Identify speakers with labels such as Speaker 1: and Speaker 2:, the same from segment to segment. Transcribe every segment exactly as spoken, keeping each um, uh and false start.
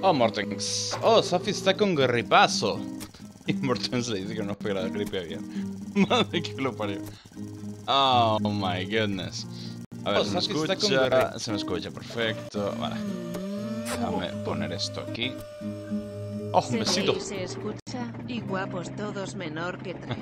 Speaker 1: Oh, Mortens. Oh, Sophie está con gripazo. Y Mortens le dice que no es pega la gripe bien. Madre que lo parió. Oh my goodness. A ver,
Speaker 2: Oh,
Speaker 1: se me
Speaker 2: Sophie está con
Speaker 1: escucha.
Speaker 2: gripe.
Speaker 1: Se me escucha perfecto. Vale. Déjame poner esto aquí. Oh, un
Speaker 3: Se
Speaker 1: besito.
Speaker 3: ve y se escucha y guapos todos menor que tres.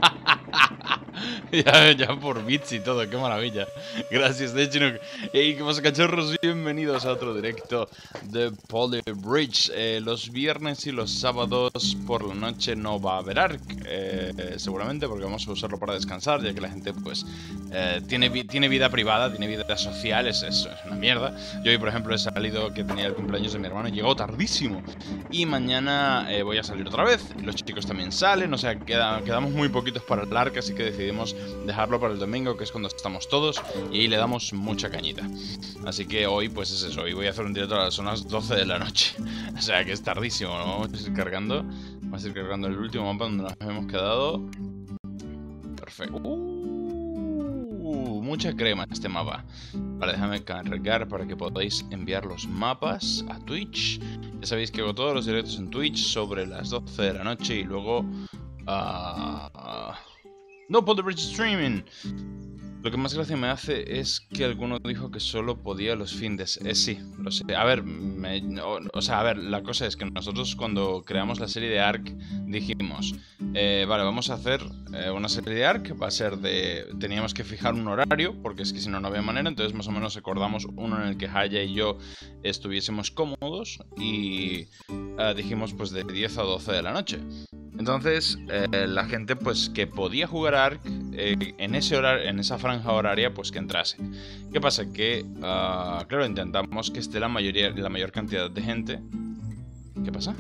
Speaker 1: ya, ya por bits y todo, qué maravilla. Gracias, de Chinook. Hey, ¿qué pasa, cachorros? Bienvenidos a otro directo de Poly Bridge. Eh, los viernes y los sábados por la noche no va a haber Ark, eh, seguramente porque vamos a usarlo para descansar, ya que la gente pues eh, tiene, vi tiene vida privada, tiene vida social, es, es, es una mierda. Yo hoy, por ejemplo, he salido que tenía el cumpleaños de mi hermano y llegó tardísimo. Y mañana eh, voy a salir otra vez. Los chicos también salen, o sea, queda, quedamos muy poquitos para el Ark, así que decidimos dejarlo para el domingo, que es cuando estamos todos, y ahí le damos mucha cañita. Así que hoy, pues es eso, hoy voy a hacer un directo a las zonas doce de la noche. O sea, que es tardísimo, ¿no? Vamos a ir cargando. Vamos a ir cargando el último mapa donde nos hemos quedado. Perfecto. Uh, mucha crema este mapa. Vale, déjame cargar para que podáis enviar los mapas a Twitch. Ya sabéis que hago todos los directos en Twitch sobre las doce de la noche y luego... Uh, uh, no Poly Bridge Streaming. Lo que más gracia me hace es que alguno dijo que solo podía los findes. Eh, sí, lo sé. A ver, me, o, o sea, a ver, la cosa es que nosotros cuando creamos la serie de Ark dijimos, eh, vale, vamos a hacer eh, una serie de Ark, va a ser de... Teníamos que fijar un horario, porque es que si no, no había manera, entonces más o menos acordamos uno en el que Haya y yo estuviésemos cómodos y eh, dijimos pues de diez a doce de la noche. Entonces, eh, la gente pues que podía jugar a Ark eh, en ese horario, en esa franja horaria, pues que entrase. ¿Qué pasa? Que, uh, claro, intentamos que esté la mayoría, la mayor cantidad de gente. ¿Qué pasa?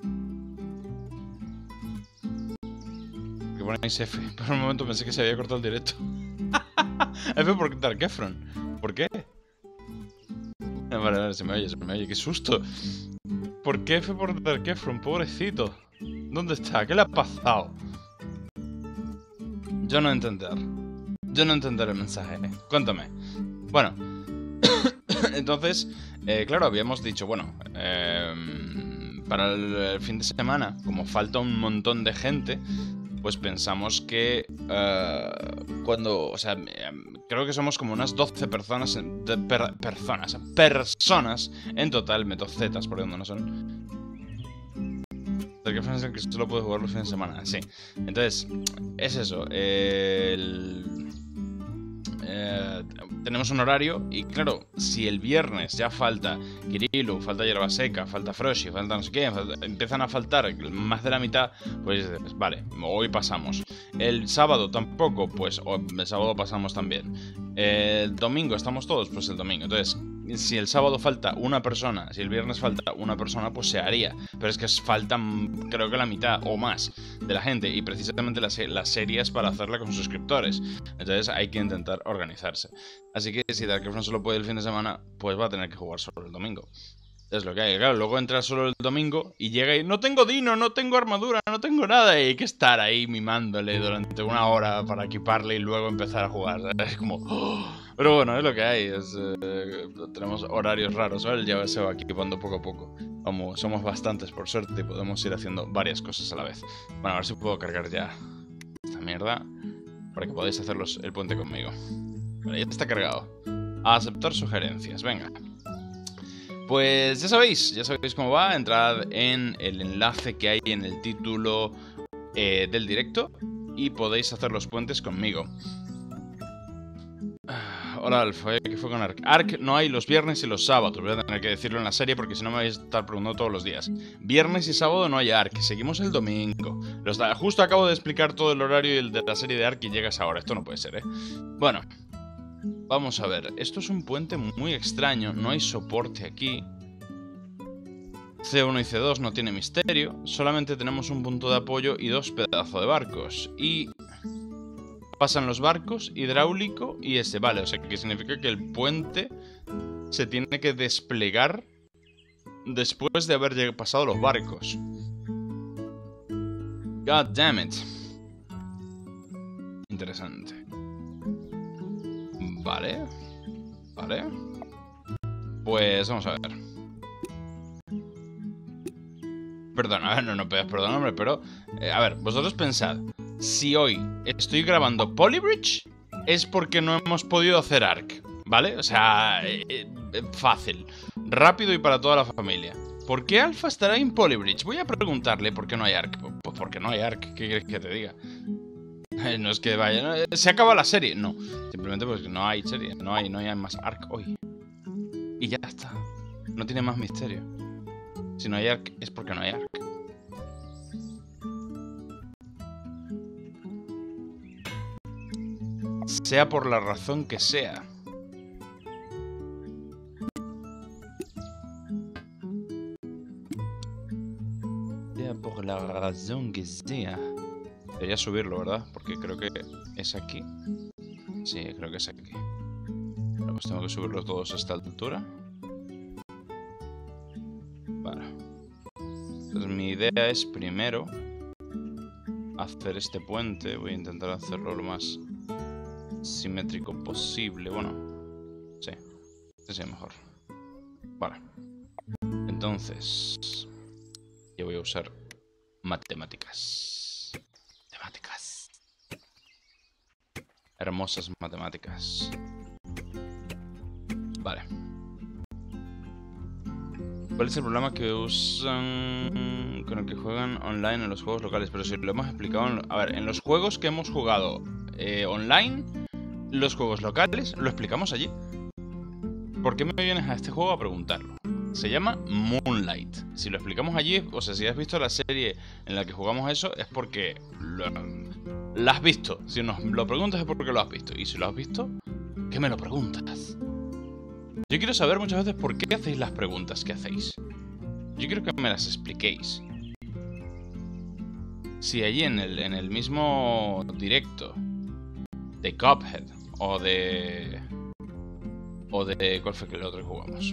Speaker 1: ¿Qué ponéis F? Por un momento pensé que se había cortado el directo. F por Dark Efron. ¿Por qué? Vale, vale, se me oye, se me oye. ¡Qué susto! ¿Por qué F por Dark Efron? Pobrecito. ¿Dónde está? ¿Qué le ha pasado? Yo no entender. Yo no entender el mensaje. Cuéntame. Bueno. Entonces, eh, claro, habíamos dicho, bueno, eh, para el, el fin de semana, como falta un montón de gente, pues pensamos que uh, cuando, o sea, creo que somos como unas doce personas, de per, personas, personas en total, meto zetas por donde no son. ¿Qué fans que solo puedes jugar los fines de semana? Sí. Entonces, es eso. Eh, el, eh, tenemos un horario y claro, si el viernes ya falta Kirilu, falta Yerba Seca, falta Froshi, falta no sé qué, falta, empiezan a faltar más de la mitad, pues vale, hoy pasamos. El sábado tampoco, pues el sábado pasamos también. El domingo estamos todos, pues el domingo. Entonces, si el sábado falta una persona, si el viernes falta una persona, pues se haría. Pero es que faltan, creo que la mitad o más de la gente. Y precisamente las, las series para hacerla con suscriptores. Entonces hay que intentar organizarse. Así que si Dark Efron solo puede el fin de semana, pues va a tener que jugar solo el domingo. Es lo que hay. Claro, luego entra solo el domingo y llega y no tengo dino, no tengo armadura, no tengo nada. Y hay que estar ahí mimándole durante una hora para equiparle y luego empezar a jugar. Es como... ¡oh! Pero bueno, es lo que hay. Es, eh, tenemos horarios raros, ¿vale? Ya se va equipando poco a poco. Vamos, somos bastantes por suerte y podemos ir haciendo varias cosas a la vez. Bueno, a ver si puedo cargar ya esta mierda para que podáis hacer los, el puente conmigo. Vale, ya está cargado. A aceptar sugerencias, venga. Pues ya sabéis, ya sabéis cómo va. Entrad en el enlace que hay en el título eh, del directo y podéis hacer los puentes conmigo. Hola Alfa, ¿qué fue con Ark? Ark no hay los viernes y los sábados. Voy a tener que decirlo en la serie porque si no me vais a estar preguntando todos los días. Viernes y sábado no hay Ark, seguimos el domingo. Los da... Justo acabo de explicar todo el horario el de la serie de Ark y llegas ahora. Esto no puede ser, ¿eh? Bueno, vamos a ver. Esto es un puente muy extraño, no hay soporte aquí. C uno y C dos no tiene misterio, solamente tenemos un punto de apoyo y dos pedazos de barcos. Y... pasan los barcos, hidráulico y ese, vale, o sea que significa que el puente se tiene que desplegar después de haber pasado los barcos. God damn it. Interesante. Vale. Vale. Pues vamos a ver. Perdón, a ver, no, no puedes perdonarme, pero... Eh, a ver, vosotros pensad. Si hoy estoy grabando Polybridge, es porque no hemos podido hacer Ark, ¿vale? O sea, eh, eh, fácil. Rápido y para toda la familia. ¿Por qué Alpha estará en Polybridge? Voy a preguntarle por qué no hay Ark. Pues porque no hay Ark, ¿qué quieres que te diga? No es que vaya... No, ¿se acaba la serie? No. Simplemente porque no hay serie. No hay, no hay más Ark hoy. Y ya está. No tiene más misterio. Si no hay Ark, es porque no hay Ark. Sea por la razón que sea. Sea por la razón que sea. Debería subirlo, ¿verdad? Porque creo que es aquí. Sí, creo que es aquí. Bueno, pues tengo que subirlos todos a esta altura. Vale. Entonces mi idea es primero hacer este puente. Voy a intentar hacerlo lo más simétrico posible. Bueno, sí. Este sí es mejor. Vale. Entonces yo voy a usar matemáticas. Matemáticas. Hermosas matemáticas. Vale. ¿Cuál es el problema que usan con el que juegan online en los juegos locales? Pero si lo hemos explicado... En... A ver, en los juegos que hemos jugado eh, online, los juegos locales, lo explicamos allí. ¿Por qué me vienes a este juego a preguntarlo? Se llama Moonlight. Si lo explicamos allí, o sea, si has visto la serie en la que jugamos eso, es porque lo, lo has visto. Si nos lo preguntas es porque lo has visto. Y si lo has visto, ¿qué me lo preguntas? Yo quiero saber muchas veces por qué hacéis las preguntas que hacéis. Yo quiero que me las expliquéis. Si allí en el, en el mismo directo de Cuphead o de... O de... ¿Cuál fue el otro que jugamos?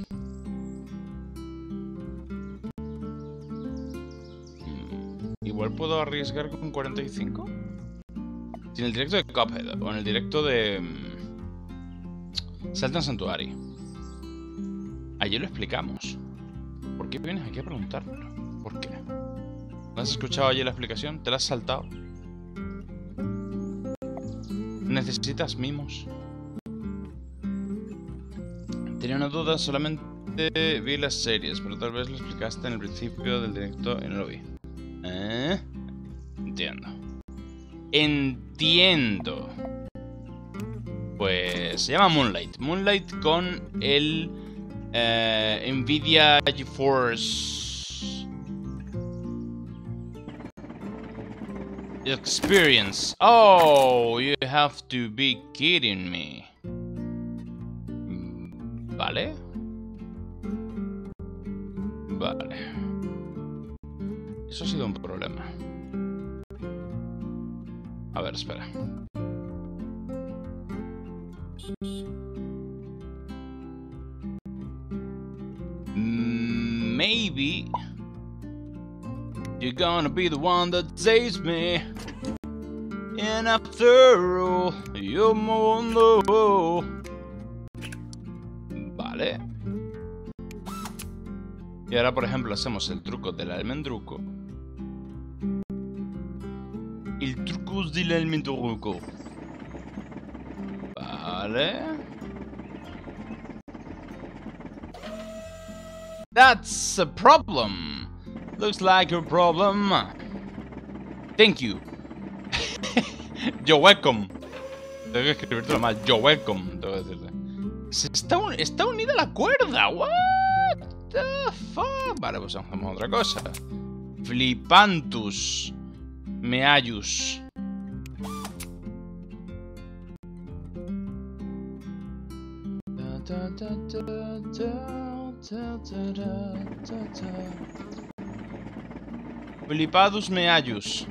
Speaker 1: Igual puedo arriesgar con cuarenta y cinco. Si en el directo de Cuphead o en el directo de Saltan Sanctuary, allí lo explicamos. ¿Por qué vienes aquí a preguntármelo? ¿Por qué? ¿No has escuchado allí la explicación? ¿Te la has saltado? ¿Necesitas mimos? Tenía una duda, solamente vi las series, pero tal vez lo explicaste en el principio del directo y no lo vi. ¿Eh? Entiendo. Entiendo. Pues se llama Moonlight. Moonlight con el uh, Nvidia GeForce Experience. Oh, you have to be kidding me. Vale. Vale. Eso ha sido un problema. A ver, espera. Maybe you're gonna be the one that saves me. And after all, you're more low. Vale. Y ahora, por ejemplo, hacemos el truco del almendruco. El truco del almendruco. Vale. That's a problem. Looks like a problem. Thank you. You're welcome. Tengo que escribirlo mal. You're welcome. Tengo que decirte. Se está, un... está unida la cuerda. What the fuck. Vale, pues hacemos otra cosa. Flipantus. Meayus. Flipadus meayus.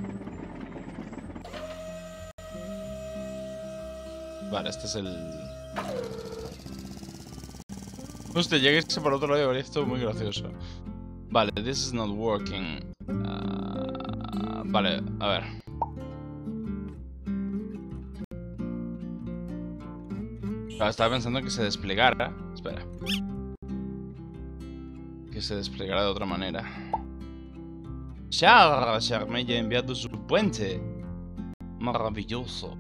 Speaker 1: Vale, este es el... Hostia, llegué por otro lado y habría esto muy gracioso. Vale, this is not working. Uh, vale, a ver. Claro, estaba pensando que se desplegara. Espera. Que se desplegara de otra manera. Char, Char me ha enviado su puente. Maravilloso.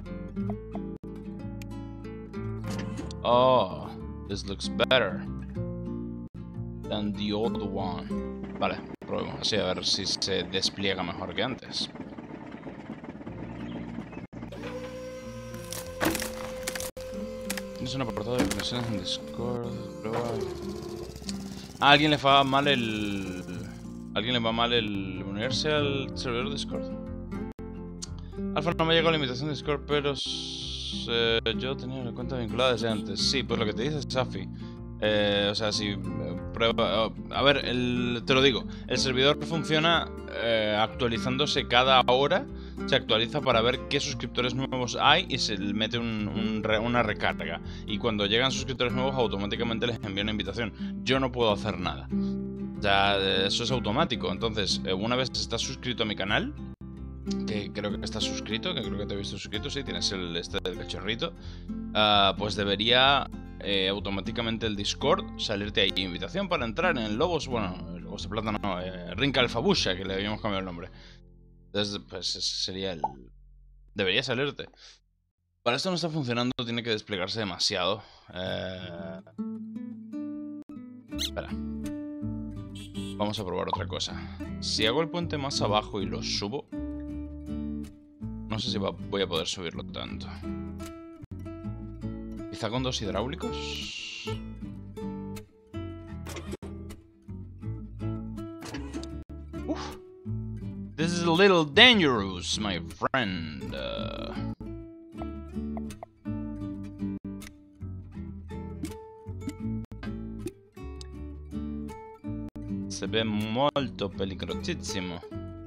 Speaker 1: Oh, this looks better than the old one. Vale, probemos así a ver si se despliega mejor que antes. Es una portada de conexiones en Discord. Prueba. ¿A alguien le va mal el... ¿A alguien le va mal el unirse al servidor de Discord? Alfa no me llegó la invitación de Discord, pero eh, yo tenía una cuenta vinculada desde antes. Sí, pues lo que te dice Safi. Eh, o sea, si eh, prueba... A ver, el, te lo digo. El servidor funciona eh, actualizándose cada hora. Se actualiza para ver qué suscriptores nuevos hay y se le mete un, un, una recarga. Y cuando llegan suscriptores nuevos, automáticamente les envía una invitación. Yo no puedo hacer nada. O sea, eso es automático. Entonces, una vez estás suscrito a mi canal, que creo que estás suscrito, que creo que te he visto suscrito, sí, tienes el este del cachorrito, uh, pues debería eh, automáticamente el Discord salirte ahí invitación para entrar en Lobos, bueno, Lobos de Plata no, eh, Rinca Alfabusha, que le habíamos cambiado el nombre. Entonces, pues ese sería el... Debería salirte. Para esto no está funcionando, tiene que desplegarse demasiado. Eh... Espera. Vamos a probar otra cosa. Si hago el puente más abajo y lo subo, no sé si va, voy a poder subirlo tanto. Quizá con dos hidráulicos. Uf. This is a little dangerous, my friend. Uh... Se ve molto peligrosissimo.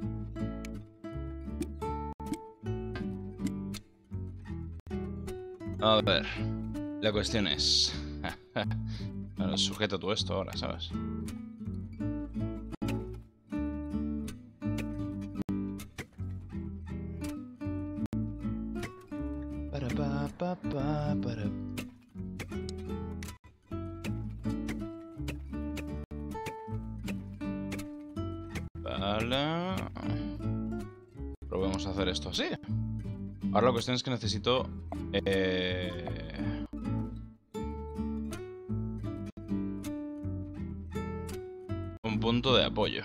Speaker 1: A ver, la cuestión es... Bueno, sujeta todo esto ahora, ¿sabes? Para pa pa pa para. Vale. Probemos a hacer esto así. Ahora la cuestión es que necesito... Eh... un punto de apoyo.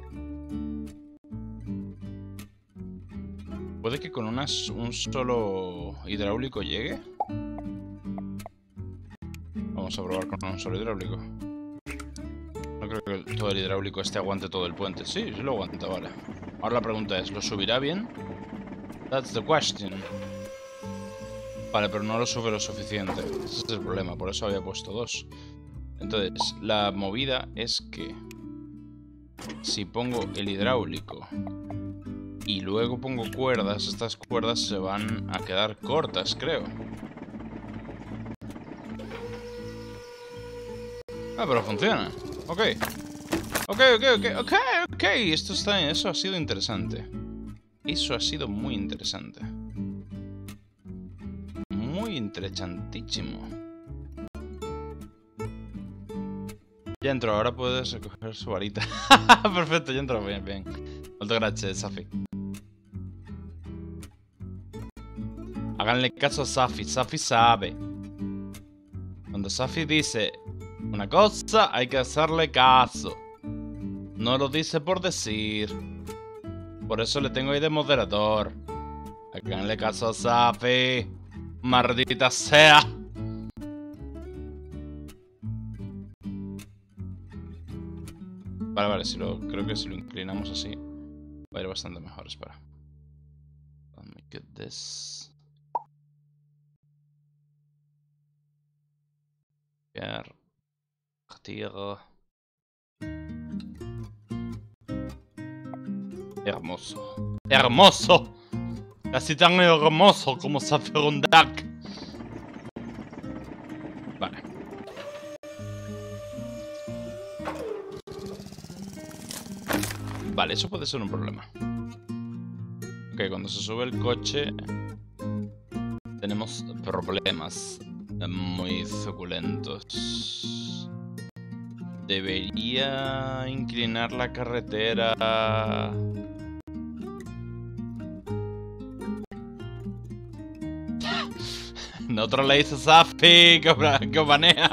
Speaker 1: ¿Puede que con unas, un solo hidráulico llegue? Vamos a probar con un solo hidráulico. No creo que todo el hidráulico este aguante todo el puente. Sí, sí lo aguanta, vale. Ahora la pregunta es, ¿lo subirá bien? That's the question. Vale, pero no lo sube lo suficiente. Ese es el problema, por eso había puesto dos. Entonces, la movida es que si pongo el hidráulico y luego pongo cuerdas, estas cuerdas se van a quedar cortas, creo. Ah, pero funciona. Ok. Ok, ok, ok, ok, ok. Esto está, eso ha sido interesante. Eso ha sido muy interesante. Muy interesantísimo. Ya entro, ahora puedes recoger su varita. Perfecto, ya entro, bien, bien. Muchas gracias, Safi. Háganle caso a Safi, Safi sabe. Cuando Safi dice una cosa, hay que hacerle caso. No lo dice por decir. Por eso le tengo ahí de moderador. Háganle caso a Safi. Maldita sea. Vale, vale, si lo, creo que si lo inclinamos así va a ir bastante mejor, espera. Let me get this. Tierra. Hermoso. Hermoso. Casi tan hermoso como Safirondak. Vale. Vale, eso puede ser un problema. Ok, cuando se sube el coche tenemos problemas muy suculentos. Debería inclinar la carretera. No troleéis a Safi, que os- que os banea.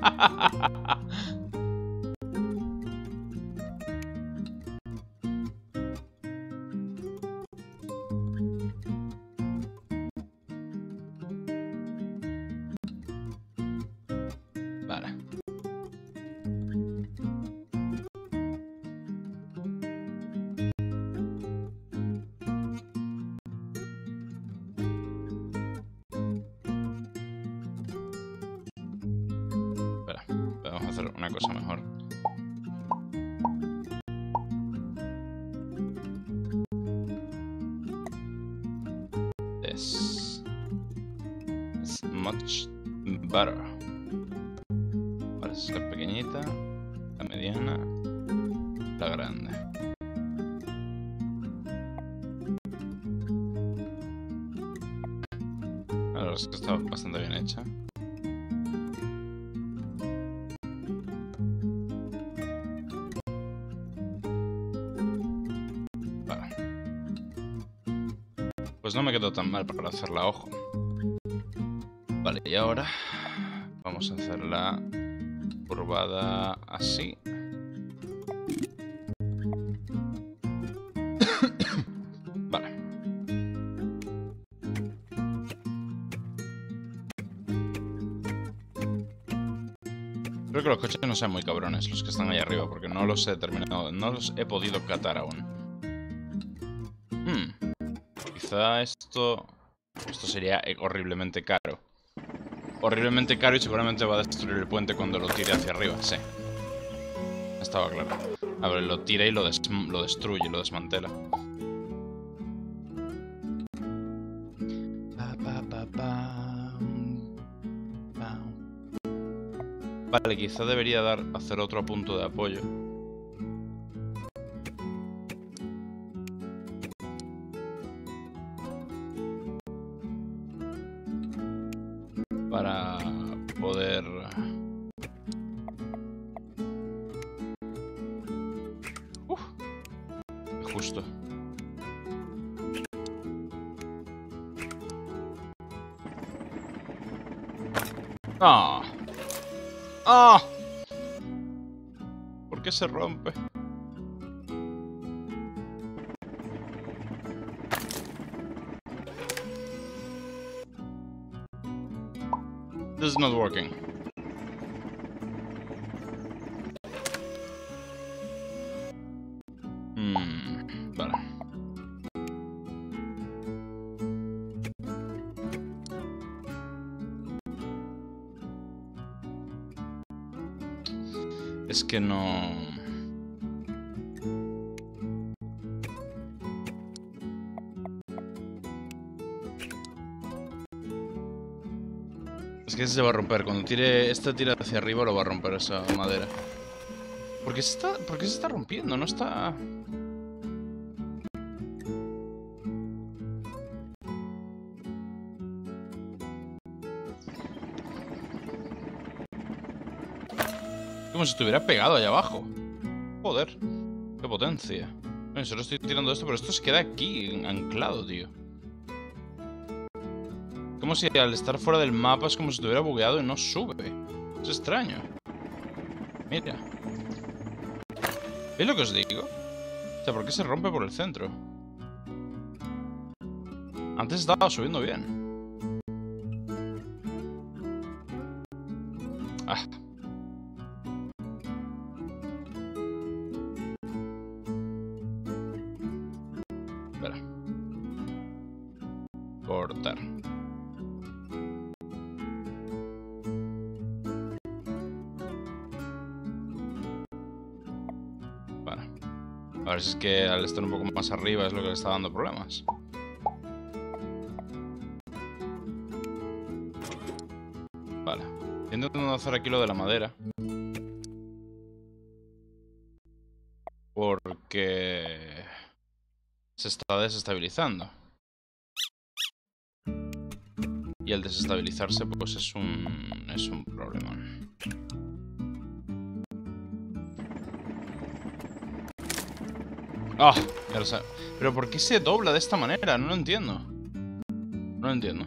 Speaker 1: Vale. Espera, podemos hacer una cosa mejor. This is much better. Vale, esa es la pequeñita, la mediana, la grande. La verdad es que está bastante bien hecha. Vale. Pues no me quedó tan mal para hacerla a ojo. Vale, y ahora vamos a hacerla curvada así. Vale. Creo que los coches no sean muy cabrones, los que están ahí arriba, porque no los he terminado, no los he podido catar aún. Hmm. Quizá esto... Esto sería horriblemente caro. Horriblemente caro y seguramente va a destruir el puente cuando lo tire hacia arriba, sí. Estaba claro. A ver, lo tira y lo, des lo destruye, lo desmantela. Vale, quizá debería dar hacer otro punto de apoyo. Para poder... Uf, justo. ¡Ah! ¡Ah! ¿Por qué se rompe? This is not working. Hmm, vale. Es que no... Es que se va a romper. Cuando tire esta tira hacia arriba lo va a romper esa madera. ¿Por qué se está, por qué se está rompiendo? No está... Como si estuviera pegado allá abajo. Joder. Qué potencia. Bueno, solo estoy tirando esto, pero esto se queda aquí anclado, tío. Como si al estar fuera del mapa es como si estuviera bugueado y no sube. Es extraño. Mira. ¿Veis lo que os digo? O sea, ¿por qué se rompe por el centro? Antes estaba subiendo bien. Ah. Espera. Cortar. Vale. A ver si es que al estar un poco más arriba es lo que le está dando problemas. Vale. Estoy intentando hacer aquí lo de la madera. Porque... se está desestabilizando. Y al desestabilizarse, pues es un... es un problema. ¡Ah! Ya lo sé. Pero ¿por qué se dobla de esta manera? No lo entiendo. No lo entiendo.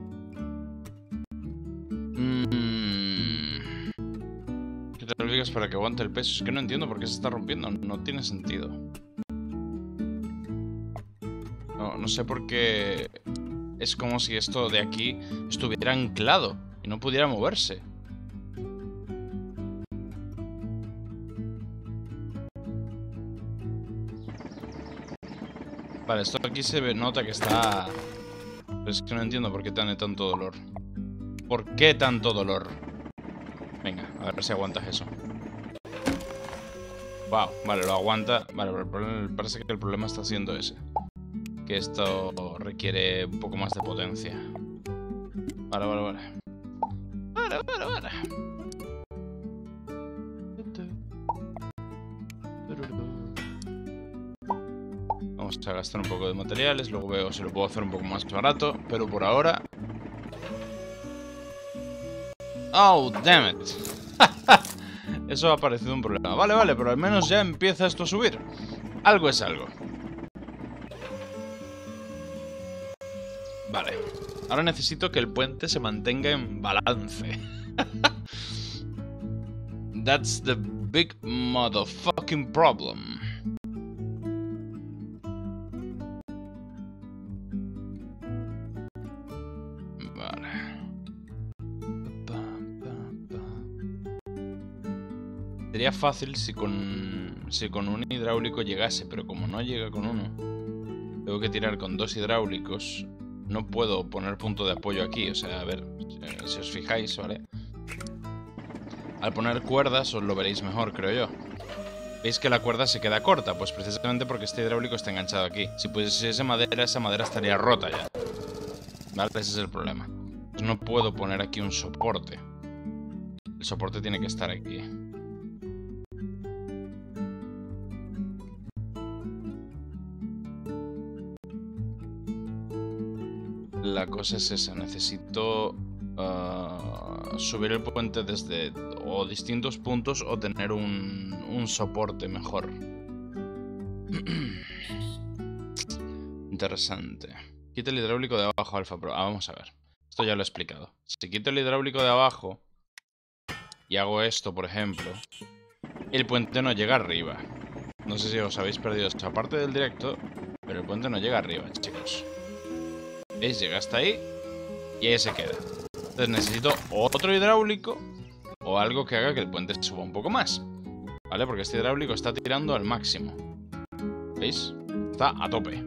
Speaker 1: Mm. ¿Qué te obligas para que aguante el peso? Es que no entiendo por qué se está rompiendo. No tiene sentido. No, no sé por qué... Es como si esto de aquí estuviera anclado y no pudiera moverse. Vale, esto aquí se ve, nota que está... Pero es que no entiendo por qué tiene tanto dolor. ¿Por qué tanto dolor? Venga, a ver si aguantas eso. Wow, vale, lo aguanta. Vale, pero el problema, parece que el problema está siendo ese. Que esto requiere un poco más de potencia. Vale, vale, vale. Vale, vale, vale. Vamos a gastar un poco de materiales. Luego veo si lo puedo hacer un poco más barato. Pero por ahora... Oh, damn it. Eso ha parecido un problema. Vale, vale, pero al menos ya empieza esto a subir. Algo es algo. Vale. Ahora necesito que el puente se mantenga en balance. That's the big motherfucking problem. Vale. Sería fácil si con, si con un hidráulico llegase, pero como no llega con uno, tengo que tirar con dos hidráulicos. No puedo poner punto de apoyo aquí, o sea, a ver, si os fijáis, ¿vale? Al poner cuerdas os lo veréis mejor, creo yo. ¿Veis que la cuerda se queda corta? Pues precisamente porque este hidráulico está enganchado aquí. Si pusiese madera, esa madera estaría rota ya. ¿Vale? Ese es el problema. Pues no puedo poner aquí un soporte. El soporte tiene que estar aquí. La cosa es esa, necesito uh, subir el puente desde o distintos puntos o tener un, un soporte mejor. Interesante. Quita el hidráulico de abajo, Alfa Pro. Ah, vamos a ver. Esto ya lo he explicado. Si quito el hidráulico de abajo y hago esto, por ejemplo, el puente no llega arriba. No sé si os habéis perdido esta parte del directo, pero el puente no llega arriba, chicos. ¿Veis? Llega hasta ahí y ahí se queda. Entonces necesito otro hidráulico o algo que haga que el puente suba un poco más, ¿vale? Porque este hidráulico está tirando al máximo. ¿Veis? Está a tope.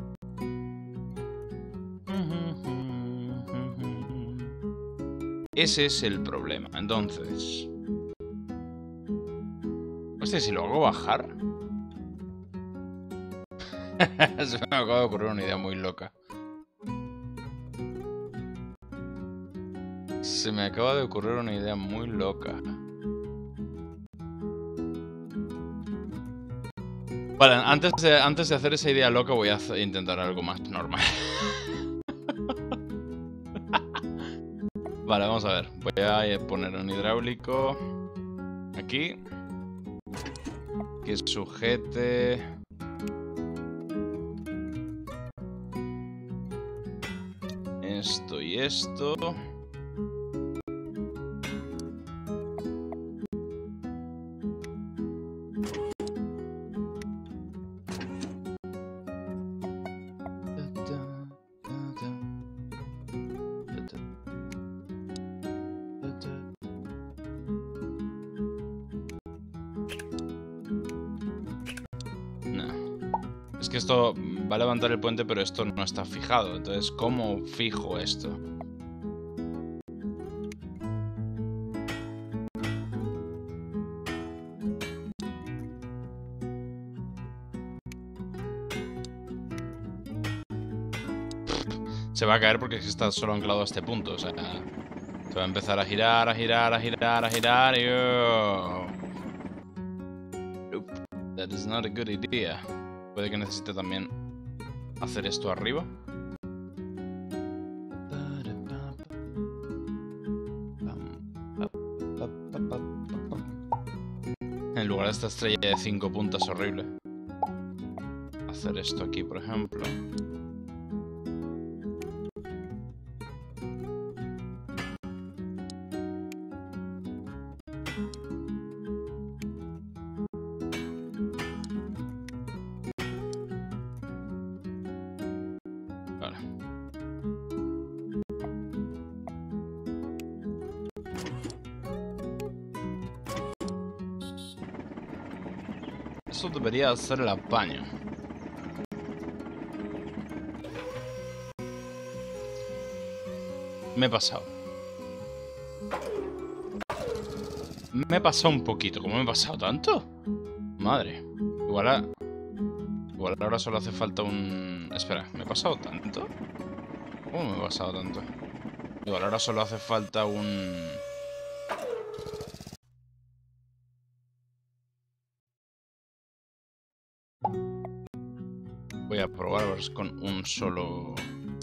Speaker 1: Ese es el problema. Entonces... Hostia, si lo hago bajar... Se me acaba de ocurrir una idea muy loca. Se me acaba de ocurrir una idea muy loca. Vale, antes de, antes de hacer esa idea loca voy a hacer, intentar algo más normal. Vale, vamos a ver. Voy a poner un hidráulico aquí. Que sujete... Esto y esto... Es que esto va a levantar el puente, pero esto no está fijado. Entonces, ¿cómo fijo esto? Se va a caer porque está solo anclado a este punto. O sea, se va a empezar a girar, a girar, a girar, a girar y... Oh. Nope. That is not a good idea. Puede que necesite también hacer esto arriba. En lugar de esta estrella de cinco puntas horrible. hacer esto aquí, por ejemplo. Vale. Eso debería ser el apaño. Me he pasado. Me he pasado un poquito. ¿Cómo me he pasado tanto? Madre. Igual, a... Igual ahora solo hace falta un... Espera, ¿me he pasado tanto? ¿Cómo me he pasado tanto? Igual ahora solo hace falta un... Voy a probar a ver con un solo...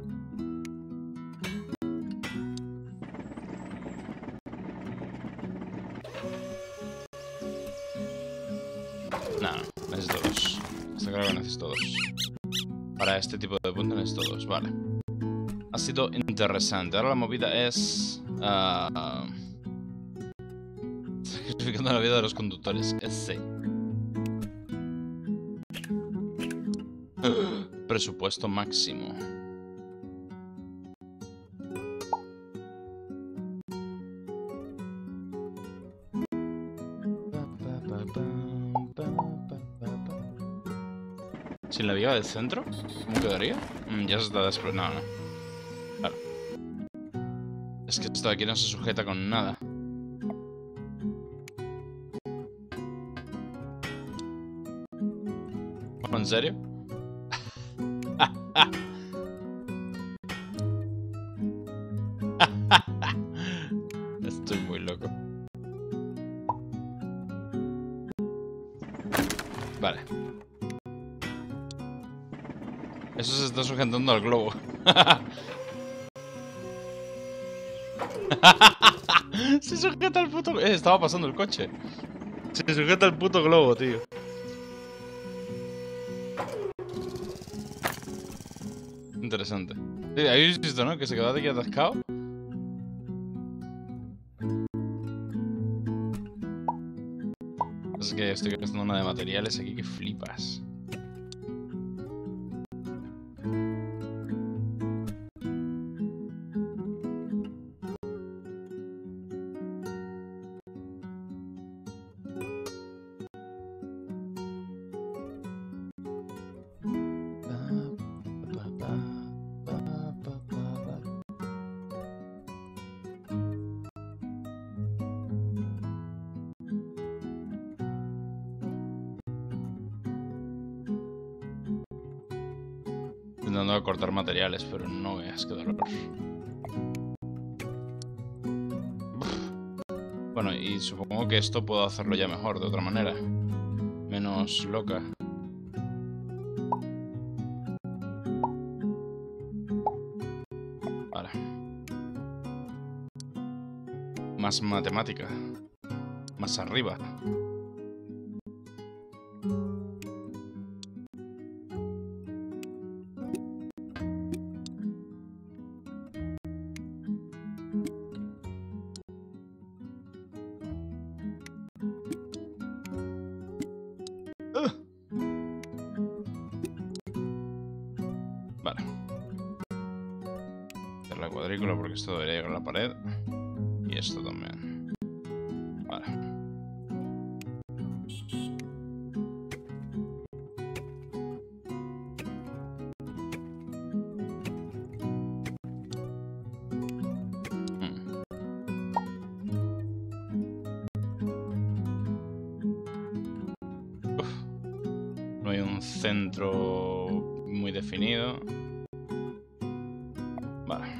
Speaker 1: Nada, no, necesito dos. Está claro que necesito dos. Para este tipo de puntos necesito dos, vale. Ha sido interesante. Ahora la movida es... Uh, sacrificando la vida de los conductores. Ese. Presupuesto máximo. ¿Sin la viga del centro? ¿Cómo quedaría? Mm, ya se está desprendiendo. No, no. Claro. Es que esto de aquí no se sujeta con nada. ¿En serio? Estoy muy loco. Vale. Eso se está sujetando al globo. Se sujeta al puto... Eh, estaba pasando el coche. Se sujeta al puto globo, tío. Interesante. Sí, habéis visto, ¿no? Que se quedó aquí atascado. Es que estoy gastando una de materiales aquí que flipas. Intentando cortar materiales, pero no veas qué dolor. Bueno, y supongo que esto puedo hacerlo ya mejor, de otra manera. Menos loca. Vale. Más matemática. Más arriba. Vale. Hacer la cuadrícula porque esto debería llegar a la pared. Y esto también. Vale. Hmm. Uf. No hay un centro muy definido. Vale.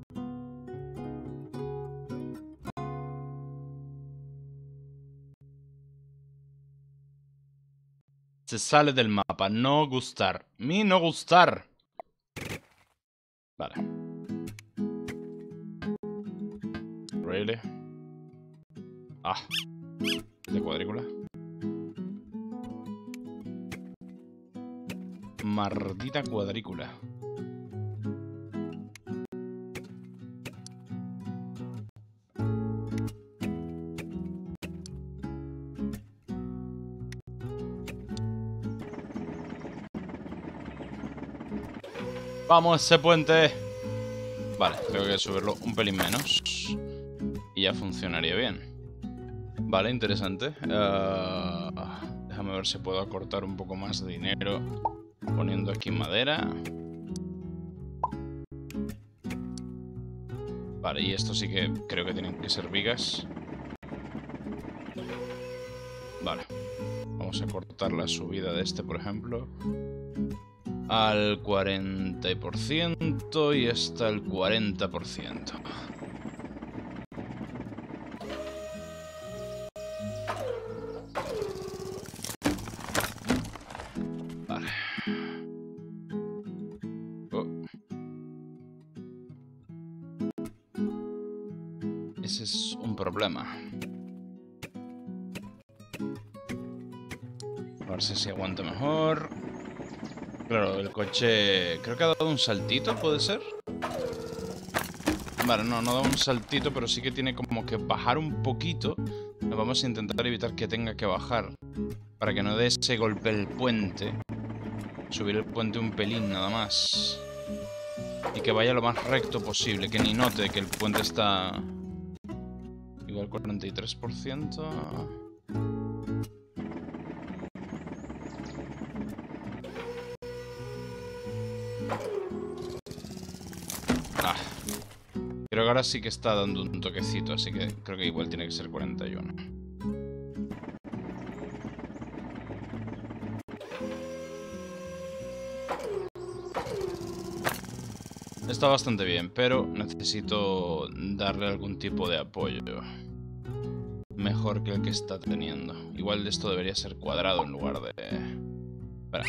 Speaker 1: Se sale del mapa. No gustar. Mi no gustar. Vale. Really? Ah. De cuadrícula. maldita cuadrícula. ¡Vamos, ese puente! Vale, tengo que subirlo un pelín menos. Y ya funcionaría bien. Vale, interesante. Uh, déjame ver si puedo acortar un poco más de dinero poniendo aquí madera. Vale, y esto sí que creo que tienen que ser vigas. Vale. Vamos a cortar la subida de este, por ejemplo, al cuarenta por ciento y esta al cuarenta por ciento. Vale. Oh. Ese es un problema. A ver si aguanta mejor. Claro, el coche creo que ha dado un saltito, ¿puede ser? Vale, no, no da un saltito, pero sí que tiene como que bajar un poquito. Vamos a intentar evitar que tenga que bajar para que no dé ese golpe el puente. Subir el puente un pelín nada más. Y que vaya lo más recto posible, que ni note que el puente está... Igual cuarenta y tres por ciento... Ah, creo que ahora sí que está dando un toquecito, así que creo que igual tiene que ser cuarenta y uno. Está bastante bien, pero necesito darle algún tipo de apoyo mejor que el que está teniendo. Igual de esto debería ser cuadrado en lugar de... Espera.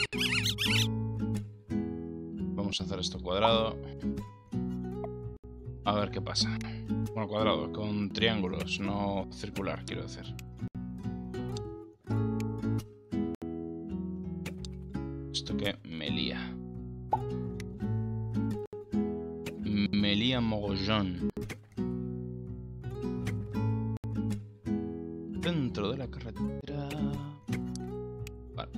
Speaker 1: Vamos a hacer esto cuadrado. A ver qué pasa. Bueno, cuadrado, con triángulos, no circular, quiero decir. Esto que me lía. Me lía mogollón. Dentro de la carretera. Vale.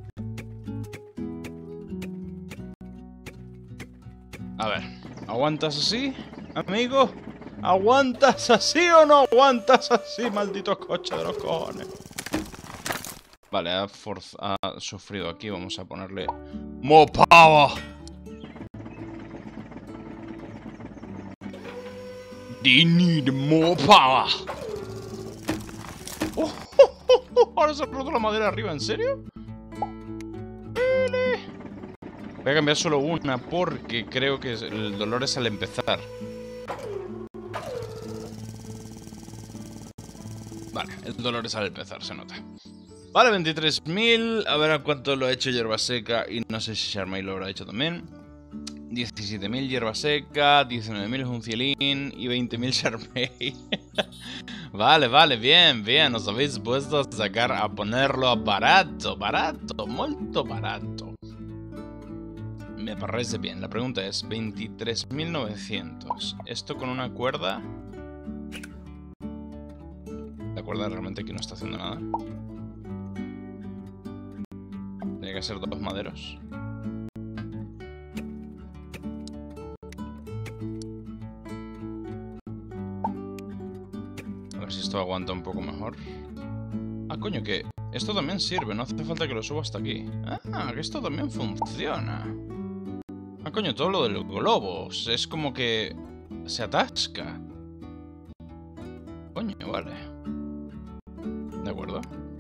Speaker 1: A ver, ¿aguantas así, amigo? ¿Aguantas así o no aguantas así, maldito coche de los cojones? Vale, ha, ha sufrido aquí. Vamos a ponerle more power. They need more power. Oh, oh, oh, oh. Ahora se ha roto la madera arriba, ¿en serio? Voy a cambiar solo una porque creo que el dolor es al empezar. Vale, el dolor es al empezar, se nota. Vale, veintitrés mil. A ver a cuánto lo ha hecho hierba seca. Y no sé si Sharmay lo habrá hecho también. diecisiete mil hierba seca. diecinueve mil Juncielín. Y veinte mil Sharmay. Vale, vale, bien, bien. Os habéis puesto a sacar, a ponerlo barato. Barato, molto barato. Me parece bien. La pregunta es veintitrés mil novecientos. Esto con una cuerda. La cuerda realmente aquí no está haciendo nada. Tiene que ser dos maderos. A ver si esto aguanta un poco mejor. Ah, coño, que esto también sirve. No hace falta que lo suba hasta aquí. Ah, que esto también funciona. Ah, coño, todo lo de los globos. Es como que se atasca. Coño, vale. De acuerdo.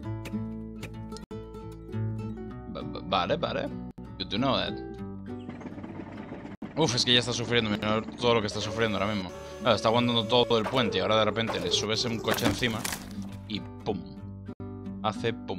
Speaker 1: Vale, vale. Good to know that. Uf, es que ya está sufriendo. Mira todo lo que está sufriendo ahora mismo. Ah, está aguantando todo el puente y ahora de repente le subes un coche encima y pum. Hace pum.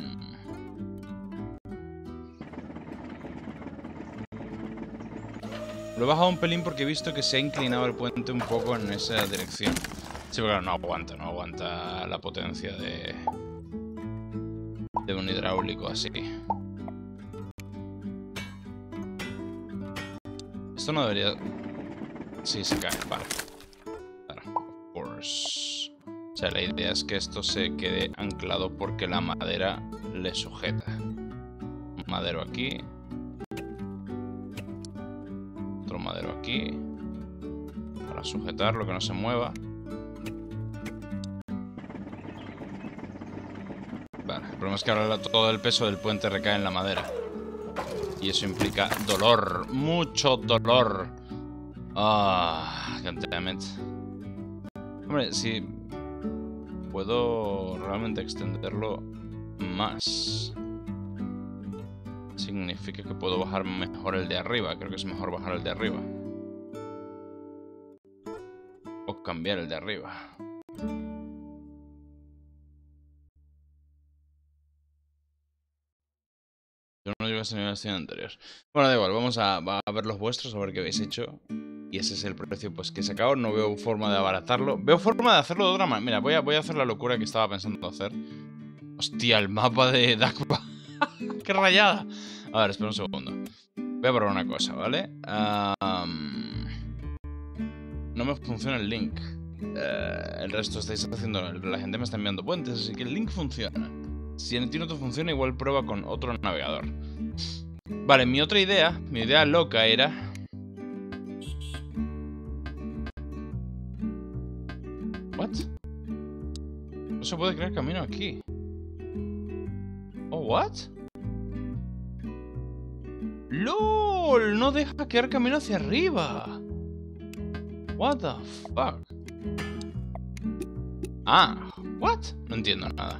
Speaker 1: Lo he bajado un pelín porque he visto que se ha inclinado el puente un poco en esa dirección. Sí, pero claro, no aguanta, no aguanta la potencia de... de un hidráulico así. Esto no debería... Sí, se cae, vale. Claro, of course. O sea, la idea es que esto se quede anclado porque la madera le sujeta. Madero aquí. Otro madero aquí. Para sujetarlo, que no se mueva. Vale, el problema es que ahora todo el peso del puente recae en la madera. Y eso implica dolor. Mucho dolor. Ah, goddammit. Hombre, si puedo realmente extenderlo más, significa que puedo bajar mejor el de arriba. Creo que es mejor bajar el de arriba. O cambiar el de arriba. Yo no llevo a ese nivel de estudio anterior. Bueno, da igual, vamos a, a ver los vuestros, a ver qué habéis hecho. Y ese es el precio pues que he sacado. No veo forma de abaratarlo. Veo forma de hacerlo de otra manera. Mira, voy a, voy a hacer la locura que estaba pensando hacer. Hostia, el mapa de Dakba. ¡Qué rayada! A ver, espera un segundo. Voy a probar una cosa, ¿vale? Um, no me funciona el link. Uh, el resto estáis haciendo... La gente me está enviando puentes, así que el link funciona. Si en ti no te funciona, igual prueba con otro navegador. Vale, mi otra idea, mi idea loca era... ¿What? No se puede crear camino aquí. ¿Oh, what? ¡Lol! No deja crear camino hacia arriba. What the fuck? Ah, what? No entiendo nada.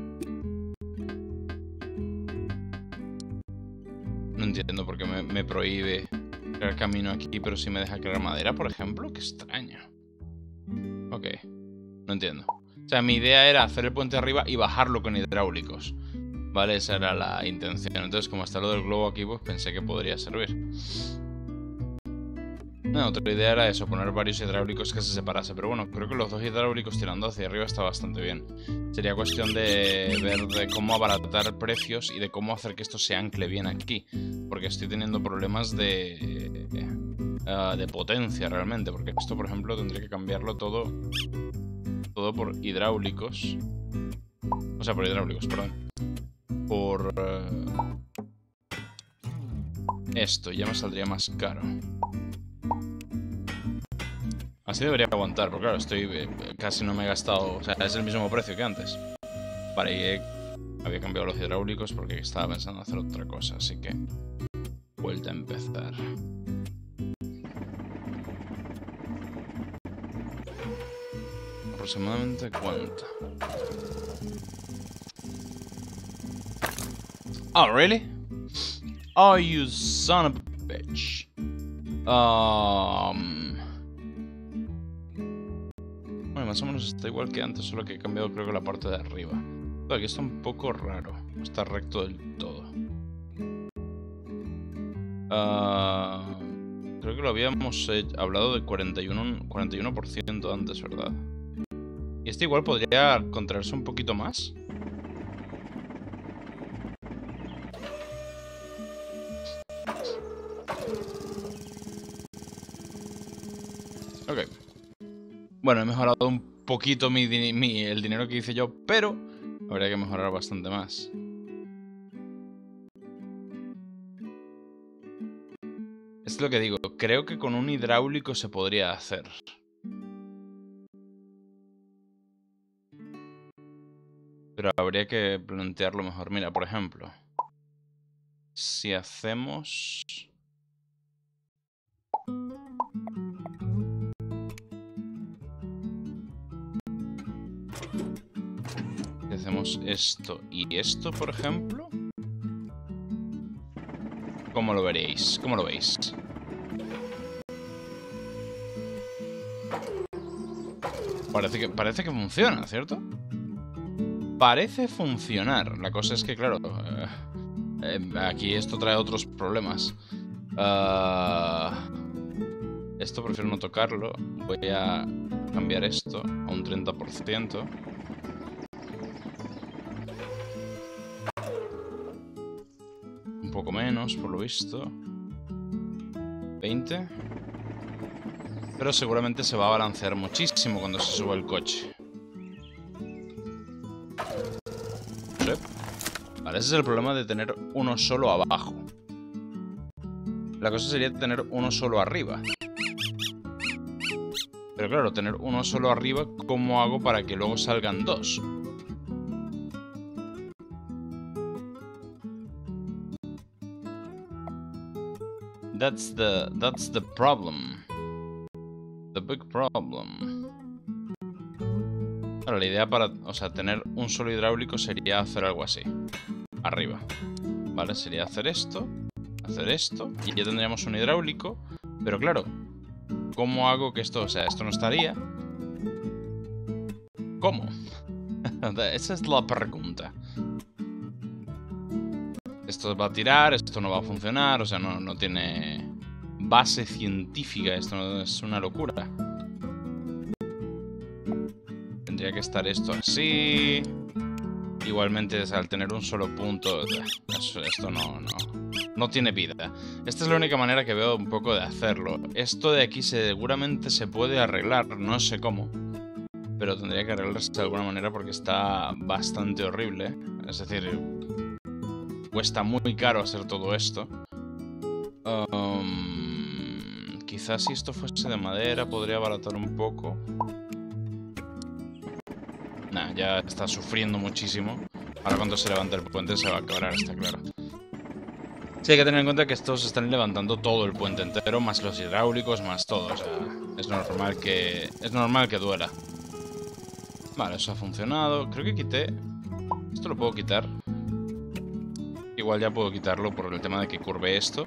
Speaker 1: No entiendo por qué me, me prohíbe crear camino aquí, pero sí me deja crear madera, por ejemplo. Qué extraño. Ok, no entiendo. O sea, mi idea era hacer el puente arriba y bajarlo con hidráulicos. Vale, esa era la intención. Entonces, como está lo del globo aquí, pues pensé que podría servir. No, otra idea era eso, poner varios hidráulicos que se separase. Pero bueno, creo que los dos hidráulicos tirando hacia arriba está bastante bien. Sería cuestión de ver de cómo abaratar precios y de cómo hacer que esto se ancle bien aquí. Porque estoy teniendo problemas de, uh, de potencia realmente. Porque esto, por ejemplo, tendría que cambiarlo todo, todo por hidráulicos. O sea, por hidráulicos, perdón. Por uh, esto, ya me saldría más caro. Así debería aguantar, porque claro, estoy eh, casi no me he gastado. O sea, es el mismo precio que antes. Vale, y he, había cambiado los hidráulicos porque estaba pensando en hacer otra cosa, así que vuelta a empezar. ¿Aproximadamente cuánto? Oh, really? Oh, you son of a bitch. Um... Bueno, más o menos está igual que antes, solo que he cambiado creo que la parte de arriba. Pero aquí está un poco raro. No está recto del todo. Uh, creo que lo habíamos eh, hablado de cuarenta y uno por ciento antes, ¿verdad? Y este igual podría contraerse un poquito más. Ok. Bueno, he mejorado un poquito mi, mi, el dinero que hice yo, pero habría que mejorar bastante más. Es lo que digo, creo que con un hidráulico se podría hacer. Pero habría que plantearlo mejor. Mira, por ejemplo, si hacemos... Si hacemos esto y esto, por ejemplo... ¿Cómo lo veréis? ¿Cómo lo veis? Parece que, parece que funciona, ¿cierto? Parece funcionar. La cosa es que, claro, eh, eh, aquí esto trae otros problemas. Uh, esto prefiero no tocarlo. Voy a cambiar esto a un treinta por ciento. Un poco menos, por lo visto. veinte. Pero seguramente se va a balancear muchísimo cuando se suba el coche. Sí. Vale, ese es el problema de tener uno solo abajo. La cosa sería tener uno solo arriba. Pero claro, tener uno solo arriba, ¿cómo hago para que luego salgan dos? That's the, that's the problem. The big problem. Ahora, la idea para, o sea, tener un solo hidráulico sería hacer algo así. Arriba. Vale, sería hacer esto, hacer esto, y ya tendríamos un hidráulico. Pero claro, ¿cómo hago que esto, o sea, esto no estaría? ¿Cómo? Esa es la pregunta. Esto va a tirar, esto no va a funcionar, o sea, no, no tiene base científica, esto no, es una locura. Tendría que estar esto así. Igualmente, al tener un solo punto, eso, esto no, no, no tiene vida. Esta es la única manera que veo un poco de hacerlo. Esto de aquí seguramente se puede arreglar, no sé cómo. Pero tendría que arreglarse de alguna manera porque está bastante horrible. Es decir, cuesta muy caro hacer todo esto. Um, quizás si esto fuese de madera podría abaratar un poco. Nah, ya está sufriendo muchísimo. Ahora cuando se levante el puente se va a quebrar, está claro. Sí, hay que tener en cuenta que estos están levantando todo el puente entero, más los hidráulicos, más todo. O sea, es normal que, es normal que duela. Vale, eso ha funcionado. Creo que quité... Esto lo puedo quitar. Igual ya puedo quitarlo por el tema de que curve esto.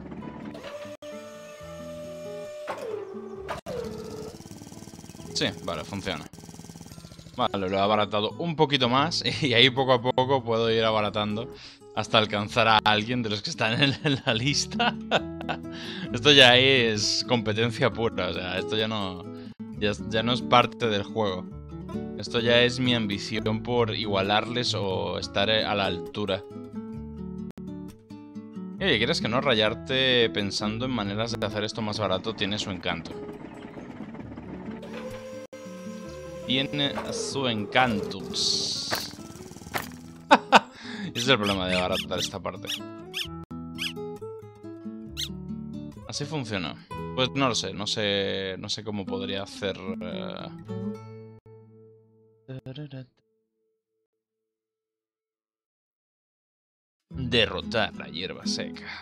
Speaker 1: Sí, vale, funciona. Vale, lo he abaratado un poquito más y ahí poco a poco puedo ir abaratando hasta alcanzar a alguien de los que están en, en la lista. Esto ya es competencia pura, o sea, esto ya no, ya, ya no es parte del juego. Esto ya es mi ambición por igualarles o estar a la altura. Y oye, ¿quieres que no? Rayarte pensando en maneras de hacer esto más barato tiene su encanto. Tiene su encanto. Ese es el problema de abaratar esta parte. Así funciona. Pues no lo sé, no sé, no sé cómo podría hacer. Uh... Derrotar la hierba seca.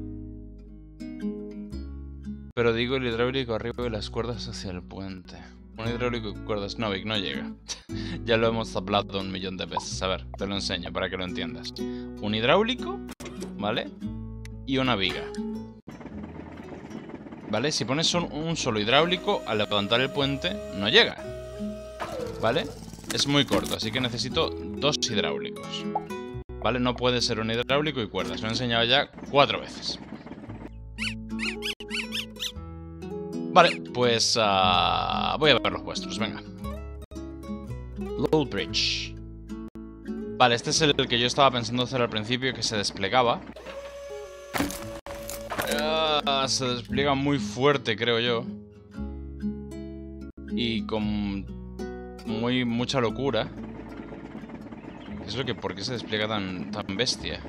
Speaker 1: Pero digo el hidráulico arriba y las cuerdas hacia el puente. Un hidráulico con cuerdas Novik no llega. Ya lo hemos hablado un millón de veces. A ver, te lo enseño para que lo entiendas. Un hidráulico, ¿vale? Y una viga. ¿Vale? Si pones un, un solo hidráulico, al levantar el puente, no llega. ¿Vale? Es muy corto, así que necesito dos hidráulicos. ¿Vale? No puede ser un hidráulico y cuerdas. Lo he enseñado ya cuatro veces. Vale, pues uh, voy a ver los vuestros, venga. Low Bridge. Vale, este es el que yo estaba pensando hacer al principio, que se desplegaba. Uh, se despliega muy fuerte, creo yo. Y con muy mucha locura. ¿Qué es lo que, por qué se despliega tan, tan bestia?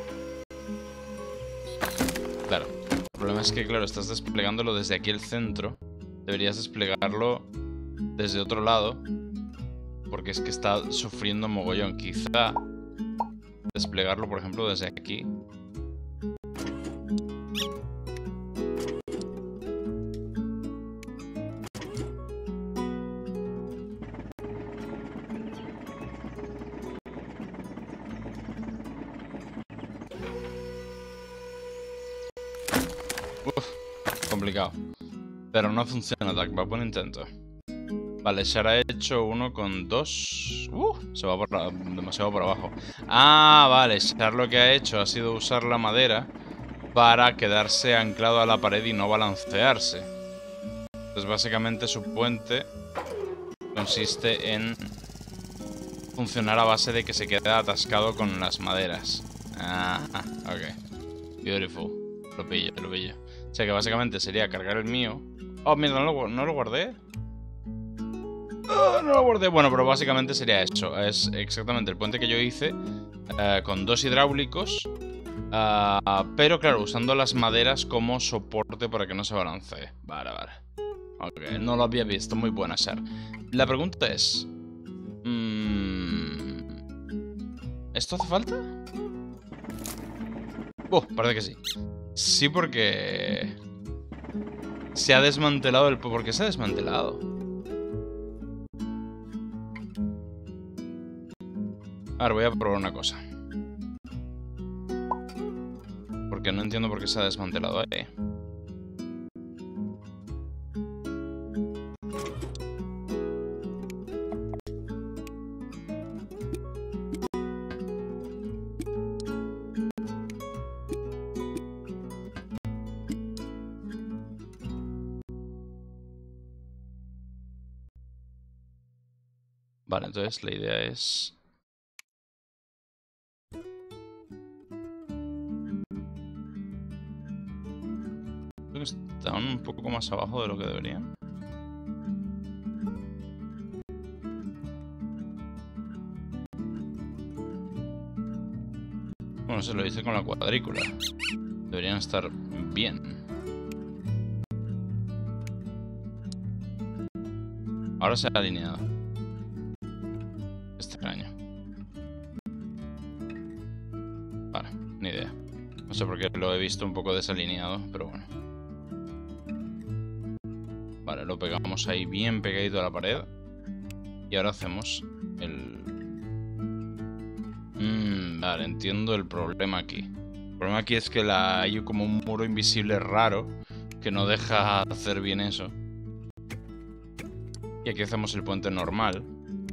Speaker 1: Claro. El problema es que, claro, estás desplegándolo desde aquí el centro. Deberías desplegarlo desde otro lado. Porque es que está sufriendo mogollón. Quizá desplegarlo, por ejemplo, desde aquí. Uf, complicado. Pero no funciona, Duck. Va, buen intento. Vale, Shara ha hecho uno con dos. Uh, se va por la, demasiado por abajo. Ah, vale. Shara lo que ha hecho ha sido usar la madera para quedarse anclado a la pared y no balancearse. Entonces, básicamente, su puente consiste en funcionar a base de que se quede atascado con las maderas. Ah, ok. Beautiful. Lo pillo, lo pillo. O sea que básicamente sería cargar el mío. Oh, mira, no lo, no lo guardé. Oh, no lo guardé. Bueno, pero básicamente sería eso. Es exactamente el puente que yo hice eh, con dos hidráulicos. Uh, pero claro, usando las maderas como soporte para que no se balancee. Vale, vale. Ok, no lo había visto. Muy buena, Ser. La pregunta es... Mmm, ¿esto hace falta? Uh, parece que sí. Sí, porque... se ha desmantelado el... ¿Por qué se ha desmantelado? A ver, voy a probar una cosa. Porque no entiendo por qué se ha desmantelado ahí. Vale, entonces la idea es... creo que están un poco más abajo de lo que deberían. Bueno, se lo hice con la cuadrícula. Deberían estar bien. Ahora se ha alineado. Extraño. Vale, ni idea. No sé por qué lo he visto un poco desalineado, pero bueno. Vale, lo pegamos ahí bien pegadito a la pared. Y ahora hacemos el... Mm, vale, entiendo el problema aquí. El problema aquí es que la... hay como un muro invisible raro que no deja hacer bien eso. Y aquí hacemos el puente normal.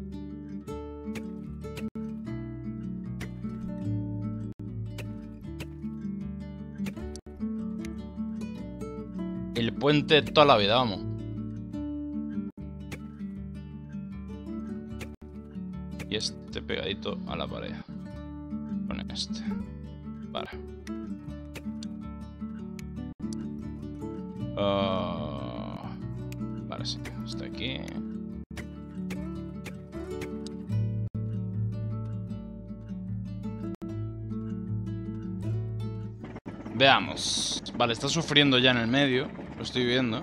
Speaker 1: El puente toda la vida, vamos. Y este pegadito a la pared. Con este. Vale. Uh, vale, sí. Está aquí. Veamos. Vale, está sufriendo ya en el medio. Lo estoy viendo.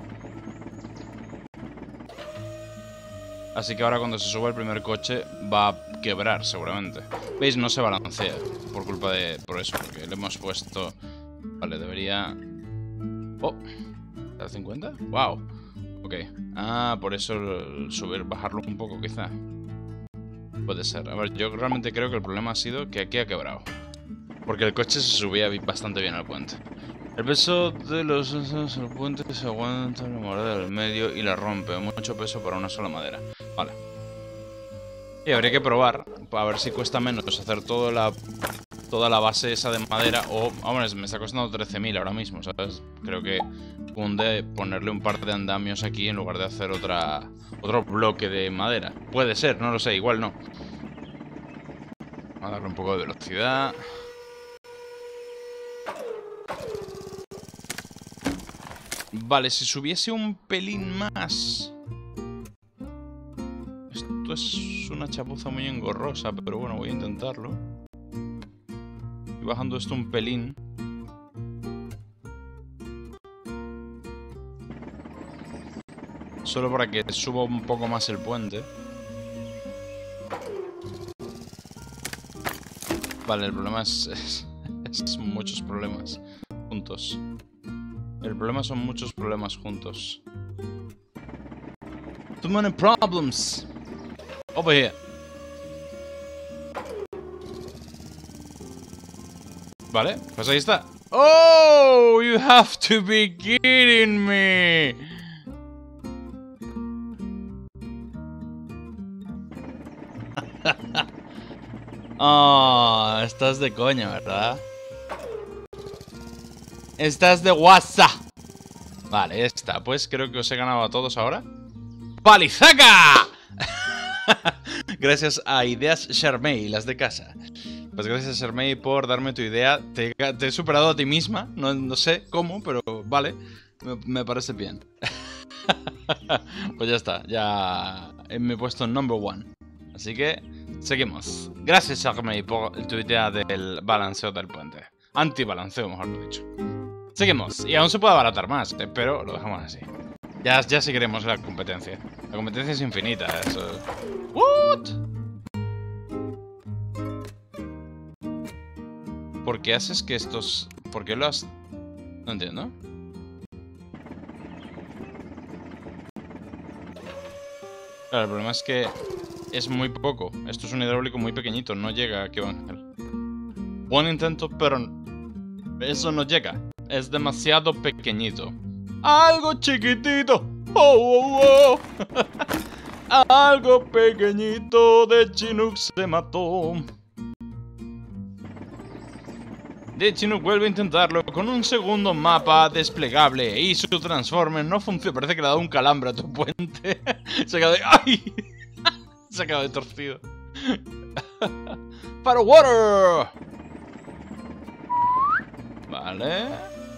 Speaker 1: Así que ahora cuando se suba el primer coche va a quebrar seguramente. ¿Veis? No se balancea por culpa de... por eso, porque le hemos puesto... Vale, debería... Oh, ¿está al cincuenta? Wow. Ok. Ah, por eso el subir, bajarlo un poco quizá. Puede ser. A ver, yo realmente creo que el problema ha sido que aquí ha quebrado. Porque el coche se subía bastante bien al puente. El peso de los el puente se aguanta la madera del medio y la rompe. Mucho peso para una sola madera. Vale. Y habría que probar para ver si cuesta menos hacer toda la, toda la base esa de madera. O, hombre, me está costando trece mil ahora mismo, ¿sabes? Creo que cunde ponerle un par de andamios aquí en lugar de hacer otra otro bloque de madera. Puede ser, no lo sé, igual no. Vamos a darle un poco de velocidad. Vale, si subiese un pelín más... Esto es una chapuza muy engorrosa, pero bueno, voy a intentarlo. Y bajando esto un pelín. Solo para que suba un poco más el puente. Vale, el problema es... es, es muchos problemas juntos. El problema son muchos problemas juntos. Too many problems. Over here. Vale, pues ahí está. Oh, you have to be kidding me. Oh, estás de coña, ¿verdad? Estás de WhatsApp. Vale, ya está. Pues creo que os he ganado a todos ahora. ¡Palizaca! Gracias a Ideas Sharmey, las de casa. Pues gracias, Sharmey, por darme tu idea. Te, te he superado a ti misma. No, no sé cómo, pero vale, me, me parece bien. Pues ya está, ya me he puesto en number one. Así que seguimos. Gracias, Charmey, por tu idea del balanceo del puente. Antibalanceo, mejor dicho. Seguimos, y aún se puede abaratar más, eh, pero lo dejamos así. Ya, ya seguiremos la competencia. La competencia es infinita, eso. ¿What? ¿Por qué haces que estos... ¿Por qué lo has...? No entiendo. Claro, el problema es que es muy poco. Esto es un hidráulico muy pequeñito, no llega aquí, Ángel. Buen intento, pero eso no llega. Es demasiado pequeñito. ¡Algo chiquitito! ¡Oh, oh, oh! Algo pequeñito de Chinook se mató. De Chinook vuelve a intentarlo con un segundo mapa desplegable y su Transformer no funciona. Parece que le ha dado un calambre a tu puente. Se acaba de... ¡Ay! Se acaba de torcido. ¡Para water! Vale.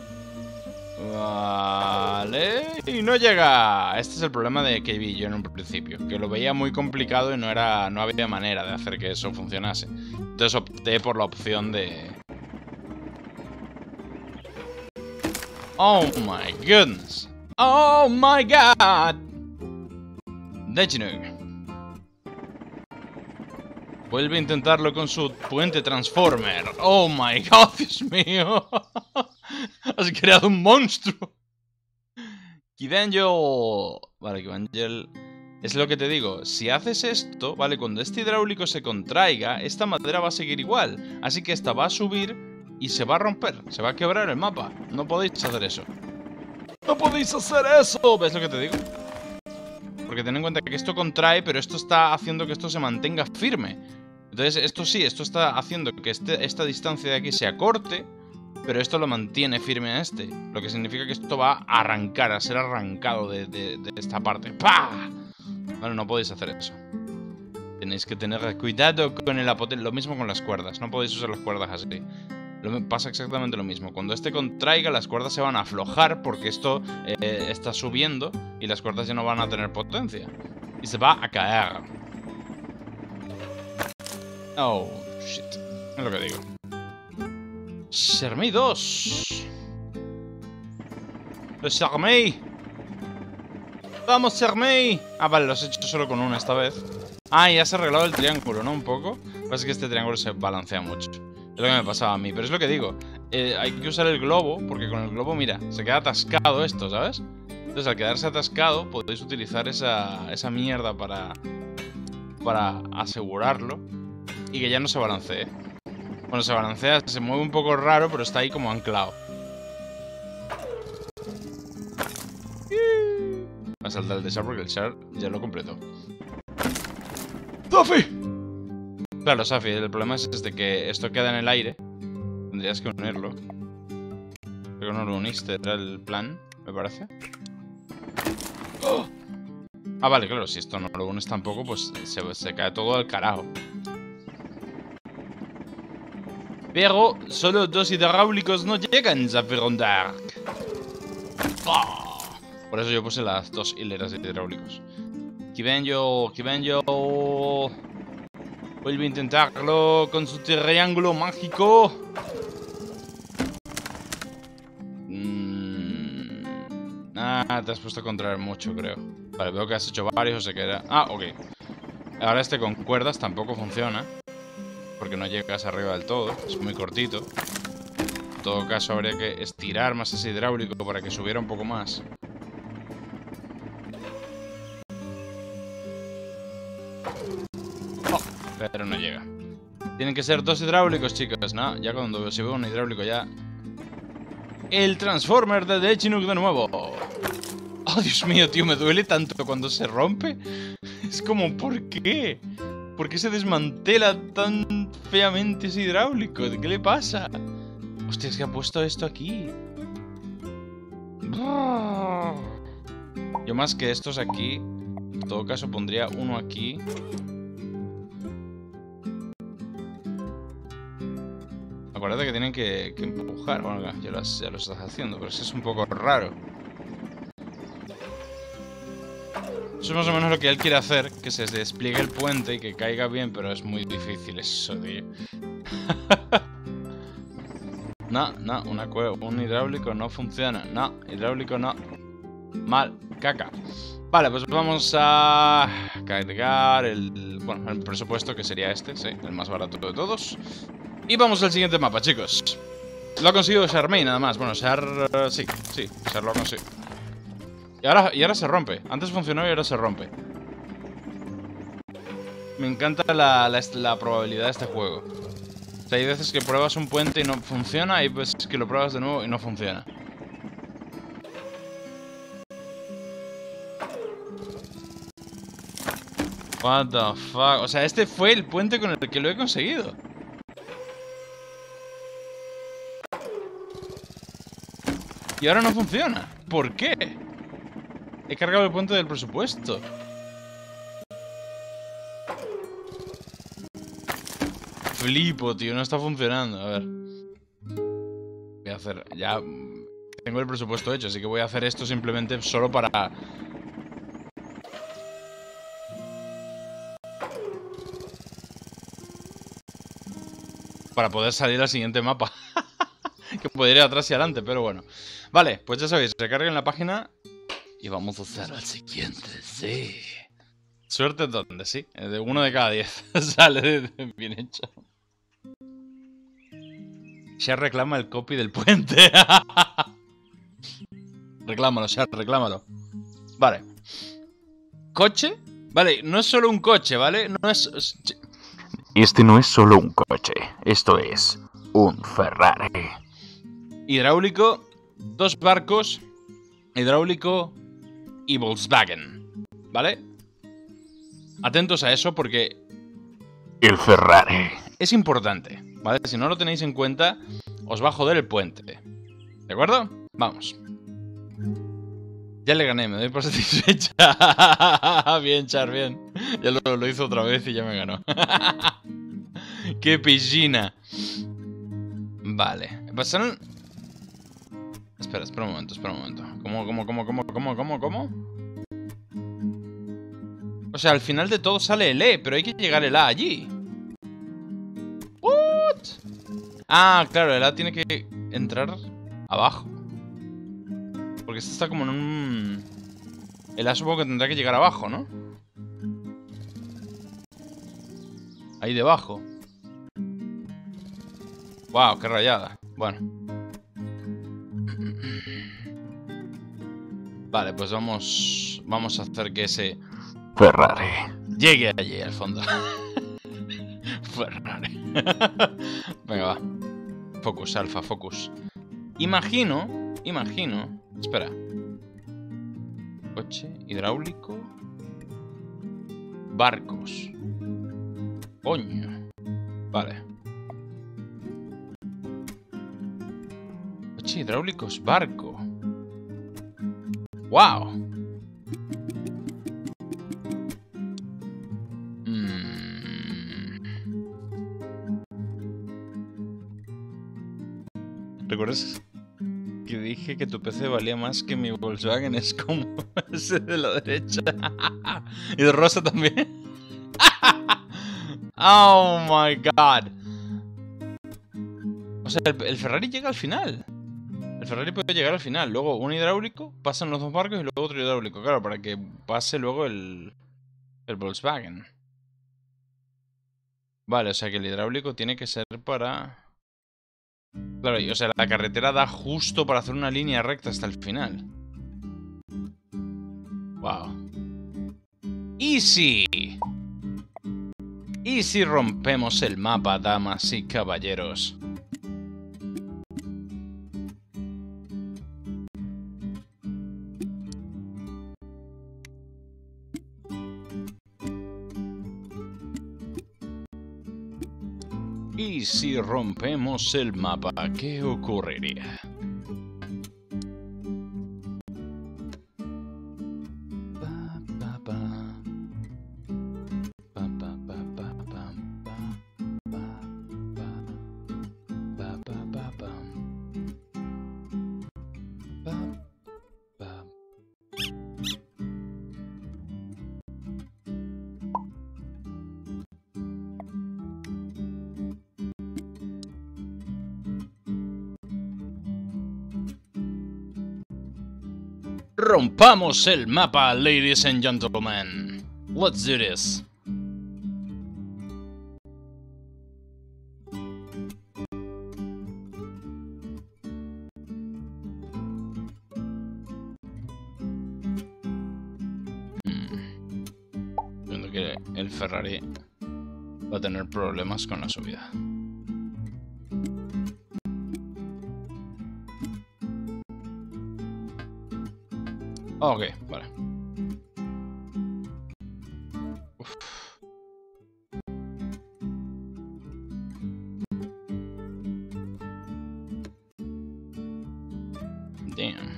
Speaker 1: Vale. Y no llega. Este es el problema de que vi yo en un principio. Que lo veía muy complicado y no era, no había manera de hacer que eso funcionase. Entonces opté por la opción de... Oh my goodness. Oh my god. De Chinook vuelve a intentarlo con su puente Transformer. Oh my god, Dios mío. Has creado un monstruo. Kidangel. Vale, Kidangel. Es lo que te digo. Si haces esto, vale, cuando este hidráulico se contraiga, esta madera va a seguir igual. Así que esta va a subir y se va a romper. Se va a quebrar el mapa. No podéis hacer eso. ¡No podéis hacer eso! ¿Ves lo que te digo? Porque ten en cuenta que esto contrae, pero esto está haciendo que esto se mantenga firme. Entonces, esto sí, esto está haciendo que este, esta distancia de aquí se acorte, pero esto lo mantiene firme a este. Lo que significa que esto va a arrancar, a ser arrancado de, de, de esta parte. ¡Pah! Bueno, no podéis hacer eso. Tenéis que tener cuidado con el apote. Lo mismo con las cuerdas. No podéis usar las cuerdas así. Lo, pasa exactamente lo mismo. Cuando este contraiga, las cuerdas se van a aflojar porque esto eh, está subiendo y las cuerdas ya no van a tener potencia. Y se va a caer. Oh, shit. Es lo que digo. Charmey dos. Los Charmey. Vamos, Charmey. Ah, vale, los he hecho solo con una esta vez. Ah, ya se ha arreglado el triángulo, ¿no? Un poco. Lo que pasa es que este triángulo se balancea mucho. Es lo que me pasaba a mí, pero es lo que digo. Eh, hay que usar el globo, porque con el globo, mira, se queda atascado esto, ¿sabes? Entonces, al quedarse atascado, podéis utilizar esa, esa mierda para, para asegurarlo y que ya no se balancee. Bueno, se balancea, se mueve un poco raro, pero está ahí como anclado. Va a saltar el de Char porque el Char ya lo completó. ¡Safi! Claro, Safi, el problema es este, que esto queda en el aire. Tendrías que unirlo. Creo que no lo uniste, era el plan, me parece. ¡Oh! Ah, vale, claro, si esto no lo unes tampoco, pues se, se cae todo al carajo. Pero solo dos hidráulicos no llegan a Zafiro Dark. ¡Oh! Por eso yo puse las dos hileras de hidráulicos. Kidangel, Kidangel. Vuelve a intentarlo con su triángulo mágico. Mm. Ah, te has puesto a contraer mucho, creo. Vale, veo que has hecho varios, o sea que era... Ah, ok. Ahora este con cuerdas tampoco funciona. Porque no llegas arriba del todo. Es muy cortito. En todo caso, habría que estirar más ese hidráulico para que subiera un poco más. Oh, pero no llega. Tienen que ser dos hidráulicos, chicos, ¿no? Ya cuando se ve un hidráulico ya... El Transformer de The Chinook de nuevo. Oh, Dios mío, tío, me duele tanto cuando se rompe. Es como, ¿por qué? ¿Por qué se desmantela tan feamente ese hidráulico? ¿Qué le pasa? Hostia, es que ha puesto esto aquí. Yo más que estos aquí, en todo caso pondría uno aquí. Acuérdate que tienen que, que empujar. Bueno, ya, las, ya lo estás haciendo, pero eso es un poco raro. Eso es más o menos lo que él quiere hacer, que se despliegue el puente y que caiga bien, pero es muy difícil eso, tío. No, no, una un hidráulico no funciona. No, hidráulico no. Mal, caca. Vale, pues vamos a cargar el, bueno, el presupuesto, que sería este, sí, el más barato de todos. Y vamos al siguiente mapa, chicos. Lo ha conseguido Charmaine, nada más. Bueno, Char... Uh, sí, sí, Char lo ha conseguido. Y ahora, y ahora se rompe. Antes funcionó y ahora se rompe. Me encanta la, la, la probabilidad de este juego. O sea, hay veces que pruebas un puente y no funciona, y hay veces que lo pruebas de nuevo y no funciona. What the fuck. O sea, este fue el puente con el que lo he conseguido. Y ahora no funciona. ¿Por qué? He cargado el puente del presupuesto. Flipo, tío. No está funcionando. A ver. Voy a hacer... Ya... Tengo el presupuesto hecho, así que voy a hacer esto simplemente solo para... Para poder salir al siguiente mapa. Que podría ir atrás y adelante, pero bueno. Vale, pues ya sabéis, recarguen la página y vamos a hacer al siguiente, sí. Suerte donde, sí. De uno de cada diez sale bien hecho. Ya reclama el copy del puente. Reclámalo, ya, reclámalo. Vale. ¿Coche? Vale, no es solo un coche, ¿vale? No es...
Speaker 2: Este no es solo un coche, esto es un Ferrari.
Speaker 1: Hidráulico, dos barcos, hidráulico y Volkswagen, ¿vale? Atentos a eso porque...
Speaker 2: El Ferrari.
Speaker 1: Es importante, ¿vale? Si no lo tenéis en cuenta, os va a joder el puente. ¿De acuerdo? Vamos. Ya le gané, me doy por satisfecha. Bien, Char, bien. Ya lo, lo hizo otra vez y ya me ganó. ¡Qué piscina! Vale. Pasaron... Espera, espera un momento, espera un momento. ¿Cómo, cómo, cómo, cómo, cómo, cómo, cómo? O sea, al final de todo sale el E, pero hay que llegar el A allí. ¿What? Ah, claro, el A tiene que entrar abajo. Porque este está como en un... El A supongo que tendrá que llegar abajo, ¿no? Ahí debajo. Wow, qué rayada. Bueno. Vale, pues vamos... Vamos a hacer que ese...
Speaker 2: Ferrari
Speaker 1: llegue allí al fondo. Ferrari. Venga, va. Focus, alfa, focus. Imagino... Imagino... Espera. Coche, hidráulico... Barcos. Coño. Vale. Coche, hidráulicos, barco. ¡Wow! Mm. ¿Recuerdas que dije que tu P C valía más que mi Volkswagen? Es como ese de la derecha. Y de rosa también. Oh my god. O sea, el, el Ferrari llega al final. El Ferrari puede llegar al final. Luego un hidráulico, pasan los dos barcos y luego otro hidráulico. Claro, para que pase luego el, el Volkswagen. Vale, o sea que el hidráulico tiene que ser para... Claro, o sea, la carretera da justo para hacer una línea recta hasta el final. Wow. Easy. ¿Y si rompemos el mapa, damas y caballeros? ¿Y si rompemos el mapa, qué ocurriría? Rompamos el mapa, ladies and gentlemen. Let's do this. Viendo que el Ferrari va a tener problemas con la subida. Ok, vale. Uf. Damn.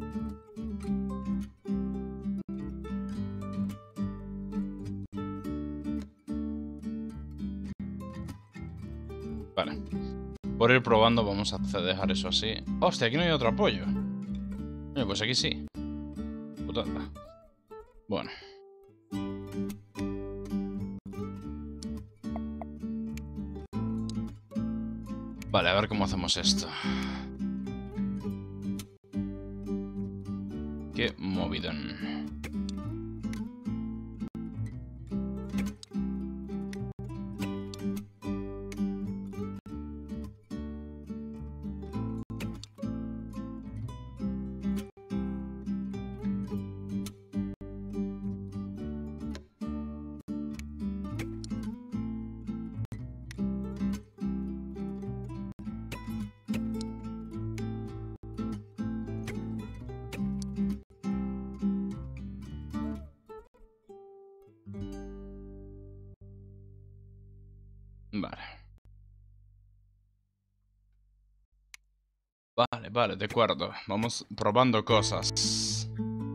Speaker 1: Vale. Por ir probando vamos a dejar eso así. Hostia, aquí no hay otro apoyo. Oye, pues aquí sí. Putada. Bueno. Vale, a ver cómo hacemos esto. Qué movidón. Vale. Vale, vale, de acuerdo. Vamos probando cosas.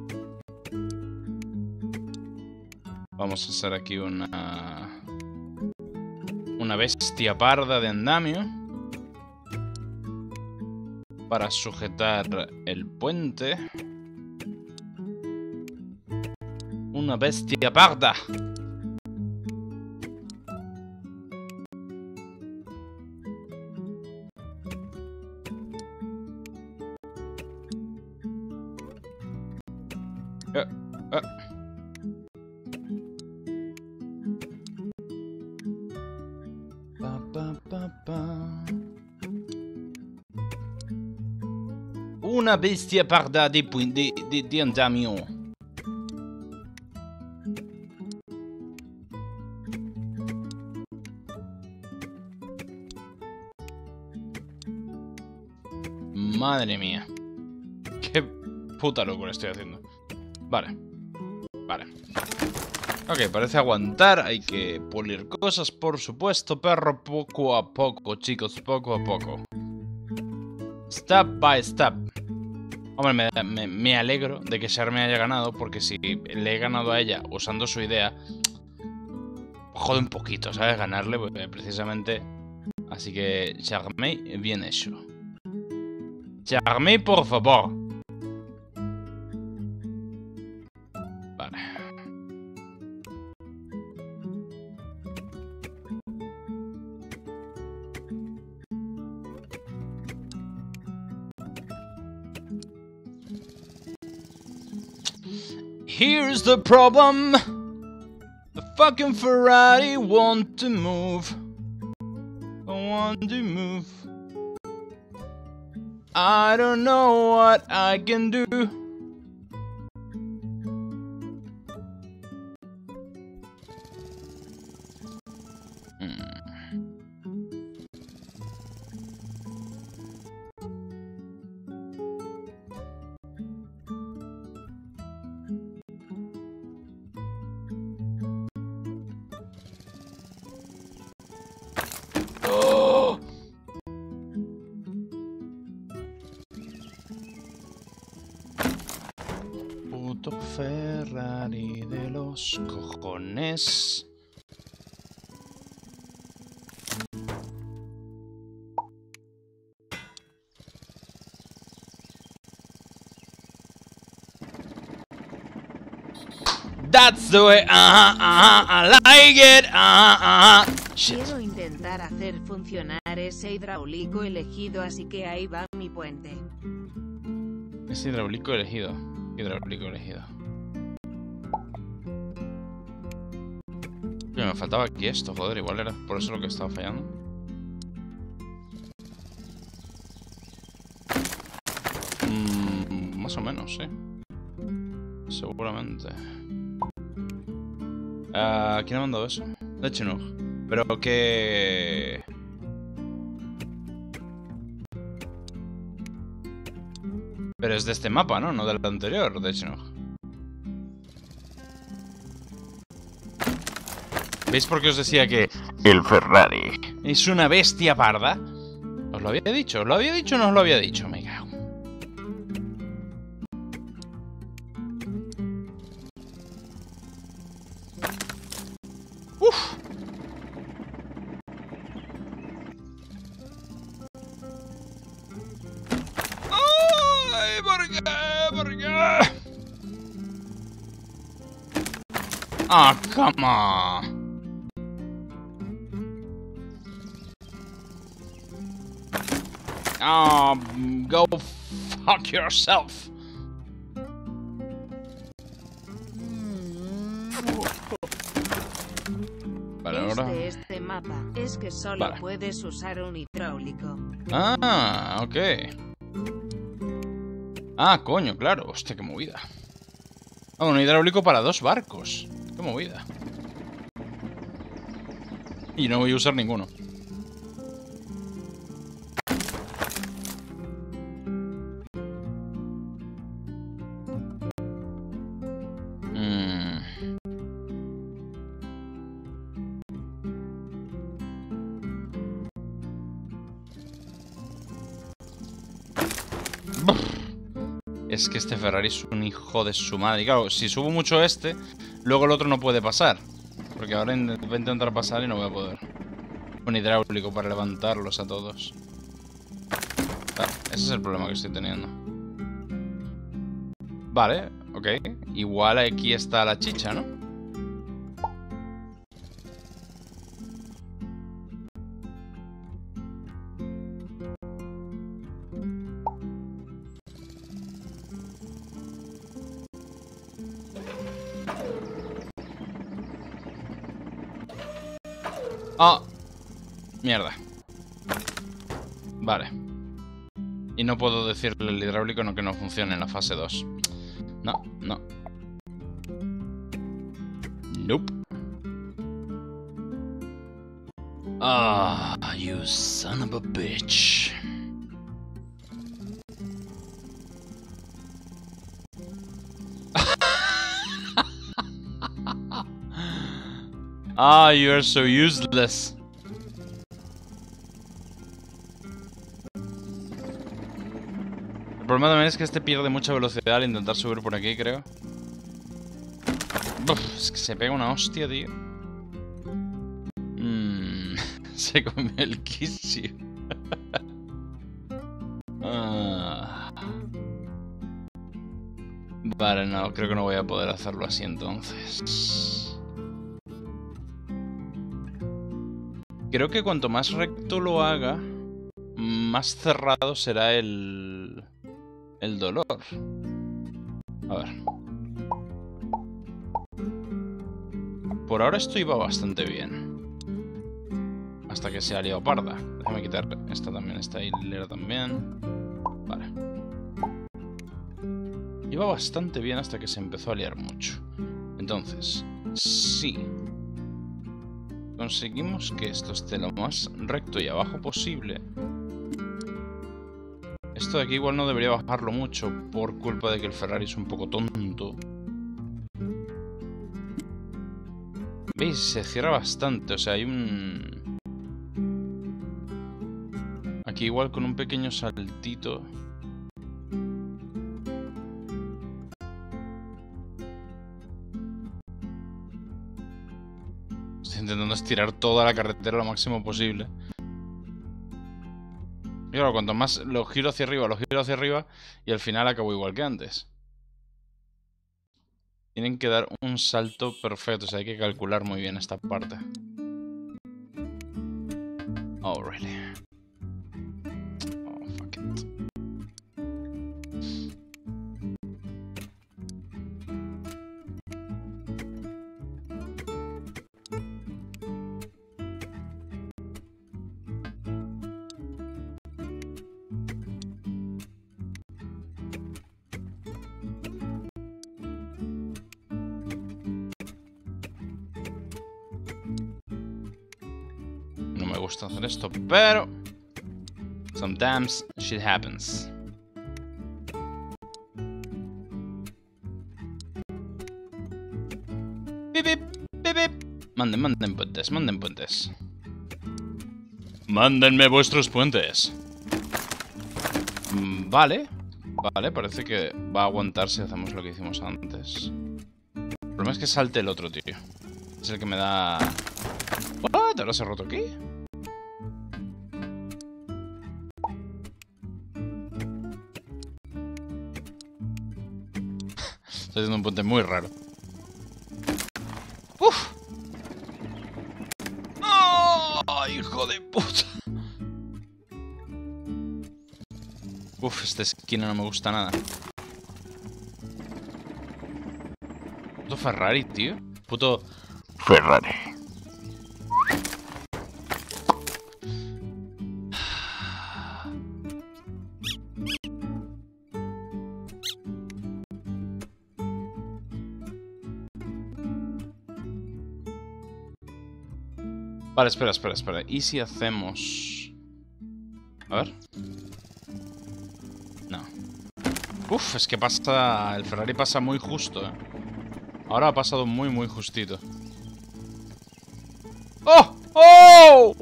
Speaker 1: Vamos a hacer aquí una... Una bestia parda de andamio. Para sujetar el puente. Una bestia parda. Uh, uh. Pa, pa, pa, pa. Una bestia parda di, di, di, di andamio. Madre mía. Qué puta locura estoy haciendo. Vale, vale. Ok, parece aguantar. Hay que pulir cosas, por supuesto, pero poco a poco, chicos, poco a poco. Step by step. Hombre, me, me, me alegro de que Char me haya ganado, porque si le he ganado a ella usando su idea, jode un poquito, ¿sabes? Ganarle, precisamente. Así que, Charmey, bien hecho. Charmey, por favor. Here's the problem. The fucking Ferrari want to move. I want to move. I don't know what I can do. Ferrari de los cojones. That's the way, uh-huh, uh-huh, I like it, uh-huh, uh-huh. Shit.
Speaker 3: Quiero intentar hacer funcionar ese hidráulico elegido, así que ahí va mi puente.
Speaker 1: Ese hidráulico elegido. Hidráulico elegido. Me faltaba aquí esto, joder, igual era por eso lo que estaba fallando. Mm, más o menos, sí. Seguramente. Uh, ¿Quién ha mandado eso? De Chinook. Pero que... Pero es de este mapa, ¿no? No del anterior, de Chinook. ¿Veis por qué os decía que
Speaker 2: el Ferrari
Speaker 1: es una bestia parda? ¿Os lo había dicho? ¿Os lo había dicho o no os lo había dicho? Me cago. Uf. Ay, ¿por qué? ¿Por qué? Ah, oh, come on. Oh, go fuck yourself. Vale, ahora...
Speaker 3: de este mapa es que solo
Speaker 1: vale.
Speaker 3: puedes usar un hidráulico.
Speaker 1: Ah, ok. Ah, coño, claro. Hostia, qué movida. Ah, un hidráulico para dos barcos. Qué movida. Y no voy a usar ninguno. Es que este Ferrari es un hijo de su madre. Y claro, si subo mucho este, luego el otro no puede pasar. Porque ahora voy a intentar pasar y no voy a poder. Un hidráulico para levantarlos a todos. Vale, ese es el problema que estoy teniendo. Vale, ok. Igual aquí está la chicha, ¿no? Ah, mierda. Vale. Y no puedo decirle al hidráulico no que no funcione en la fase dos. No, no. Nope. Ah, you son of a bitch. Ah, you are so useless. El problema también es que este pierde mucha velocidad al intentar subir por aquí, creo. Uf, es que se pega una hostia, tío. Mm, se comió el Kisio. ah. Vale, no, creo que no voy a poder hacerlo así entonces. Creo que cuanto más recto lo haga, más cerrado será el... el dolor. A ver. Por ahora esto iba bastante bien. Hasta que se ha liado parda. Déjame quitar esta también, esta hilera también. Vale. Iba bastante bien hasta que se empezó a liar mucho. Entonces, sí. Conseguimos que esto esté lo más recto y abajo posible. Esto de aquí igual no debería bajarlo mucho por culpa de que el Ferrari es un poco tonto. ¿Veis? Se cierra bastante, o sea, hay un... Aquí igual con un pequeño saltito... Estoy intentando estirar toda la carretera lo máximo posible. Y claro, cuanto más lo giro hacia arriba, lo giro hacia arriba, y al final acabo igual que antes. Tienen que dar un salto perfecto, o sea, hay que calcular muy bien esta parte. Oh, really? Oh, fuck it. gusta hacer esto, pero... sometimes shit happens. Bip, bip, bip, bip. Manden, manden puentes, manden puentes. Mándenme vuestros puentes. Mm, Vale. Vale, parece que va a aguantar si hacemos lo que hicimos antes. El problema es que salte el otro, tío. Es el que me da... ¿What? ¿Ahora se ha roto aquí? Estoy haciendo un puente muy raro. ¡Uf! ¡Oh, hijo de puta! Uf, esta esquina no me gusta nada. Puto Ferrari, tío. Puto...
Speaker 2: Ferrari.
Speaker 1: Vale, espera, espera, espera. ¿Y si hacemos...? A ver. No. Uf, es que pasa... El Ferrari pasa muy justo, eh. Ahora ha pasado muy, muy justito. ¡Oh! ¡Oh!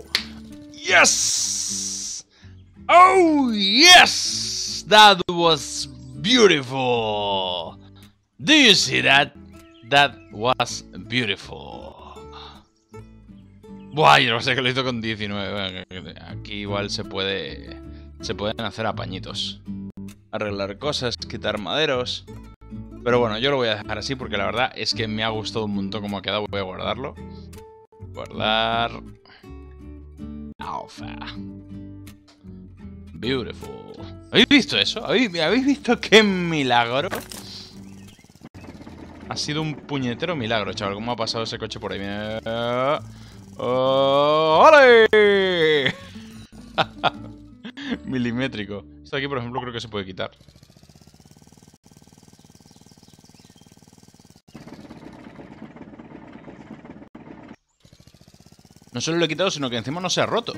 Speaker 1: ¡Yes! ¡Oh, yes! That was beautiful. Do you see that? That was beautiful. Buah, yo no sé que lo hizo con diecinueve. Aquí igual se puede... Se pueden hacer apañitos. Arreglar cosas, quitar maderos. Pero bueno, yo lo voy a dejar así porque la verdad es que me ha gustado un montón cómo ha quedado. Voy a guardarlo. Guardar... Alpha. Beautiful. ¿Habéis visto eso? ¿Habéis, ¿Habéis visto qué milagro? Ha sido un puñetero milagro, chaval. ¿Cómo ha pasado ese coche por ahí? Mira... ¡Oh, ¡ole! Milimétrico. Esto aquí, por ejemplo, creo que se puede quitar. No solo lo he quitado, sino que encima no se ha roto.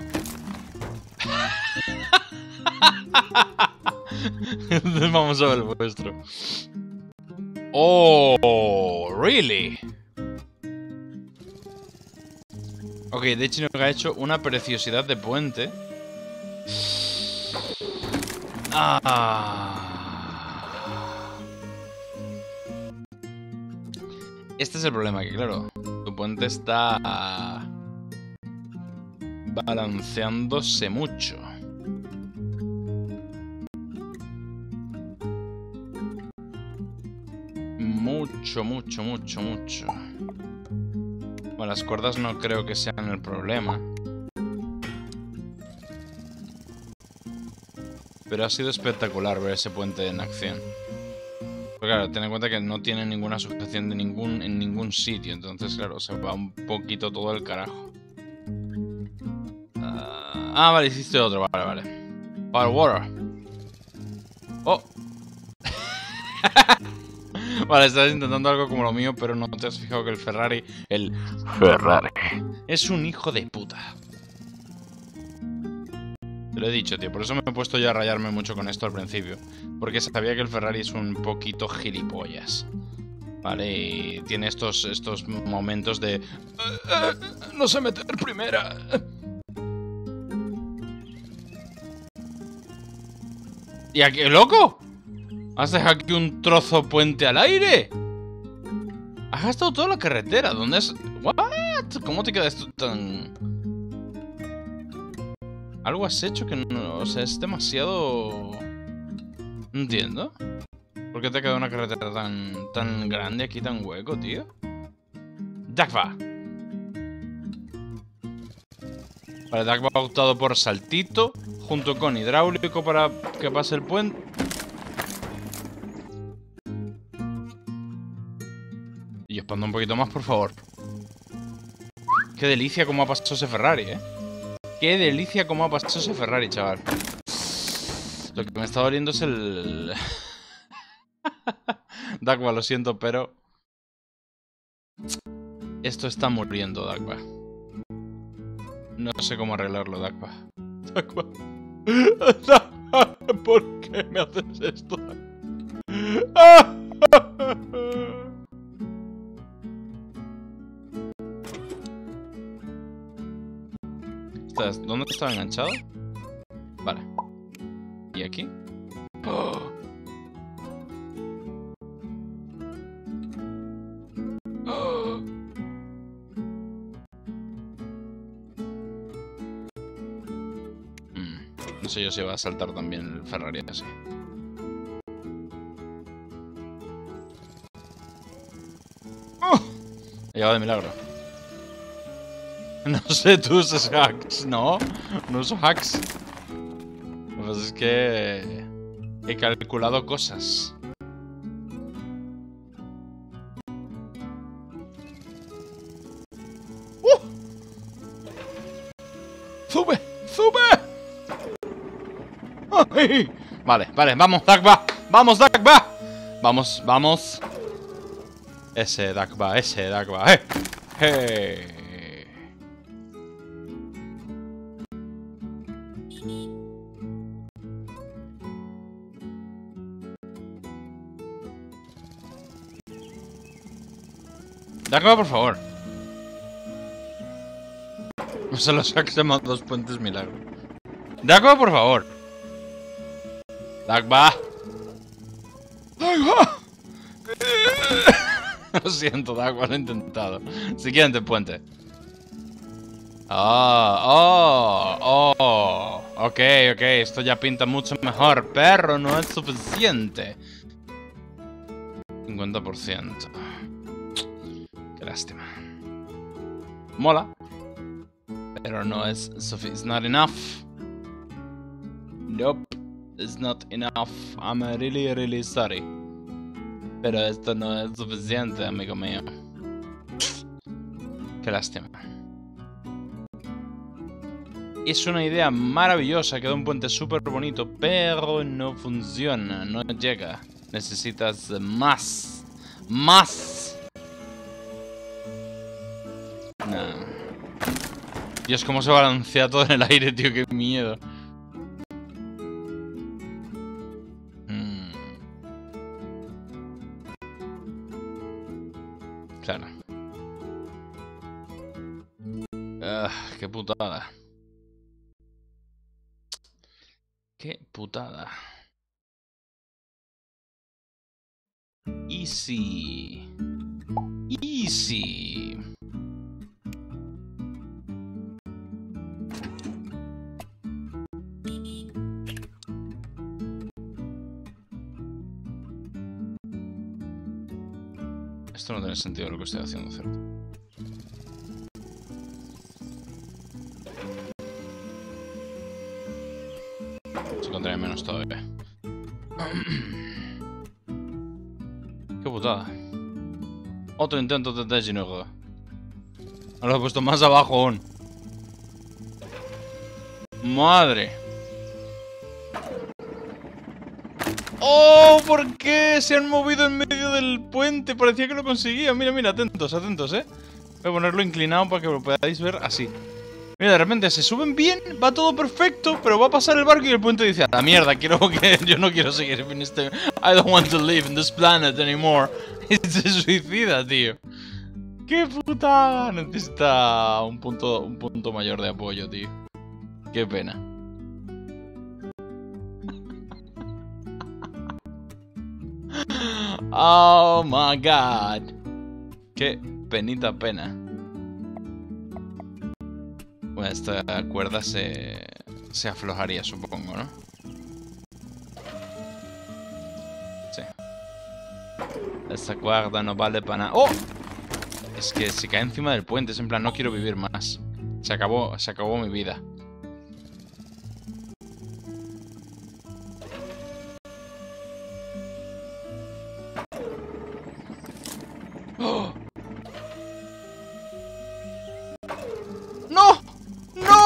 Speaker 1: Entonces vamos a ver el vuestro. Oh, really? Ok, de hecho ha hecho una preciosidad de puente. Ah. Este es el problema, que claro, tu puente está balanceándose mucho. Mucho, mucho, mucho, mucho. Bueno, las cuerdas no creo que sean el problema. Pero ha sido espectacular ver ese puente en acción. Pero claro, ten en cuenta que no tiene ninguna sujeción de ningún, en ningún sitio. Entonces, claro, se va un poquito todo el carajo. Uh, ah, vale, hiciste otro. Vale, vale. Power water. Oh. Vale, estás intentando algo como lo mío, pero no te has fijado que el Ferrari... El
Speaker 2: Ferrari.
Speaker 1: Es un hijo de puta. Te lo he dicho, tío. Por eso me he puesto ya a rayarme mucho con esto al principio. Porque sabía que el Ferrari es un poquito gilipollas. Vale, y tiene estos, estos momentos de... No sé meter primera. ¿Y aquí, loco? ¿Has dejado aquí un trozo puente al aire? Has gastado toda la carretera. ¿Dónde es? ¿What? ¿Cómo te queda esto tan...? Algo has hecho que no... O sea, es demasiado... No entiendo. ¿Por qué te ha quedado una carretera tan, tan grande aquí, tan hueco, tío? Dakva. Vale, Dakva ha optado por saltito junto con hidráulico para que pase el puente. Y expando un poquito más, por favor. Qué delicia cómo ha pasado ese Ferrari, eh. Qué delicia cómo ha pasado ese Ferrari, chaval. Lo que me está doliendo es el... Dakva, lo siento, pero... Esto está muriendo, Dakva. No sé cómo arreglarlo, Dagba. Dagba. ¿Por qué me haces esto? ¿Estás? ¿Dónde estaba enganchado? Vale. ¿Y aquí? ¡Oh! ¡Oh! Mm, no sé yo si va a saltar también el Ferrari así. ¡Oh! He llegado de milagro. No sé, tú usas hacks, ¿no? No uso hacks. Lo que pasa es que he calculado cosas. ¡Uh! ¡Sube! ¡Sube! ¡Ay! Vale, vale, vamos, Dagba. ¡Vamos, Dagba! Vamos, vamos. Ese Dagba, ese Dagba. ¡Eh! ¡Hey! Dagba, por favor. No se los saquemos dos puentes milagro. Dagba, por favor. Dagba. Dagba. Lo siento, Dagba, lo he intentado. Siguiente puente. Ah, oh, oh. Ok, ok, esto ya pinta mucho mejor. Pero no es suficiente. cincuenta por ciento. Qué lástima. Mola. Pero no es suficiente. It's not enough. Nope. It's not enough. I'm really, really sorry. Pero esto no es suficiente, amigo mío. Qué lástima. Es una idea maravillosa. Queda un puente súper bonito. Pero no funciona. No llega. Necesitas más. Más. No. Dios, cómo se balancea todo en el aire, tío. Qué miedo. Mm. Claro. Uh, qué putada. Qué putada. Easy. Easy. Esto no tiene sentido lo que estoy haciendo, ¿cierto? Se encontraría menos todavía. Qué putada. Otro intento de Dejinogo. Lo he puesto más abajo aún. Madre. ¡Oh! ¿Por qué se han movido en medio del puente? Parecía que lo conseguía. Mira, mira, atentos, atentos, ¿eh? Voy a ponerlo inclinado para que lo podáis ver así. Mira, de repente se suben bien, va todo perfecto, pero va a pasar el barco y el puente dice: a la mierda, quiero que yo no quiero seguir en este... I don't want to live in this planet anymore. Y se suicida, tío. ¡Qué putada! Necesita un punto, un punto mayor de apoyo, tío. Qué pena. Oh my god. Qué penita pena. Bueno, esta cuerda se, se aflojaría, supongo, ¿no? Sí. Esta cuerda no vale para nada. ¡Oh! Es que se cae encima del puente. Es en plan, no quiero vivir más. Se acabó, se acabó mi vida. ¡Oh! ¡No! ¡No!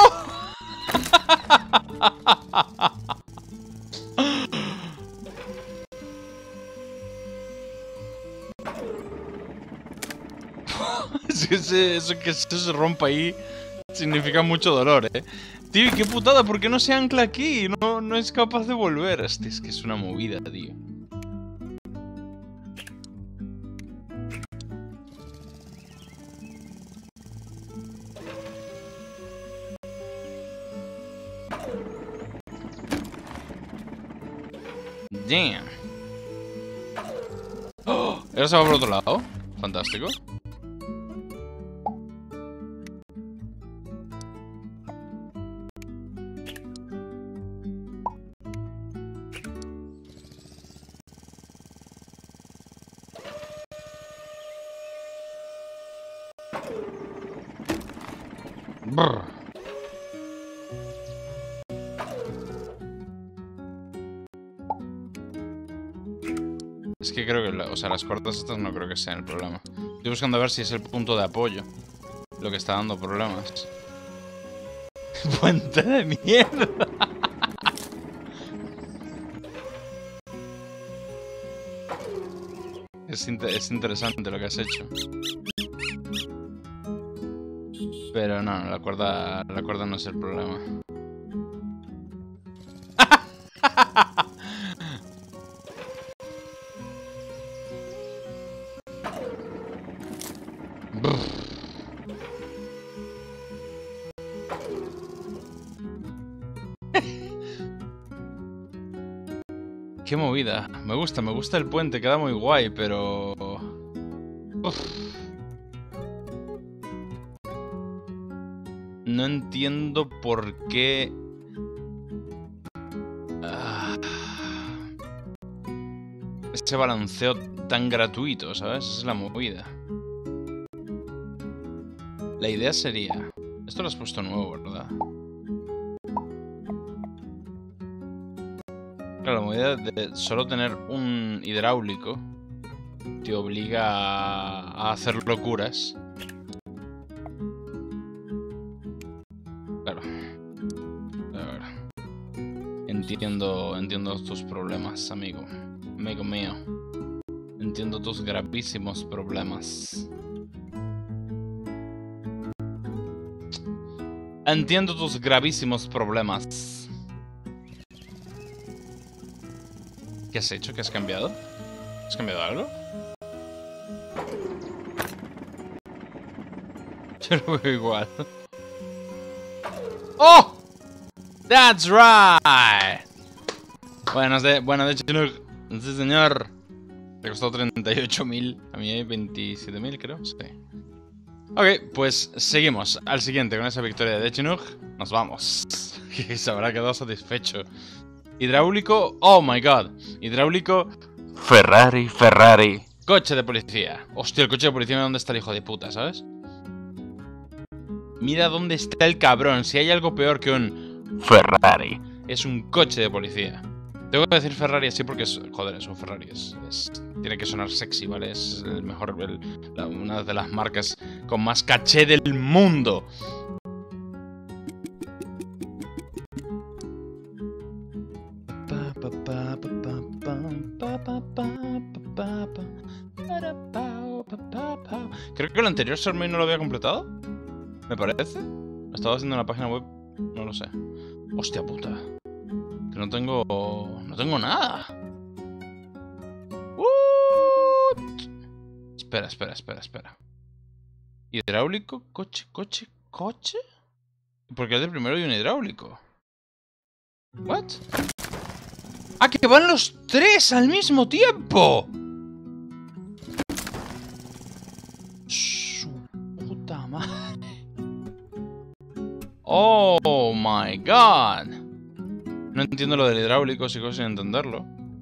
Speaker 1: Es que se, eso que se rompa ahí significa mucho dolor, eh. Tío, qué putada, ¿por qué no se ancla aquí? No, no es capaz de volver. Hostia, es que es una movida, tío. Damn. ¡Oh! ¿Ahora se va por otro lado? Fantástico. Brr. Es que creo que, la, o sea, las cuerdas estas no creo que sean el problema. Estoy buscando a ver si es el punto de apoyo lo que está dando problemas. ¡Puente de mierda! Es, inter es interesante lo que has hecho. Pero no, no, la cuerda, la cuerda no es el problema. Qué movida. Me gusta, me gusta el puente, queda muy guay, pero... Uf. No entiendo por qué... Ah. Ese balanceo tan gratuito, ¿sabes? Esa es la movida. La idea sería... Esto lo has puesto nuevo, ¿verdad? Claro, la movida de solo tener un hidráulico te obliga a hacer locuras. Claro. A ver. Entiendo, entiendo tus problemas, amigo. Amigo mío. Entiendo tus gravísimos problemas. Entiendo tus gravísimos problemas. ¿Qué has hecho? ¿Qué has cambiado? ¿Has cambiado algo? Yo lo veo igual. ¡Oh! That's right. Bueno, de, bueno, de hecho, no, sí, señor. Te costó treinta y ocho mil. A mí hay veintisiete mil, creo. Sí. Ok, pues seguimos al siguiente con esa victoria de Chinook. Nos vamos. Se habrá quedado satisfecho. Hidráulico. Oh my god. Hidráulico.
Speaker 2: Ferrari, Ferrari.
Speaker 1: Coche de policía. Hostia, el coche de policía, ¿dónde está el hijo de puta, sabes? Mira dónde está el cabrón. Si hay algo peor que un
Speaker 2: Ferrari.
Speaker 1: Es un coche de policía. Tengo que decir Ferrari así porque es... Joder, es un Ferrari. Es, es, tiene que sonar sexy, ¿vale? Es el mejor... El, la, una de las marcas con más caché del mundo. Creo que el anterior Survey no lo había completado. ¿Me parece? Lo estaba haciendo en la página web. No lo sé. Hostia puta. Que no tengo... No tengo nada. What? Espera, espera, espera, espera. Hidráulico, coche, coche, coche. Porque es de primero hay un hidráulico. What? ¡Ah, que van los tres al mismo tiempo! Su puta madre. Oh my god. No entiendo lo del hidráulico, sigo sin entenderlo.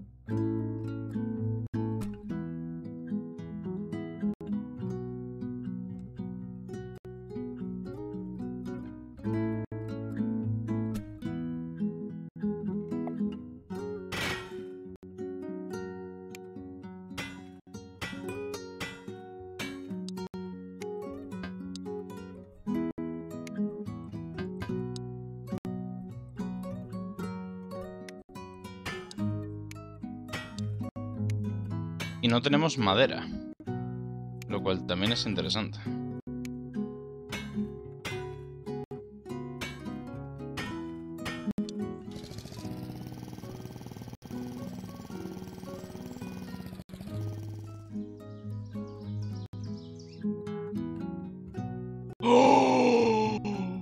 Speaker 1: Y no tenemos madera, lo cual también es interesante. ¡Oh!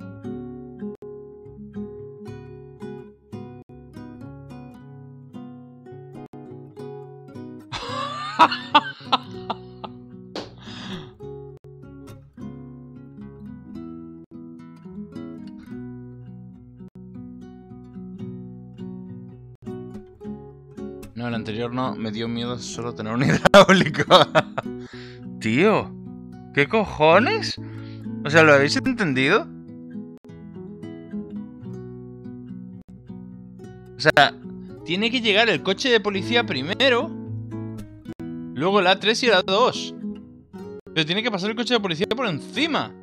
Speaker 1: No, el anterior no, me dio miedo solo tener un hidráulico. Tío, ¿qué cojones? O sea, ¿lo habéis entendido? O sea, tiene que llegar el coche de policía primero, luego el A tres y el A dos. Pero tiene que pasar el coche de policía por encima.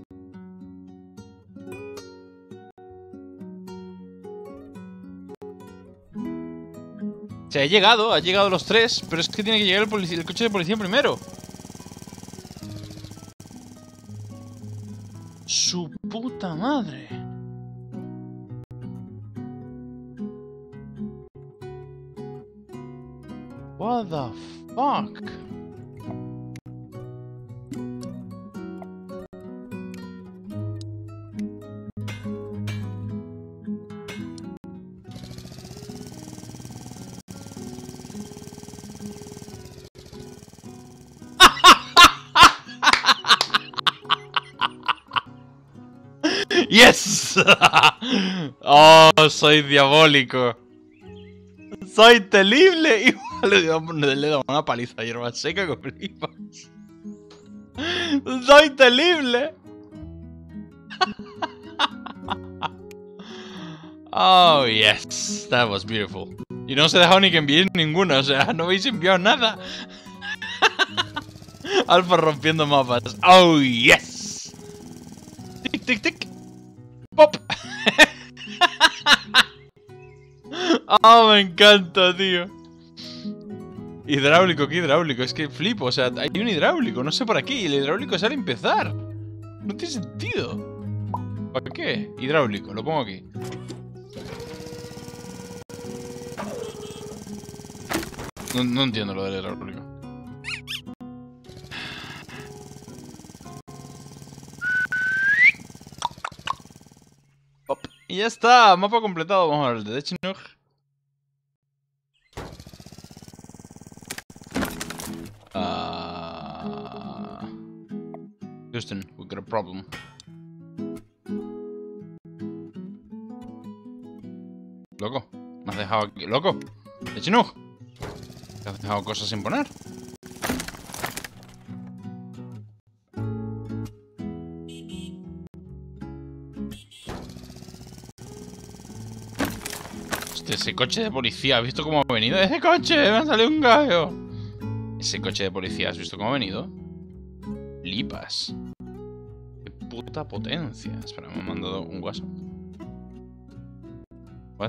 Speaker 1: O sea, ha llegado, ha llegado los tres, pero es que tiene que llegar el, policía, el coche de policía primero. Su puta madre. What the fuck? ¡Yes! ¡Oh, soy diabólico! ¡Soy terrible! Igual le doy, le doy una paliza a hierba seca con flipas. ¡Soy terrible! Oh, yes. That was beautiful. Y no os he dejado ni que enviéis ninguna, o sea, no habéis enviado nada. Alfa rompiendo mapas. Oh, yes. Tic, tic, tic. Pop. Oh, me encanta, tío. Hidráulico, ¿qué hidráulico? Es que flipo, o sea, hay un hidráulico, no sé para qué. Y el hidráulico sale a empezar. No tiene sentido. ¿Para qué? Hidráulico, lo pongo aquí. No, no entiendo lo del hidráulico. Pop. Y ya está, mapa completado. Vamos a ver el de Dechnug. Uh... Houston, we got a problem. Loco, me has dejado aquí. Loco, Dechnug. ¿Te has dejado cosas sin poner? Hostia, ese coche de policía, ¿has visto cómo ha venido? ¡Ese coche! ¡Me ha salido un gallo! Ese coche de policía, ¿has visto cómo ha venido? Lipas. ¡Qué puta potencia! Espera, me han mandado un WhatsApp. ¿What?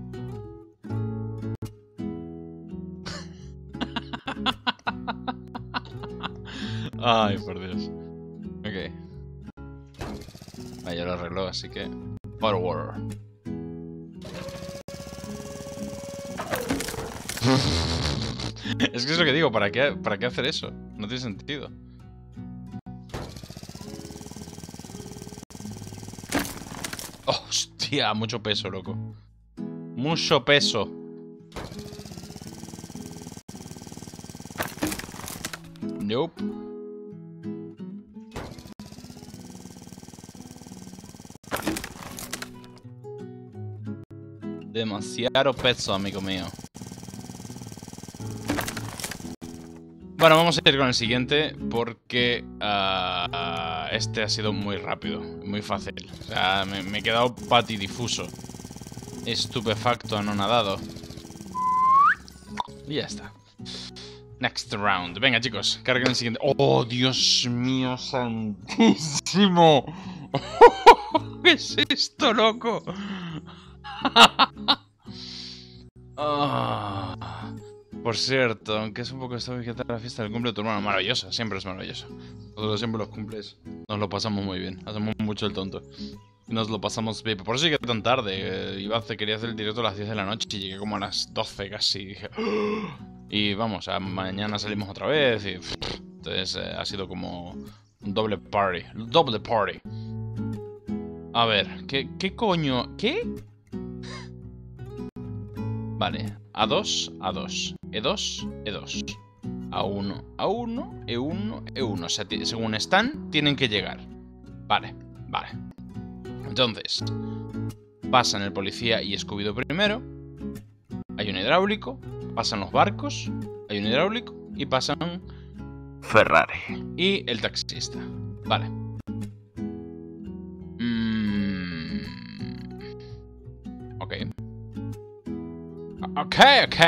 Speaker 1: Ay, por Dios. Ok. Ah, ya lo arregló, así que... Forward. Es que es lo que digo, ¿para qué, ¿para qué hacer eso? No tiene sentido. Oh, hostia, mucho peso, loco. Mucho peso. Nope. Demasiado peso, amigo mío. Bueno, vamos a ir con el siguiente porque uh, este ha sido muy rápido, muy fácil. O sea, me, me he quedado patidifuso. Estupefacto, anonadado. Y ya está. Next round. Venga, chicos, carguen el siguiente. ¡Oh, Dios mío santísimo! ¿Qué es esto, loco? Oh. Por cierto, aunque es un poco esta vez la fiesta del cumple de tu hermano. Maravillosa, siempre es maravillosa. Nosotros siempre los cumples nos lo pasamos muy bien. Hacemos mucho el tonto. Nos lo pasamos bien. Por eso llegué tan tarde. Iba a hacer, quería hacer el directo a las diez de la noche y llegué como a las doce casi. Y dije... ¡Oh! Y vamos, a mañana salimos otra vez. Y... Entonces eh, ha sido como Doble party. Doble party. A ver, ¿qué, qué coño? ¿Qué? Vale, A dos, A dos. E dos, E dos. A uno, A uno, E uno, E uno. O sea, según están, tienen que llegar. Vale, vale. Entonces, pasan el policía y Scooby-Doo primero. Hay un hidráulico. Pasan los barcos. Hay un hidráulico. Y pasan
Speaker 2: Ferrari.
Speaker 1: y el taxista. Vale. Mm. Ok. Ok, ok.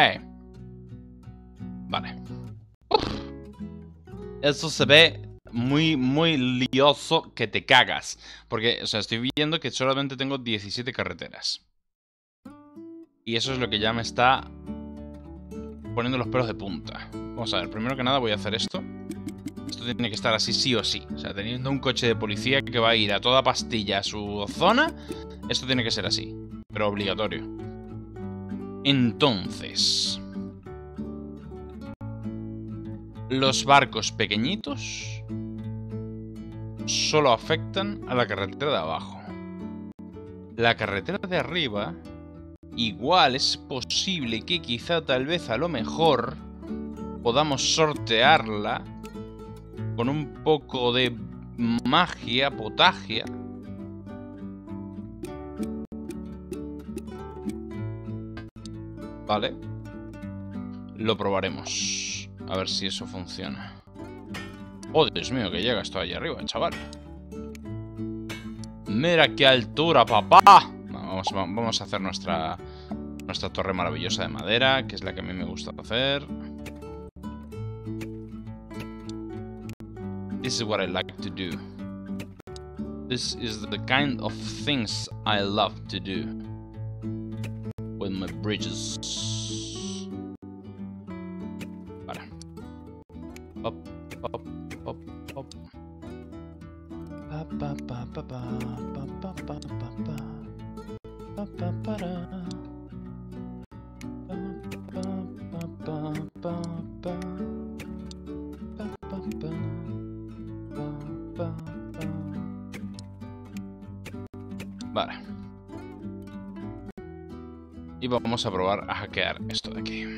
Speaker 1: Vale. Uf. Eso se ve muy, muy lioso que te cagas. Porque, o sea, estoy viendo que solamente tengo diecisiete carreteras. Y eso es lo que ya me está poniendo los pelos de punta. Vamos a ver, primero que nada voy a hacer esto. Esto tiene que estar así sí o sí. O sea, teniendo un coche de policía que va a ir a toda pastilla a su zona, esto tiene que ser así. Pero obligatorio. Entonces, los barcos pequeñitos solo afectan a la carretera de abajo. La carretera de arriba, igual es posible que quizá tal vez a lo mejor podamos sortearla con un poco de magia, potagia. Vale. Lo probaremos. A ver si eso funciona. Oh, Dios mío, que llega esto allá arriba, chaval. Mira qué altura, papá. Vamos, vamos a hacer nuestra, nuestra torre maravillosa de madera, que es la que a mí me gusta hacer. This is what I like to do. This is the kind of things I love to do with my bridges. Para. Pop, pop, pop, pop. Pa pa pa pa pa pa pa pa pa pa pa pa para. Pa pa pa pa pa pa pa pa pa. Vale. Y vamos a probar a hackear esto de aquí.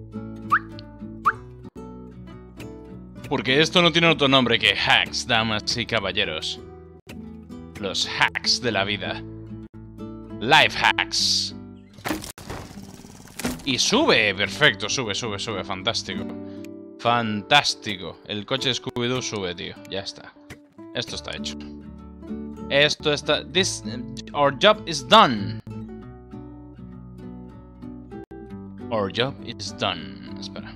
Speaker 1: Porque esto no tiene otro nombre que hacks, damas y caballeros. Los hacks de la vida. Life hacks. Y sube, perfecto, sube, sube, sube, fantástico. Fantástico. El coche de Scooby-Doo sube, tío. Ya está. Esto está hecho. Esto está... This... Our job is done. Our job is done. Espera.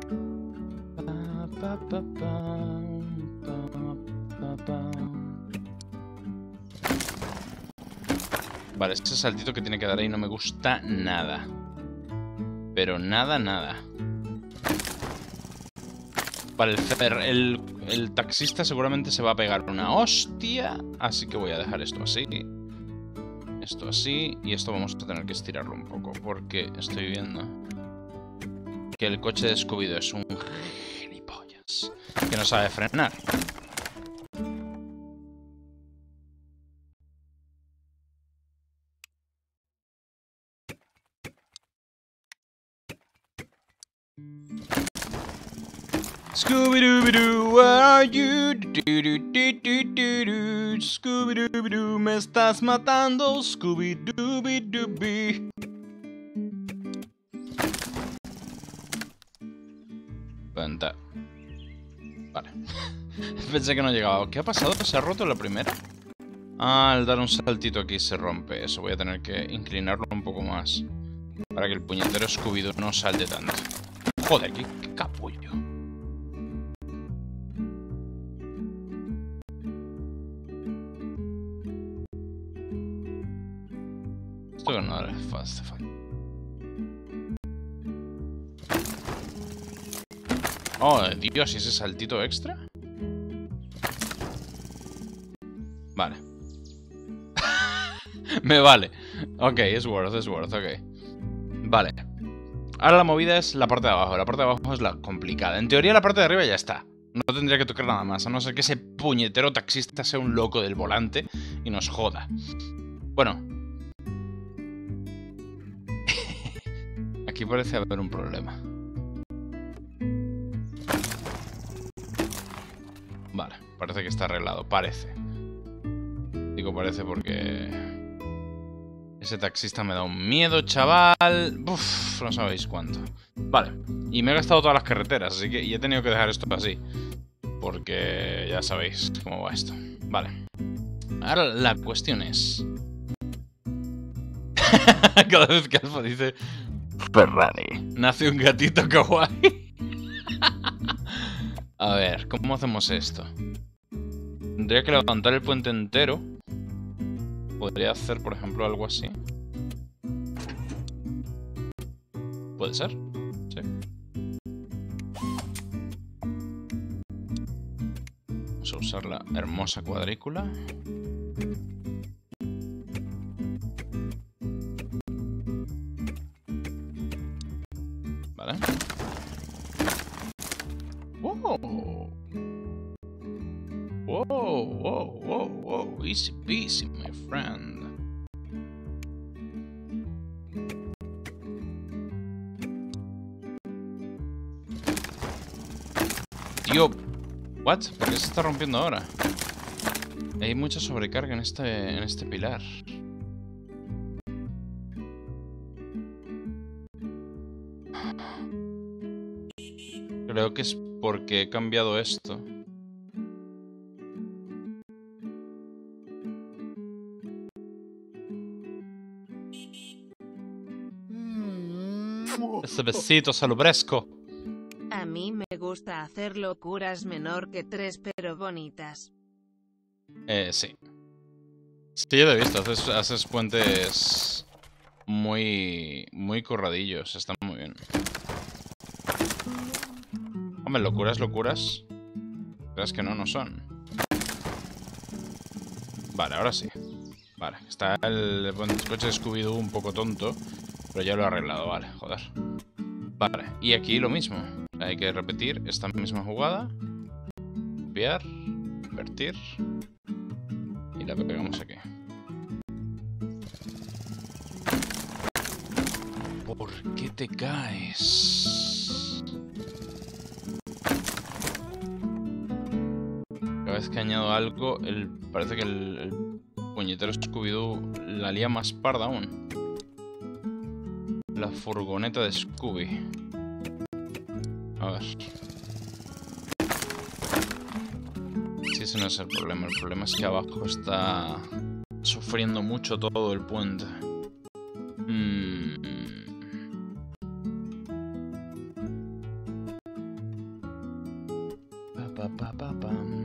Speaker 1: Vale, ese saltito que tiene que dar ahí no me gusta nada. Pero nada, nada. Vale, el, el, el taxista seguramente se va a pegar una hostia. Así que voy a dejar esto así. Esto así. Y esto vamos a tener que estirarlo un poco. Porque estoy viendo que el coche de Scooby-Doo es un gilipollas que no sabe frenar. Scooby-Doo, where are you? Scooby-Doo, me estás matando. Scooby-Doo-Doo. Venta. Vale. Pensé que no llegaba. ¿Qué ha pasado? ¿Se ha roto la primera? Ah, al dar un saltito aquí se rompe eso. Voy a tener que inclinarlo un poco más para que el puñetero Scooby-Doo no salte tanto. Joder, qué, qué capullo. Esto que no le hace falta. Oh, Dios, ¿y ese saltito extra? Vale. Me vale. Ok, es worth, es worth, ok. Vale. Ahora la movida es la parte de abajo. La parte de abajo es la complicada. En teoría la parte de arriba ya está. No tendría que tocar nada más, a no ser que ese puñetero taxista sea un loco del volante y nos joda. Bueno. Aquí parece haber un problema. Vale, parece que está arreglado, parece. Digo parece porque... ese taxista me da un miedo, chaval. Uf, no sabéis cuánto. Vale, y me he gastado todas las carreteras, así que y he tenido que dejar esto así. Porque ya sabéis cómo va esto. Vale. Ahora la cuestión es... Cada vez que Alfa dice...
Speaker 2: Ferrari.
Speaker 1: nace un gatito kawaii. A ver, ¿cómo hacemos esto? Tendría que levantar el puente entero. Podría hacer, por ejemplo, algo así. ¿Puede ser? Sí. Vamos a usar la hermosa cuadrícula. Vale. ¡Wow! Wow, wow, wow, wow. Easy peasy, my friend. Tío, what? ¿Por qué se está rompiendo ahora? Hay mucha sobrecarga en este, en este pilar. Creo que es porque he cambiado esto. Ese besito salubresco.
Speaker 3: A mí me gusta hacer locuras menor que tres pero bonitas.
Speaker 1: Eh, sí. Sí, ya te he visto. Haces, haces puentes muy, muy curradillos. Están muy bien. Hombre, locuras, locuras. Pero es que no, no son. Vale, ahora sí. Vale, está el coche de Scooby-Doo un poco tonto. Pero ya lo he arreglado, vale, joder. Vale, y aquí lo mismo. Hay que repetir esta misma jugada. Copiar. Invertir. Y la pegamos aquí. ¿Por qué te caes? Cada vez que añado algo, el, parece que el, el puñetero Scooby-Doo la lía más parda aún. La furgoneta de Scooby. A ver. Sí, ese no es el problema. El problema es que abajo está sufriendo mucho todo el puente. Mm. Pa, pa, pa, pa, pam.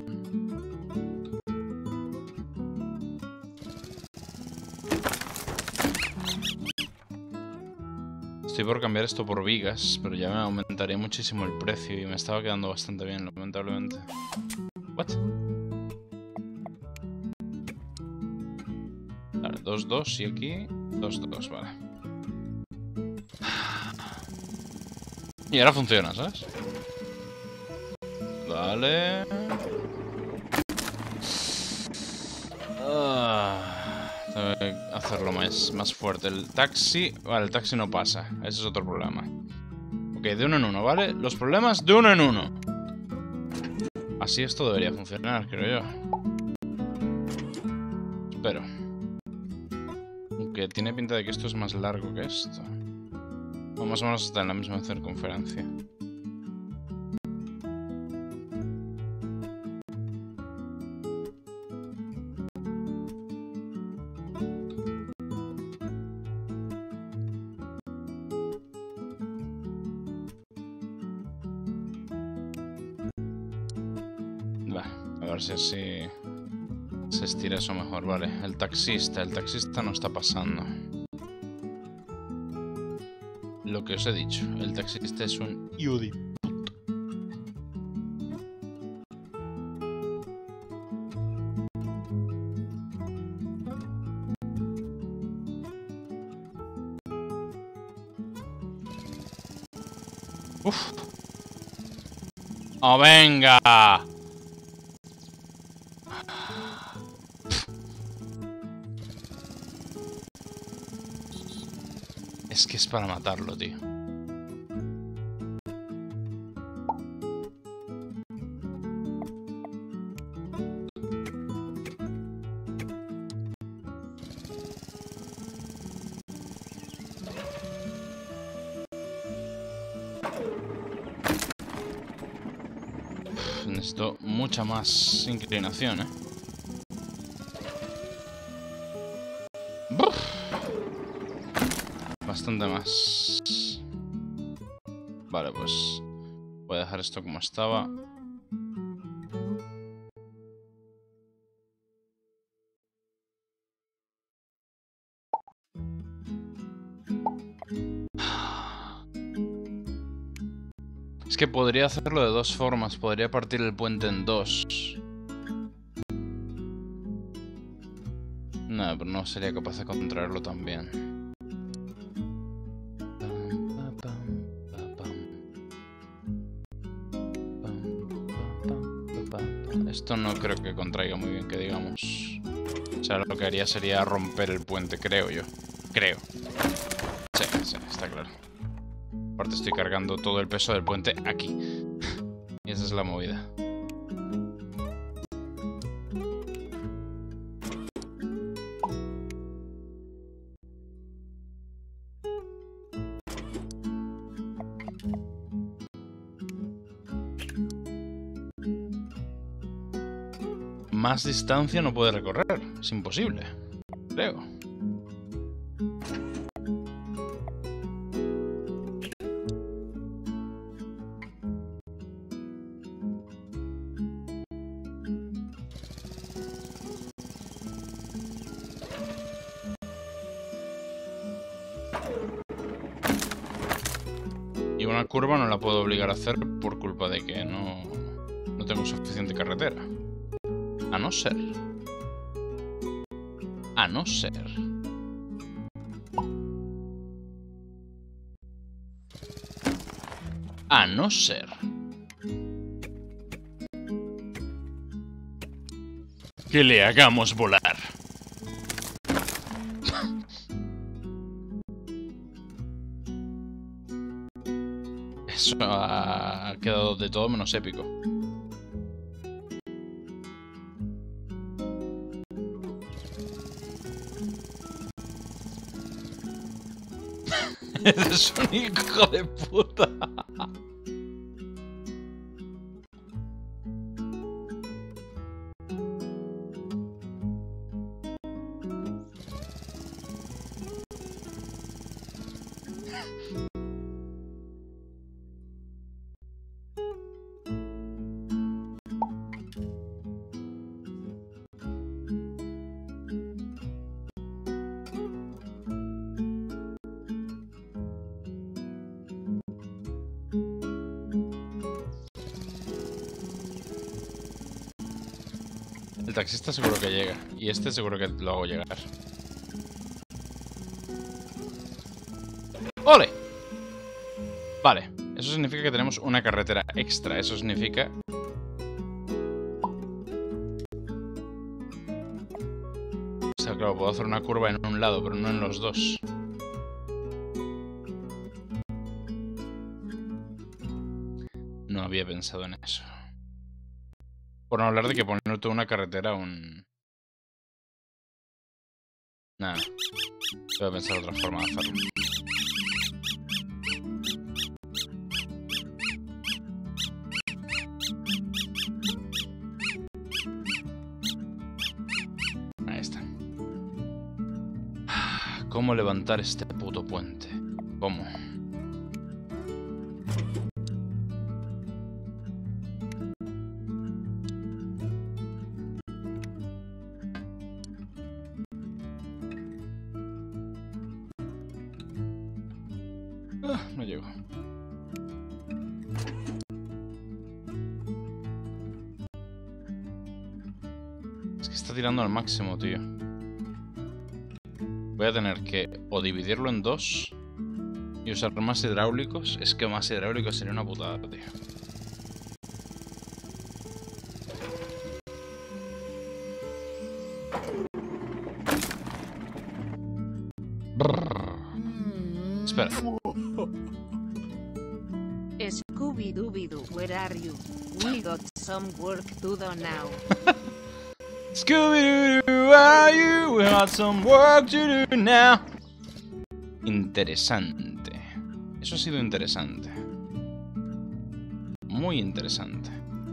Speaker 1: Estoy por cambiar esto por vigas, pero ya me aumentaría muchísimo el precio y me estaba quedando bastante bien, lamentablemente. What? Vale, dos dos y aquí dos dos, vale. Y ahora funciona, ¿sabes? Vale. Ah. Tengo que hacerlo más, más fuerte. El taxi... Vale, el taxi no pasa. Ese es otro problema. Ok, de uno en uno, ¿vale? Los problemas de uno en uno. Así esto debería funcionar, creo yo. Espero. Aunque tiene pinta de que esto es más largo que esto. O más o menos está en la misma circunferencia. A ver si así se estira eso mejor. Vale, el taxista. El taxista no está pasando. Lo que os he dicho. El taxista es un idiota. Uf. ¡Oh, venga! Es que es para matarlo, tío. Necesito mucha más inclinación, ¿eh? ¡Buf! Bastante más. Vale, pues voy a dejar esto como estaba. Es que podría hacerlo de dos formas. Podría partir el puente en dos. No, pero no sería capaz de contraerlo también. Esto no creo que contraiga muy bien, que digamos. O sea, lo que haría sería romper el puente, creo yo. Creo. Sí, sí, está claro. Aparte estoy cargando todo el peso del puente aquí. Y esa es la movida. Más distancia no puede recorrer. Es imposible. Creo. Y una curva no la puedo obligar a hacer por culpa de que no, no tengo suficiente carretera. A no ser... A no ser... A no ser... que le hagamos volar. Eso ha quedado de todo menos épico. Es un hijo de puta. El taxista seguro que llega. Y este seguro que lo hago llegar. ¡Ole! Vale. Eso significa que tenemos una carretera extra. Eso significa... O sea, claro, puedo hacer una curva en un lado, pero no en los dos. No había pensado en eso. Por no hablar de que poner toda una carretera un... Nada. Voy a pensar otra forma de hacerlo. Ahí está. ¿Cómo levantar este puto puente? ¿Cómo? Ah, no llego. Es que está tirando al máximo, tío. Voy a tener que o dividirlo en dos y usar más hidráulicos. Es que más hidráulicos sería una putada, tío. Brrr. Espera.
Speaker 3: Scooby-Dooby-Doo, where are you? We got some work to do now.
Speaker 1: Scooby-Doo, where are you? We got some work to do now. Interesante. Eso ha sido interesante. Muy interesante.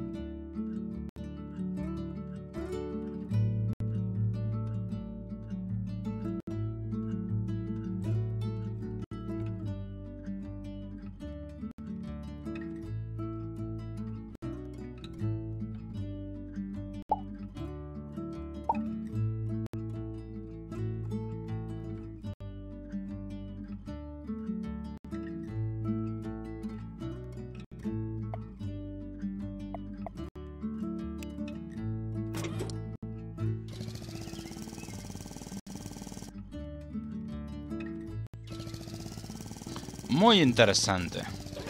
Speaker 1: Muy interesante.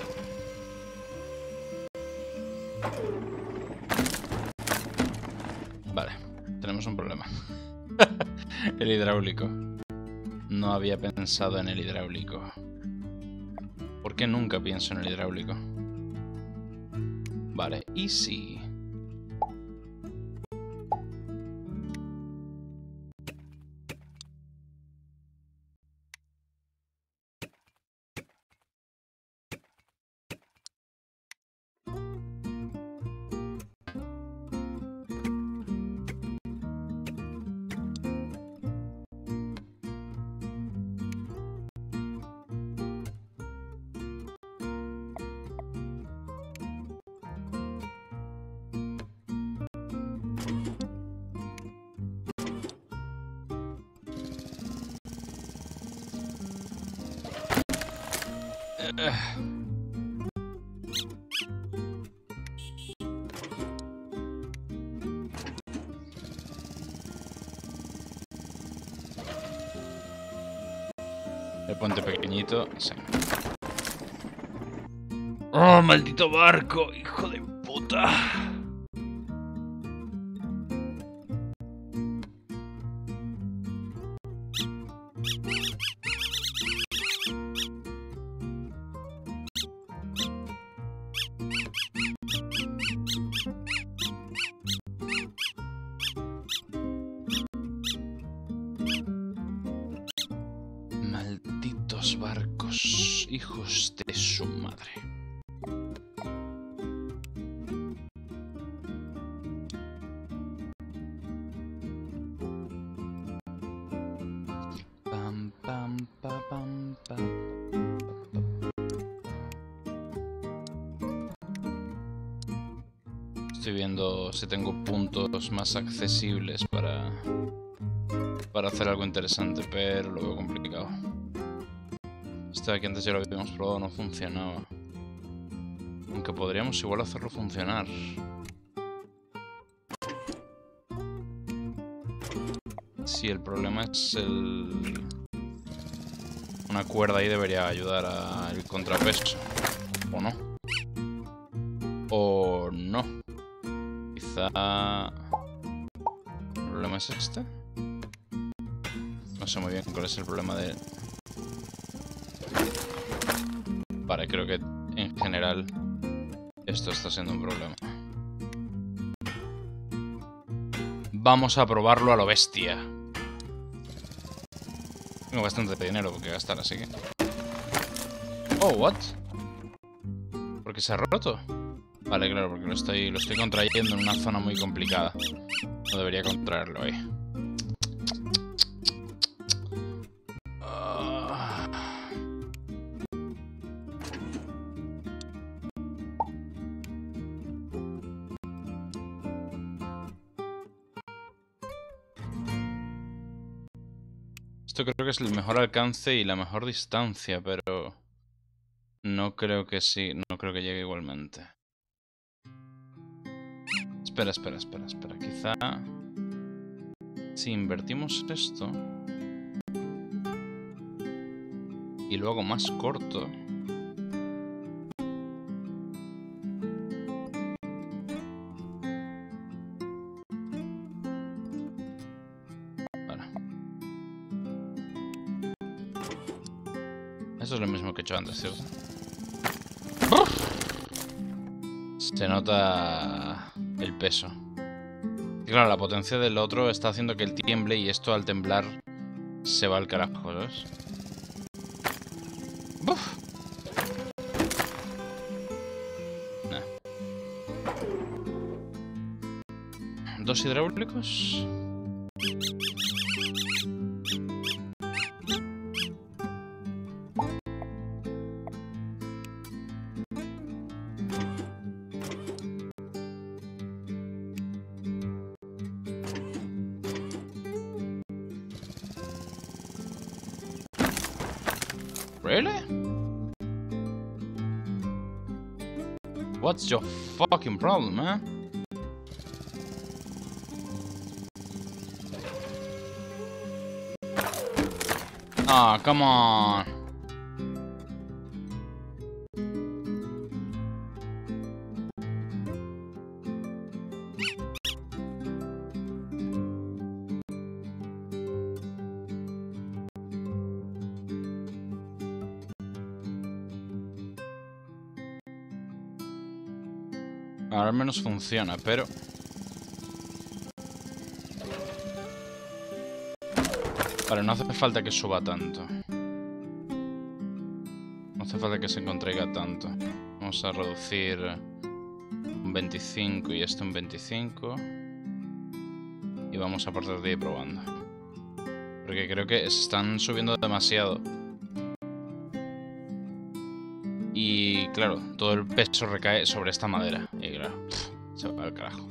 Speaker 1: Vale, tenemos un problema. El hidráulico. No había pensado en el hidráulico. ¿Por qué nunca pienso en el hidráulico? Vale, y si... El puente pequeñito, sí. ¡Oh, maldito barco! ¡Hijo de puta! Malditos barcos, hijos de su madre. Pam, pam, pa, pam, pa, pa, pa. Estoy viendo si tengo puntos más accesibles para, para hacer algo interesante, pero lo veo complicado. Este de aquí antes ya lo habíamos probado, no funcionaba. Aunque podríamos igual hacerlo funcionar. Si el problema es el... Una cuerda ahí debería ayudar al contrapeso. ¿O no? ¿O no? Quizá... ¿El problema es este? No sé muy bien cuál es el problema de... Vale, creo que en general esto está siendo un problema. Vamos a probarlo a lo bestia. Tengo bastante dinero que gastar, así que... Oh, what? ¿Por qué se ha roto? Vale, claro, porque lo estoy, lo estoy contrayendo en una zona muy complicada. No debería contraerlo ahí. Esto creo que es el mejor alcance y la mejor distancia, pero no creo que sí, no creo que llegue igualmente. Espera, espera, espera, espera. Quizá si invertimos esto y lo hago más corto. Eso es lo mismo que he hecho antes, ¿cierto? Se nota el peso. Y claro, la potencia del otro está haciendo que él tiemble y esto al temblar se va al carajo, ¿sabes? ¡Buf! Nah. ¿Dos hidráulicos? Really? What's your fucking problem, man? Ah, oh, come on. Ahora al menos funciona, pero... Vale, no hace falta que suba tanto. No hace falta que se contraiga tanto. Vamos a reducir un veinticinco y esto un veinticinco. Y vamos a partir de ahí probando. Porque creo que se están subiendo demasiado. Y claro, todo el peso recae sobre esta madera. Y claro, pff, se va al carajo.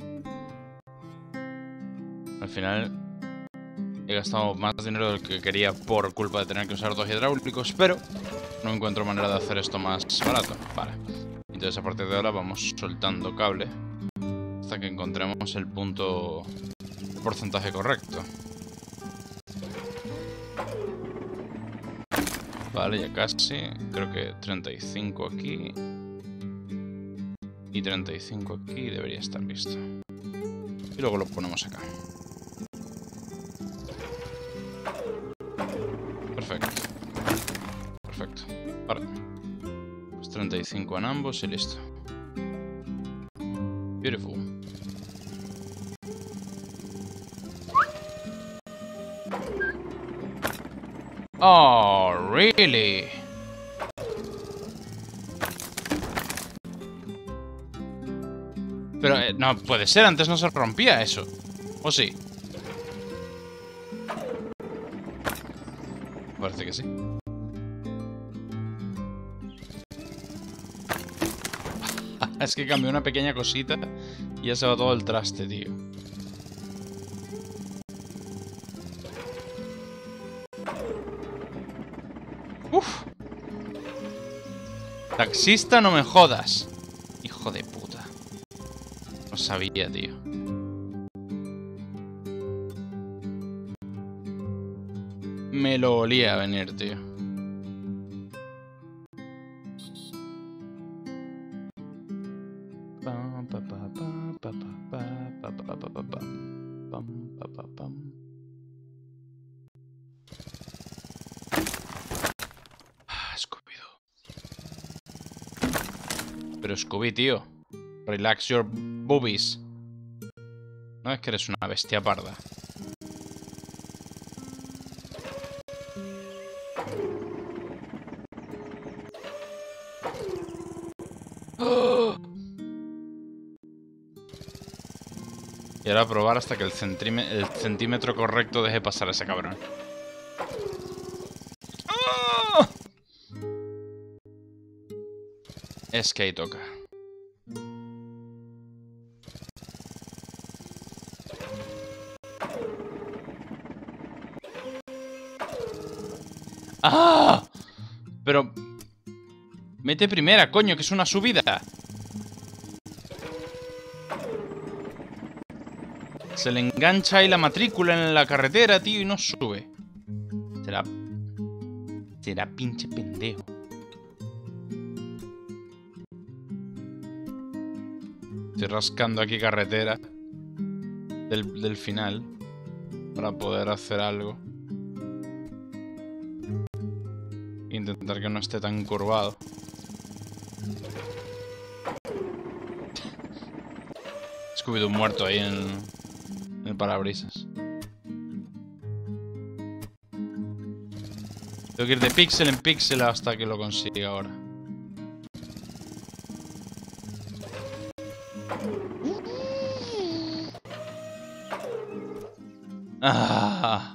Speaker 1: Al final he gastado más dinero del que quería por culpa de tener que usar dos hidráulicos, pero no encuentro manera de hacer esto más barato. Vale. Entonces a partir de ahora vamos soltando cable hasta que encontremos el punto, el porcentaje correcto. Vale, ya casi. Creo que treinta y cinco aquí. Y treinta y cinco aquí. Debería estar listo. Y luego lo ponemos acá. Perfecto. Perfecto. Vale. Pues treinta y cinco en ambos y listo. Beautiful. Oh, really? Pero eh, no puede ser, antes no se rompía eso. ¿O sí? Parece que sí. Es que cambió una pequeña cosita y ya se va todo el traste, tío. Uf. Taxista, no me jodas. Hijo de puta. No sabía, tío. Me lo olía venir, tío. Pero Scooby, tío. Relax your boobies. No es que eres una bestia parda. ¡Oh! Y ahora a probar hasta que el, el centímetro correcto deje pasar a ese cabrón. ¡Oh! Es que ahí toca. ¡Ah! Pero... mete primera, coño, que es una subida. Se le engancha ahí la matrícula en la carretera, tío, y no sube. Será... será pinche pendejo. Estoy rascando aquí carretera del, del final para poder hacer algo. intentar que no esté tan curvado. Scooby-Doo muerto ahí en, en el parabrisas. Tengo que ir de píxel en píxel hasta que lo consiga ahora. Ah.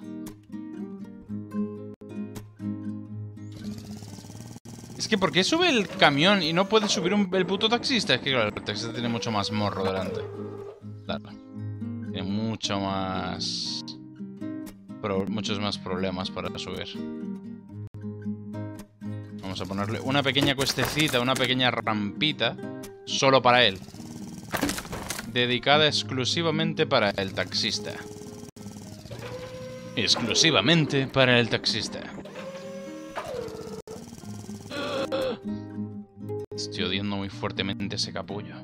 Speaker 1: Es que ¿por qué sube el camión y no puede subir un, el puto taxista? Es que claro, el taxista tiene mucho más morro delante. Claro. Tiene mucho más... Pro, muchos más problemas para subir. Vamos a ponerle una pequeña cuestecita, una pequeña rampita, solo para él. Dedicada exclusivamente para el taxista. Exclusivamente para el taxista. Estoy odiando muy fuertemente ese capullo.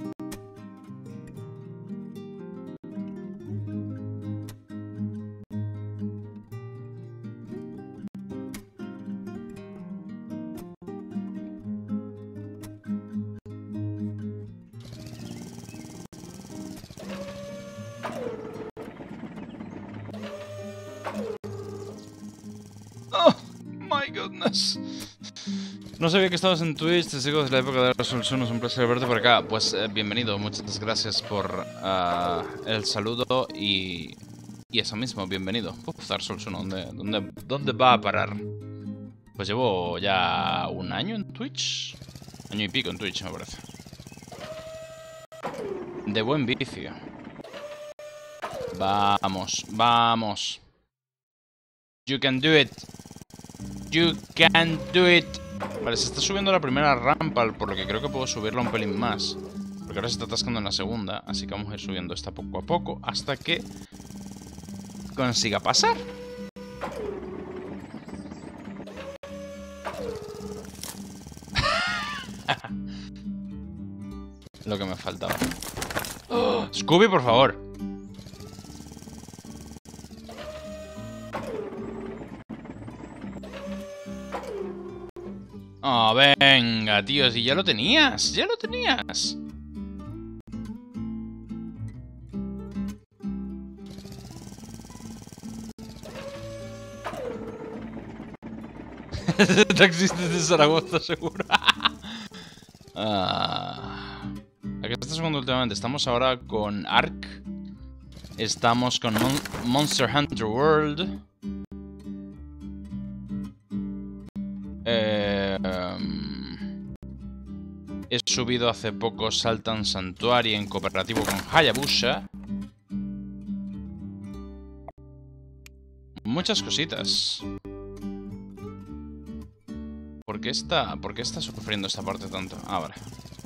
Speaker 1: Oh, my goodness. No sabía que estabas en Twitch, te sigo desde la época de Dark Souls uno, es un placer verte por acá. Pues eh, bienvenido, muchas gracias por uh, el saludo y, y eso mismo, bienvenido. Uf, Dark Souls uno, ¿dónde, dónde, ¿dónde va a parar? Pues llevo ya un año en Twitch, año y pico en Twitch me parece. De buen vicio. Vamos, vamos. You can do it. You can do it. Vale, se está subiendo la primera rampa, por lo que creo que puedo subirla un pelín más. Porque ahora se está atascando en la segunda, así que vamos a ir subiendo esta poco a poco hasta que consiga pasar. Lo que me faltaba. ¡Oh! Scooby, por favor. Oh, venga, tío, si ya lo tenías, ya lo tenías. Taxistas de Zaragoza, seguro. Ah. ¿A qué estás jugando últimamente? Estamos ahora con Ark. Estamos con Mon Monster Hunter World. Eh, um, he subido hace poco Saltan Sanctuary en cooperativo con Hayabusa. Muchas cositas. ¿Por qué está, por qué está sufriendo esta parte tanto? Ah, vale.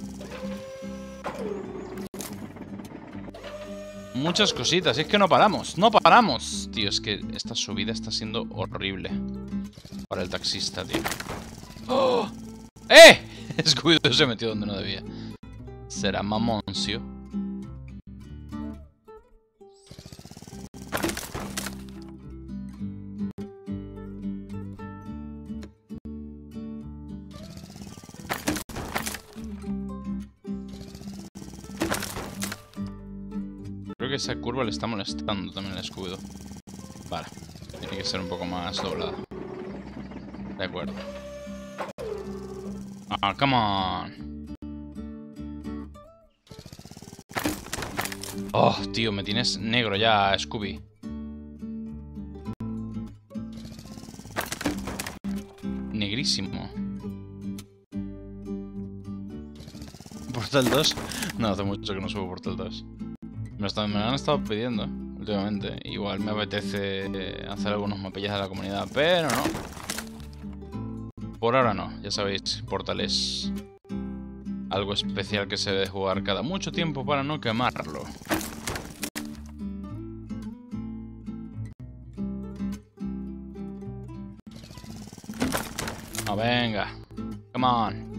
Speaker 1: Muchas cositas. Es que no paramos. No paramos. Tío, es que esta subida está siendo horrible para el taxista, tío. ¡Oh! ¡Eh! Scooby-Doo se metió donde no debía. Será mamoncio. Creo que esa curva le está molestando también al Scooby-Doo. Vale. Tiene que ser un poco más doblada. De acuerdo. Ah, come on. Oh, tío, me tienes negro ya, Scooby. Negrísimo. ¿Portal dos? No, hace mucho que no subo Portal dos. Me, está, me lo han estado pidiendo últimamente. Igual me apetece hacer algunos mapillas de la comunidad, pero no. Por ahora no, ya sabéis, Portal es algo especial que se debe jugar cada mucho tiempo para no quemarlo. Ah, venga. Come on.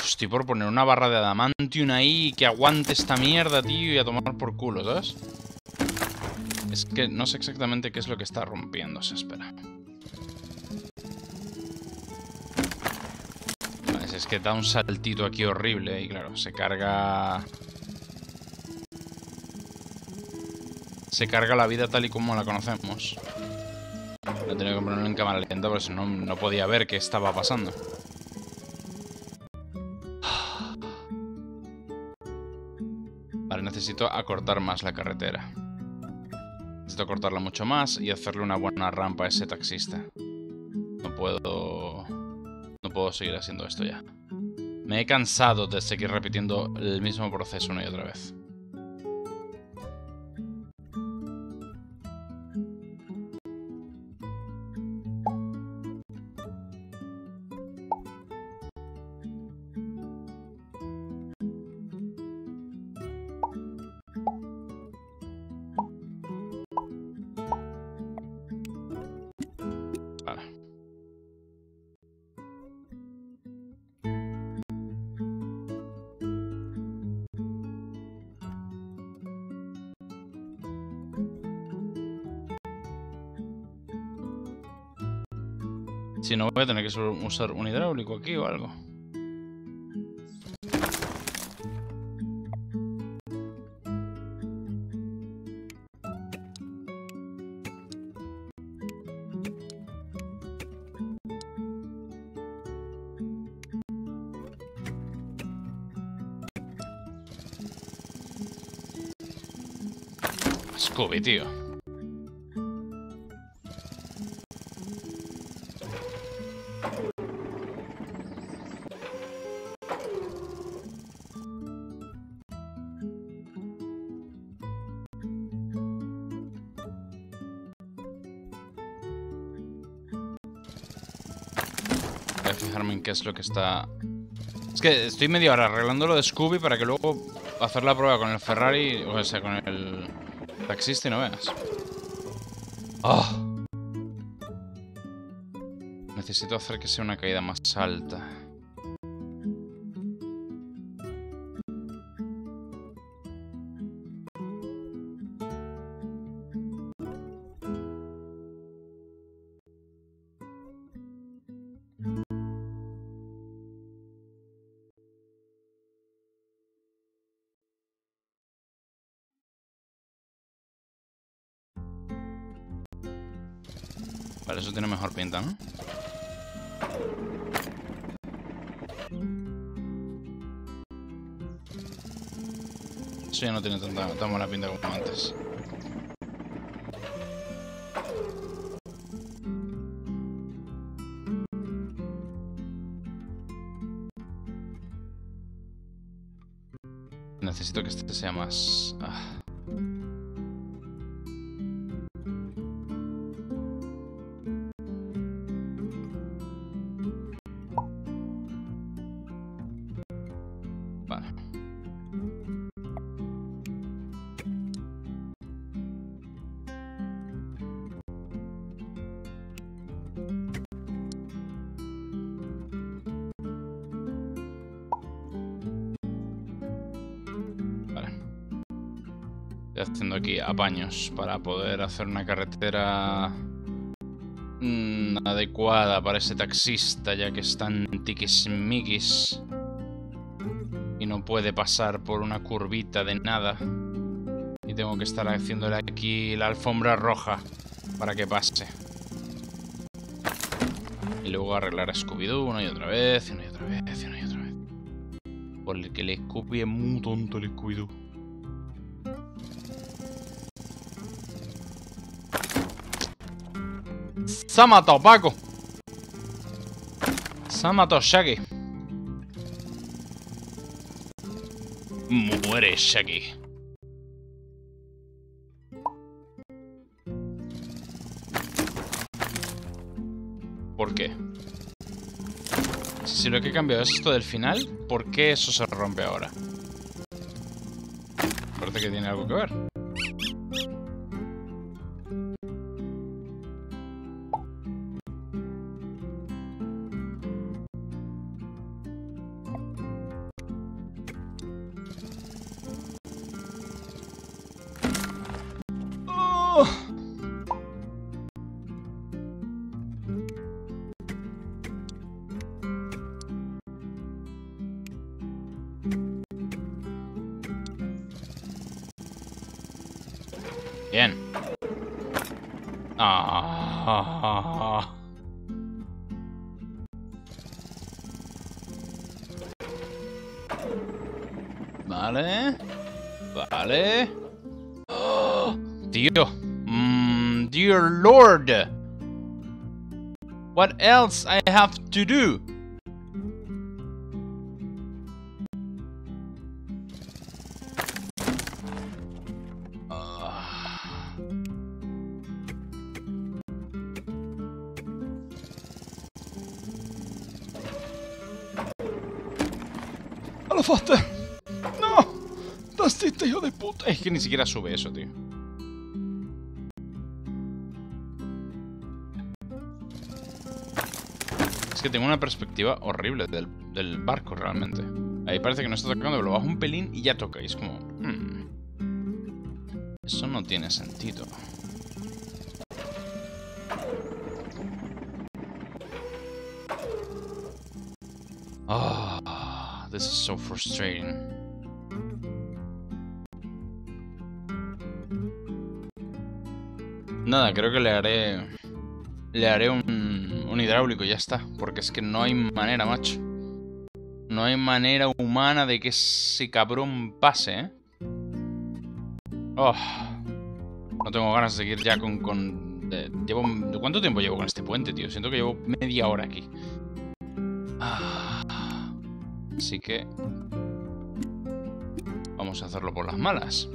Speaker 1: Estoy por poner una barra de adamantium ahí que aguante esta mierda, tío, y a tomar por culo, ¿sabes? Es que no sé exactamente qué es lo que está rompiéndose, espera. Vale, es que da un saltito aquí horrible y claro, se carga... Se carga la vida tal y como la conocemos. He tenido que ponerlo en cámara lenta porque si no, no podía ver qué estaba pasando. Vale, necesito acortar más la carretera. Necesito cortarla mucho más y hacerle una buena rampa a ese taxista. No puedo... No puedo seguir haciendo esto ya. Me he cansado de seguir repitiendo el mismo proceso una y otra vez. Vale. Si no, voy a tener que usar un hidráulico aquí o algo. Scooby, tío. Voy a fijarme en qué es lo que está... Es que estoy media hora arreglando lo de Scooby para que luego hacer la prueba con el Ferrari, o sea, con el taxista y no veas. ¡Oh! Necesito hacer que sea una caída más alta. Vale, eso tiene mejor pinta, ¿no? Eso ya no tiene tanta, tan buena pinta como antes. Necesito que este sea más... Ah. Vale. Estoy haciendo aquí apaños para poder hacer una carretera mmm, adecuada para ese taxista, ya que es tan tiquismiquis y no puede pasar por una curvita de nada. Y tengo que estar haciéndole aquí la alfombra roja para que pase. Y luego arreglar a Scooby-Doo una y otra vez, y una y otra vez, y una y otra vez. Porque el Scooby es muy tonto, el Scooby-Doo. Se ha matado, Paco. Se ha matado Shaggy. Muere Shaggy. ¿Por qué? Si lo que he cambiado es esto del final, ¿por qué eso se rompe ahora? Parece que tiene algo que ver. Bien. Ah. Vale. Vale. Oh, tío. Mm, dear Lord. What else I have to do? ¡A la fosta! ¡No! ¡Tastiste, hijo de puta! Es que ni siquiera sube eso, tío. Es que tengo una perspectiva horrible del, del barco, realmente. Ahí parece que no está tocando, pero lo bajo un pelín y ya toca. Y es como... Hmm, eso no tiene sentido. Ah, oh, this is so frustrating. Nada, creo que le haré... Le haré un, un hidráulico y ya está. Porque es que no hay manera, macho. No hay manera humana de que ese cabrón pase, ¿eh? Oh, no tengo ganas de seguir ya con... con de, llevo, ¿de cuánto tiempo llevo con este puente, tío? Siento que llevo media hora aquí. Ah, así que... vamos a hacerlo por las malas.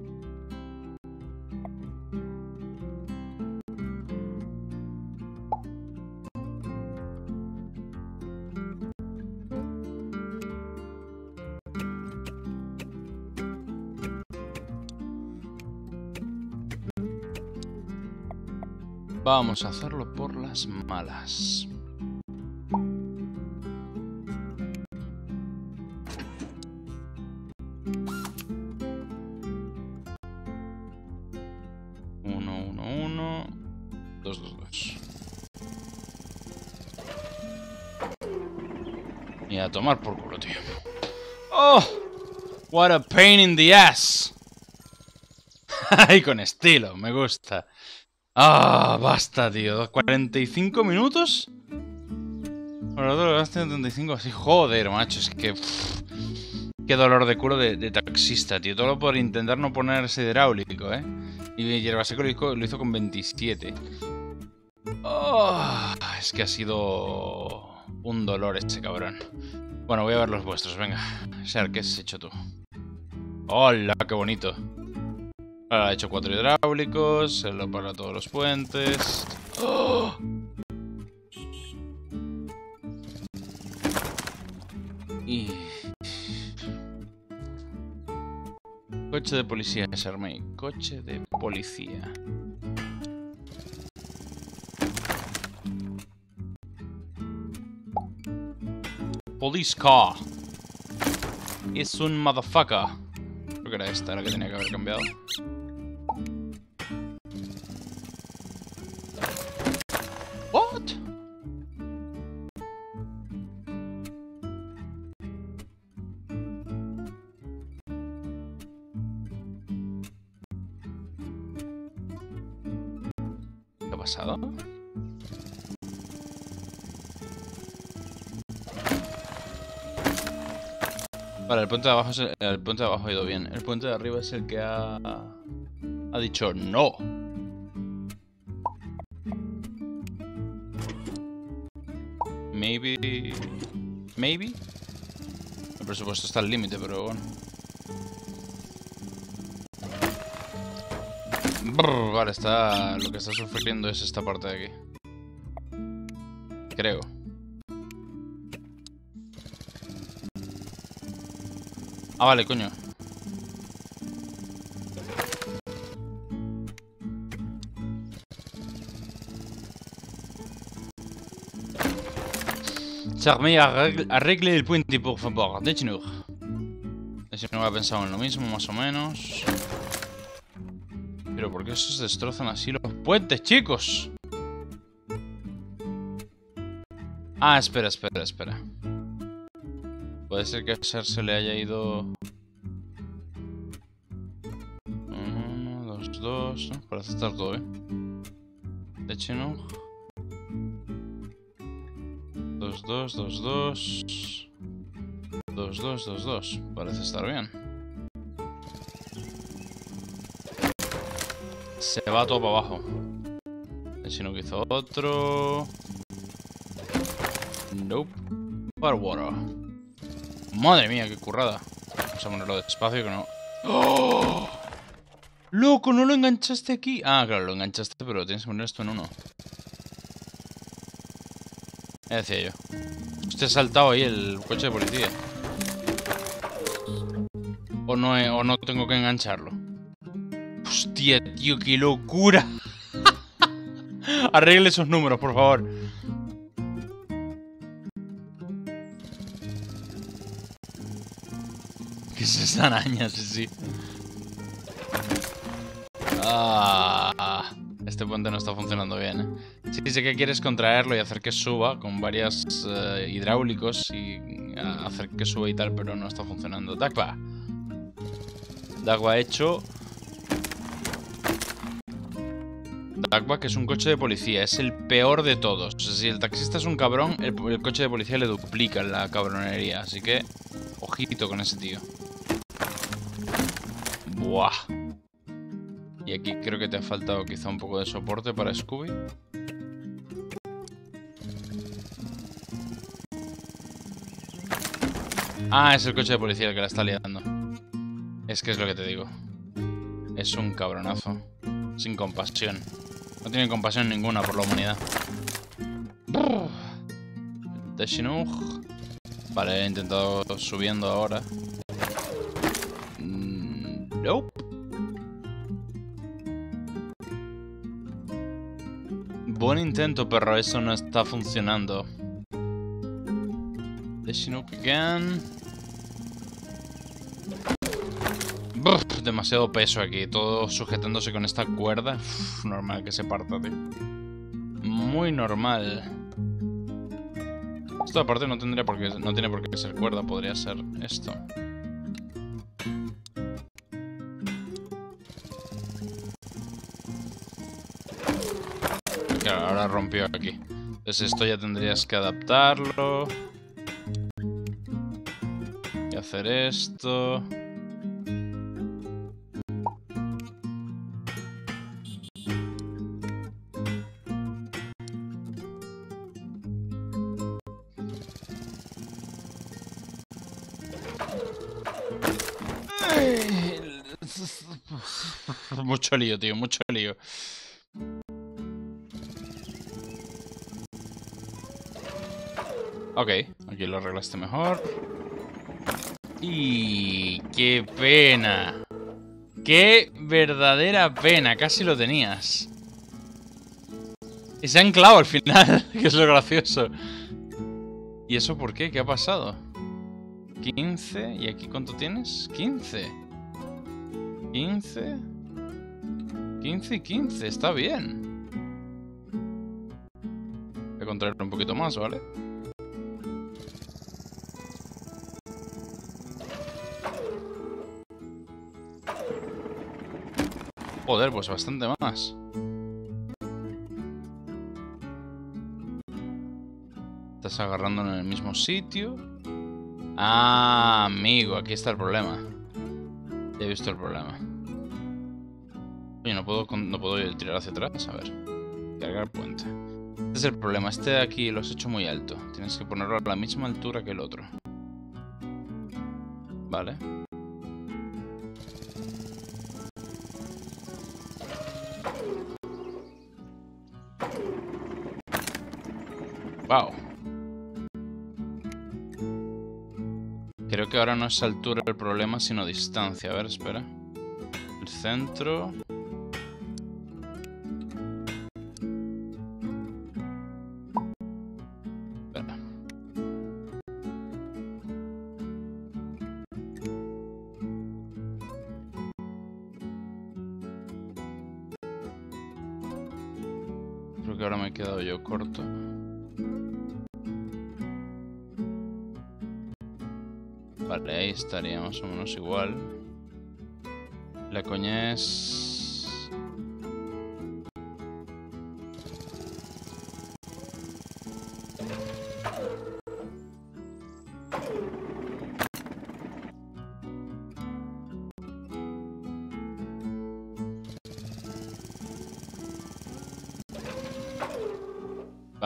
Speaker 1: Vamos a hacerlo por las malas. Uno, uno, uno. Dos, dos, dos. Y a tomar por culo, tío. ¡Oh! What a pain in the ass. Ay, con estilo, me gusta. Ah, basta, tío. ¿cuarenta y cinco minutos? Ahora lo gasto en treinta y cinco así. Joder, macho. Es que... Pff, qué dolor de culo de, de taxista, tío. Todo por intentar no ponerse hidráulico, ¿eh? Y Yerbaseco lo hizo, lo hizo con veintisiete. Oh, es que ha sido... un dolor ese cabrón. Bueno, voy a ver los vuestros. Venga. Shark, ¿qué has hecho tú? ¡Hola! ¡Qué bonito! Ahora ha hecho cuatro hidráulicos, se lo para todos los puentes. ¡Oh! Y... coche de policía, Charmey. Coche de policía. Police car. Es un motherfucker. Creo que era esta la que tenía que haber cambiado. What? ¿Qué ha pasado? Vale, el puente de abajo es el, el puente de abajo ha ido bien. El puente de arriba es el que ha ha dicho no. Maybe... Maybe. El presupuesto está al límite, pero bueno. Brr, vale, está... lo que está sufriendo es esta parte de aquí. Creo. Ah, vale, coño. Charmey, arregle, arregle el puente, por favor. Déjenme. Déjenme, ha pensado en lo mismo, más o menos. Pero ¿por qué se destrozan así los puentes, chicos? Ah, espera, espera, espera. Puede ser que a Ser se le haya ido... Uno, dos, dos, dos, ¿no? Parece estar todo bien. De hecho, no. dos, dos, dos, dos. dos, dos, dos, dos. Parece estar bien. Se va todo para abajo. De hecho, no hizo otro. Nope. Firewater. Madre mía, qué currada. Vamos a ponerlo despacio que no. ¡Oh! ¡Loco! ¿No lo enganchaste aquí? Ah, claro, lo enganchaste, pero tienes que poner esto en uno. Ya decía yo. Usted ha saltado ahí el coche de policía. O no, he, o no tengo que engancharlo. Hostia, tío, qué locura. Arregle esos números, por favor. ¿Qué es esa araña? Sí, sí. Ah, este puente no está funcionando bien, ¿eh? Sí, sé que quieres contraerlo y hacer que suba con varios uh, hidráulicos y uh, hacer que suba y tal, pero no está funcionando. Dagba. Dagba hecho. Dagba, que es un coche de policía, es el peor de todos. O sea, si el taxista es un cabrón, el, el coche de policía le duplica la cabronería. Así que, ojito con ese tío. Buah. Y aquí creo que te ha faltado quizá un poco de soporte para Scooby. Ah, es el coche de policía el que la está liando. Es que es lo que te digo. Es un cabronazo. Sin compasión. No tiene compasión ninguna por la humanidad. De Chinook. Vale, he intentado subiendo ahora. Nope. Buen intento, perro. Eso no está funcionando. The Chinook again. Uf, demasiado peso aquí. Todo sujetándose con esta cuerda. Uf, normal que se parta, tío. Muy normal. Esto aparte no tendría por qué, no tiene por qué ser cuerda. Podría ser esto. Claro, ahora rompió aquí. Entonces esto ya tendrías que adaptarlo. Y hacer esto. Mucho lío, tío, mucho lío. Ok, aquí lo arreglaste mejor. Y qué pena. Qué verdadera pena, casi lo tenías. Y se ha anclado al final, que es lo gracioso. ¿Y eso por qué? ¿Qué ha pasado? quince, ¿y aquí cuánto tienes? quince. quince. quince y quince, está bien. Voy a contraerlo un poquito más, ¿vale? Joder, pues bastante más. Estás agarrando en el mismo sitio. Ah, amigo, aquí está el problema. Ya he visto el problema. Oye, no puedo, no puedo tirar hacia atrás. A ver. Cargar puente. Este es el problema. Este de aquí lo has hecho muy alto. Tienes que ponerlo a la misma altura que el otro. Vale. Wow. Creo que ahora no es altura el problema, sino distancia. A ver, espera. El centro. Espera. Creo que ahora me he quedado yo corto. Vale, ahí estaría más o menos igual. La coña es...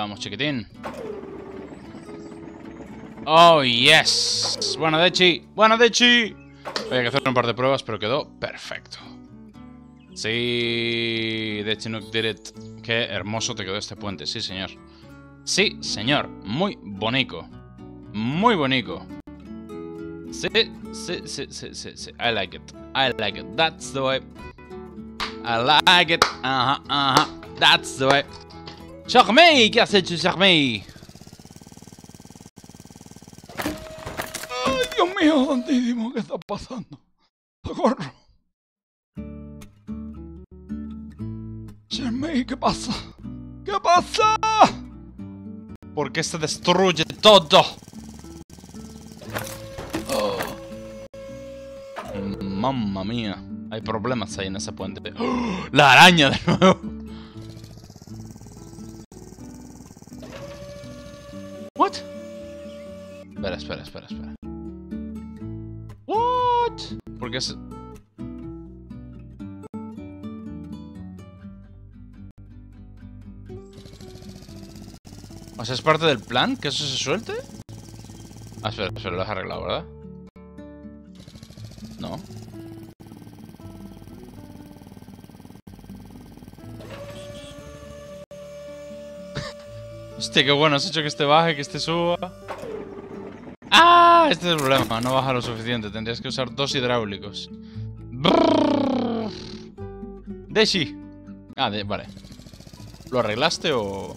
Speaker 1: Vamos, chiquitín. Oh, yes. Buena, Dechi. Buena, Dechi. Había que hacer un par de pruebas, pero quedó perfecto. Sí, Dechi Nook did it. Qué hermoso te quedó este puente, sí, señor. Sí, señor. Muy bonito. Muy bonito. Sí, sí, sí, sí, sí, sí. I like it. I like it. That's the way. I like it. Ajá, ajá. That's the way. Charmey, ¿qué has hecho, Charmey?
Speaker 4: Ay, Dios mío, santísimo, ¿qué está pasando? ¡Socorro! Charmey, ¿qué pasa? ¿Qué pasa?
Speaker 1: ¿Por qué se destruye todo?
Speaker 4: Oh.
Speaker 1: Mamma mía. Hay problemas ahí en ese puente. ¡Oh! ¡La araña de nuevo! ¿What? Espera, espera, espera, espera. ¿What? ¿Por qué se...? O sea, ¿es parte del plan que eso se suelte? Ah, espera, espera, lo has arreglado, ¿verdad? No. Hostia, qué bueno, has hecho que este baje, que este suba. ¡Ah! Este es el problema, no baja lo suficiente. Tendrías que usar dos hidráulicos. Deshi. Ah, de, vale. ¿Lo arreglaste o...?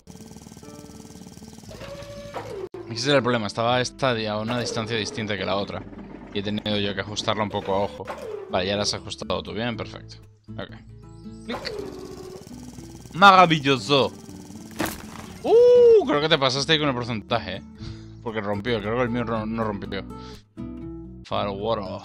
Speaker 1: Ese era el problema, estaba esta a una distancia distinta que la otra. Y he tenido yo que ajustarla un poco a ojo. Vale, ya la has ajustado tú bien, perfecto. Ok. Clic. Maravilloso. Uh, creo que te pasaste ahí con el porcentaje, ¿eh? Porque rompió, creo que el mío no, no rompió. Firewater.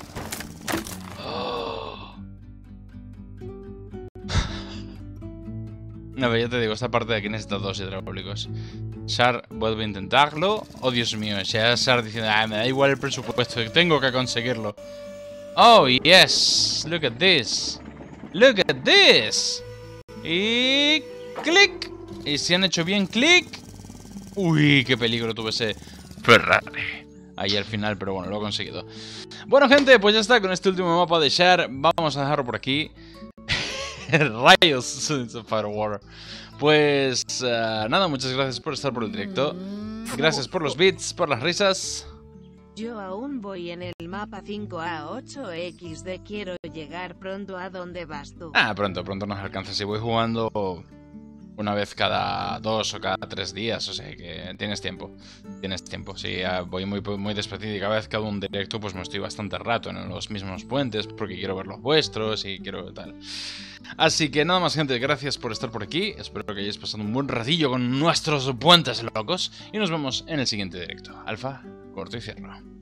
Speaker 1: No, pero ya te digo, esta parte de aquí necesita dos hidráulicos. Shar vuelve a intentarlo. Oh, Dios mío, ya Shar diciendo, ah, me da igual el presupuesto, tengo que conseguirlo. Oh, yes. Look at this. Look at this. Y... clic. Y si han hecho bien clic. Uy, qué peligro tuve ese Ferrari ahí al final, pero bueno, lo he conseguido. Bueno, gente, pues ya está con este último mapa de Shar. Vamos a dejarlo por aquí. Rayos, Firewater. Pues uh, nada, muchas gracias por estar por el directo. Gracias por los bits, por las risas.
Speaker 3: Yo aún voy en el mapa cinco A ocho equis de quiero llegar pronto a donde vas tú.
Speaker 1: Ah, pronto, pronto nos alcanza. Si voy jugando una vez cada dos o cada tres días, o sea que tienes tiempo. Tienes tiempo, sí, voy muy, muy despacito y cada vez que hago un directo pues me estoy bastante rato en los mismos puentes porque quiero ver los vuestros y quiero tal. Así que nada más, gente, gracias por estar por aquí. Espero que hayáis pasado un buen ratillo con nuestros puentes locos y nos vemos en el siguiente directo. Alfa, corto y cierro.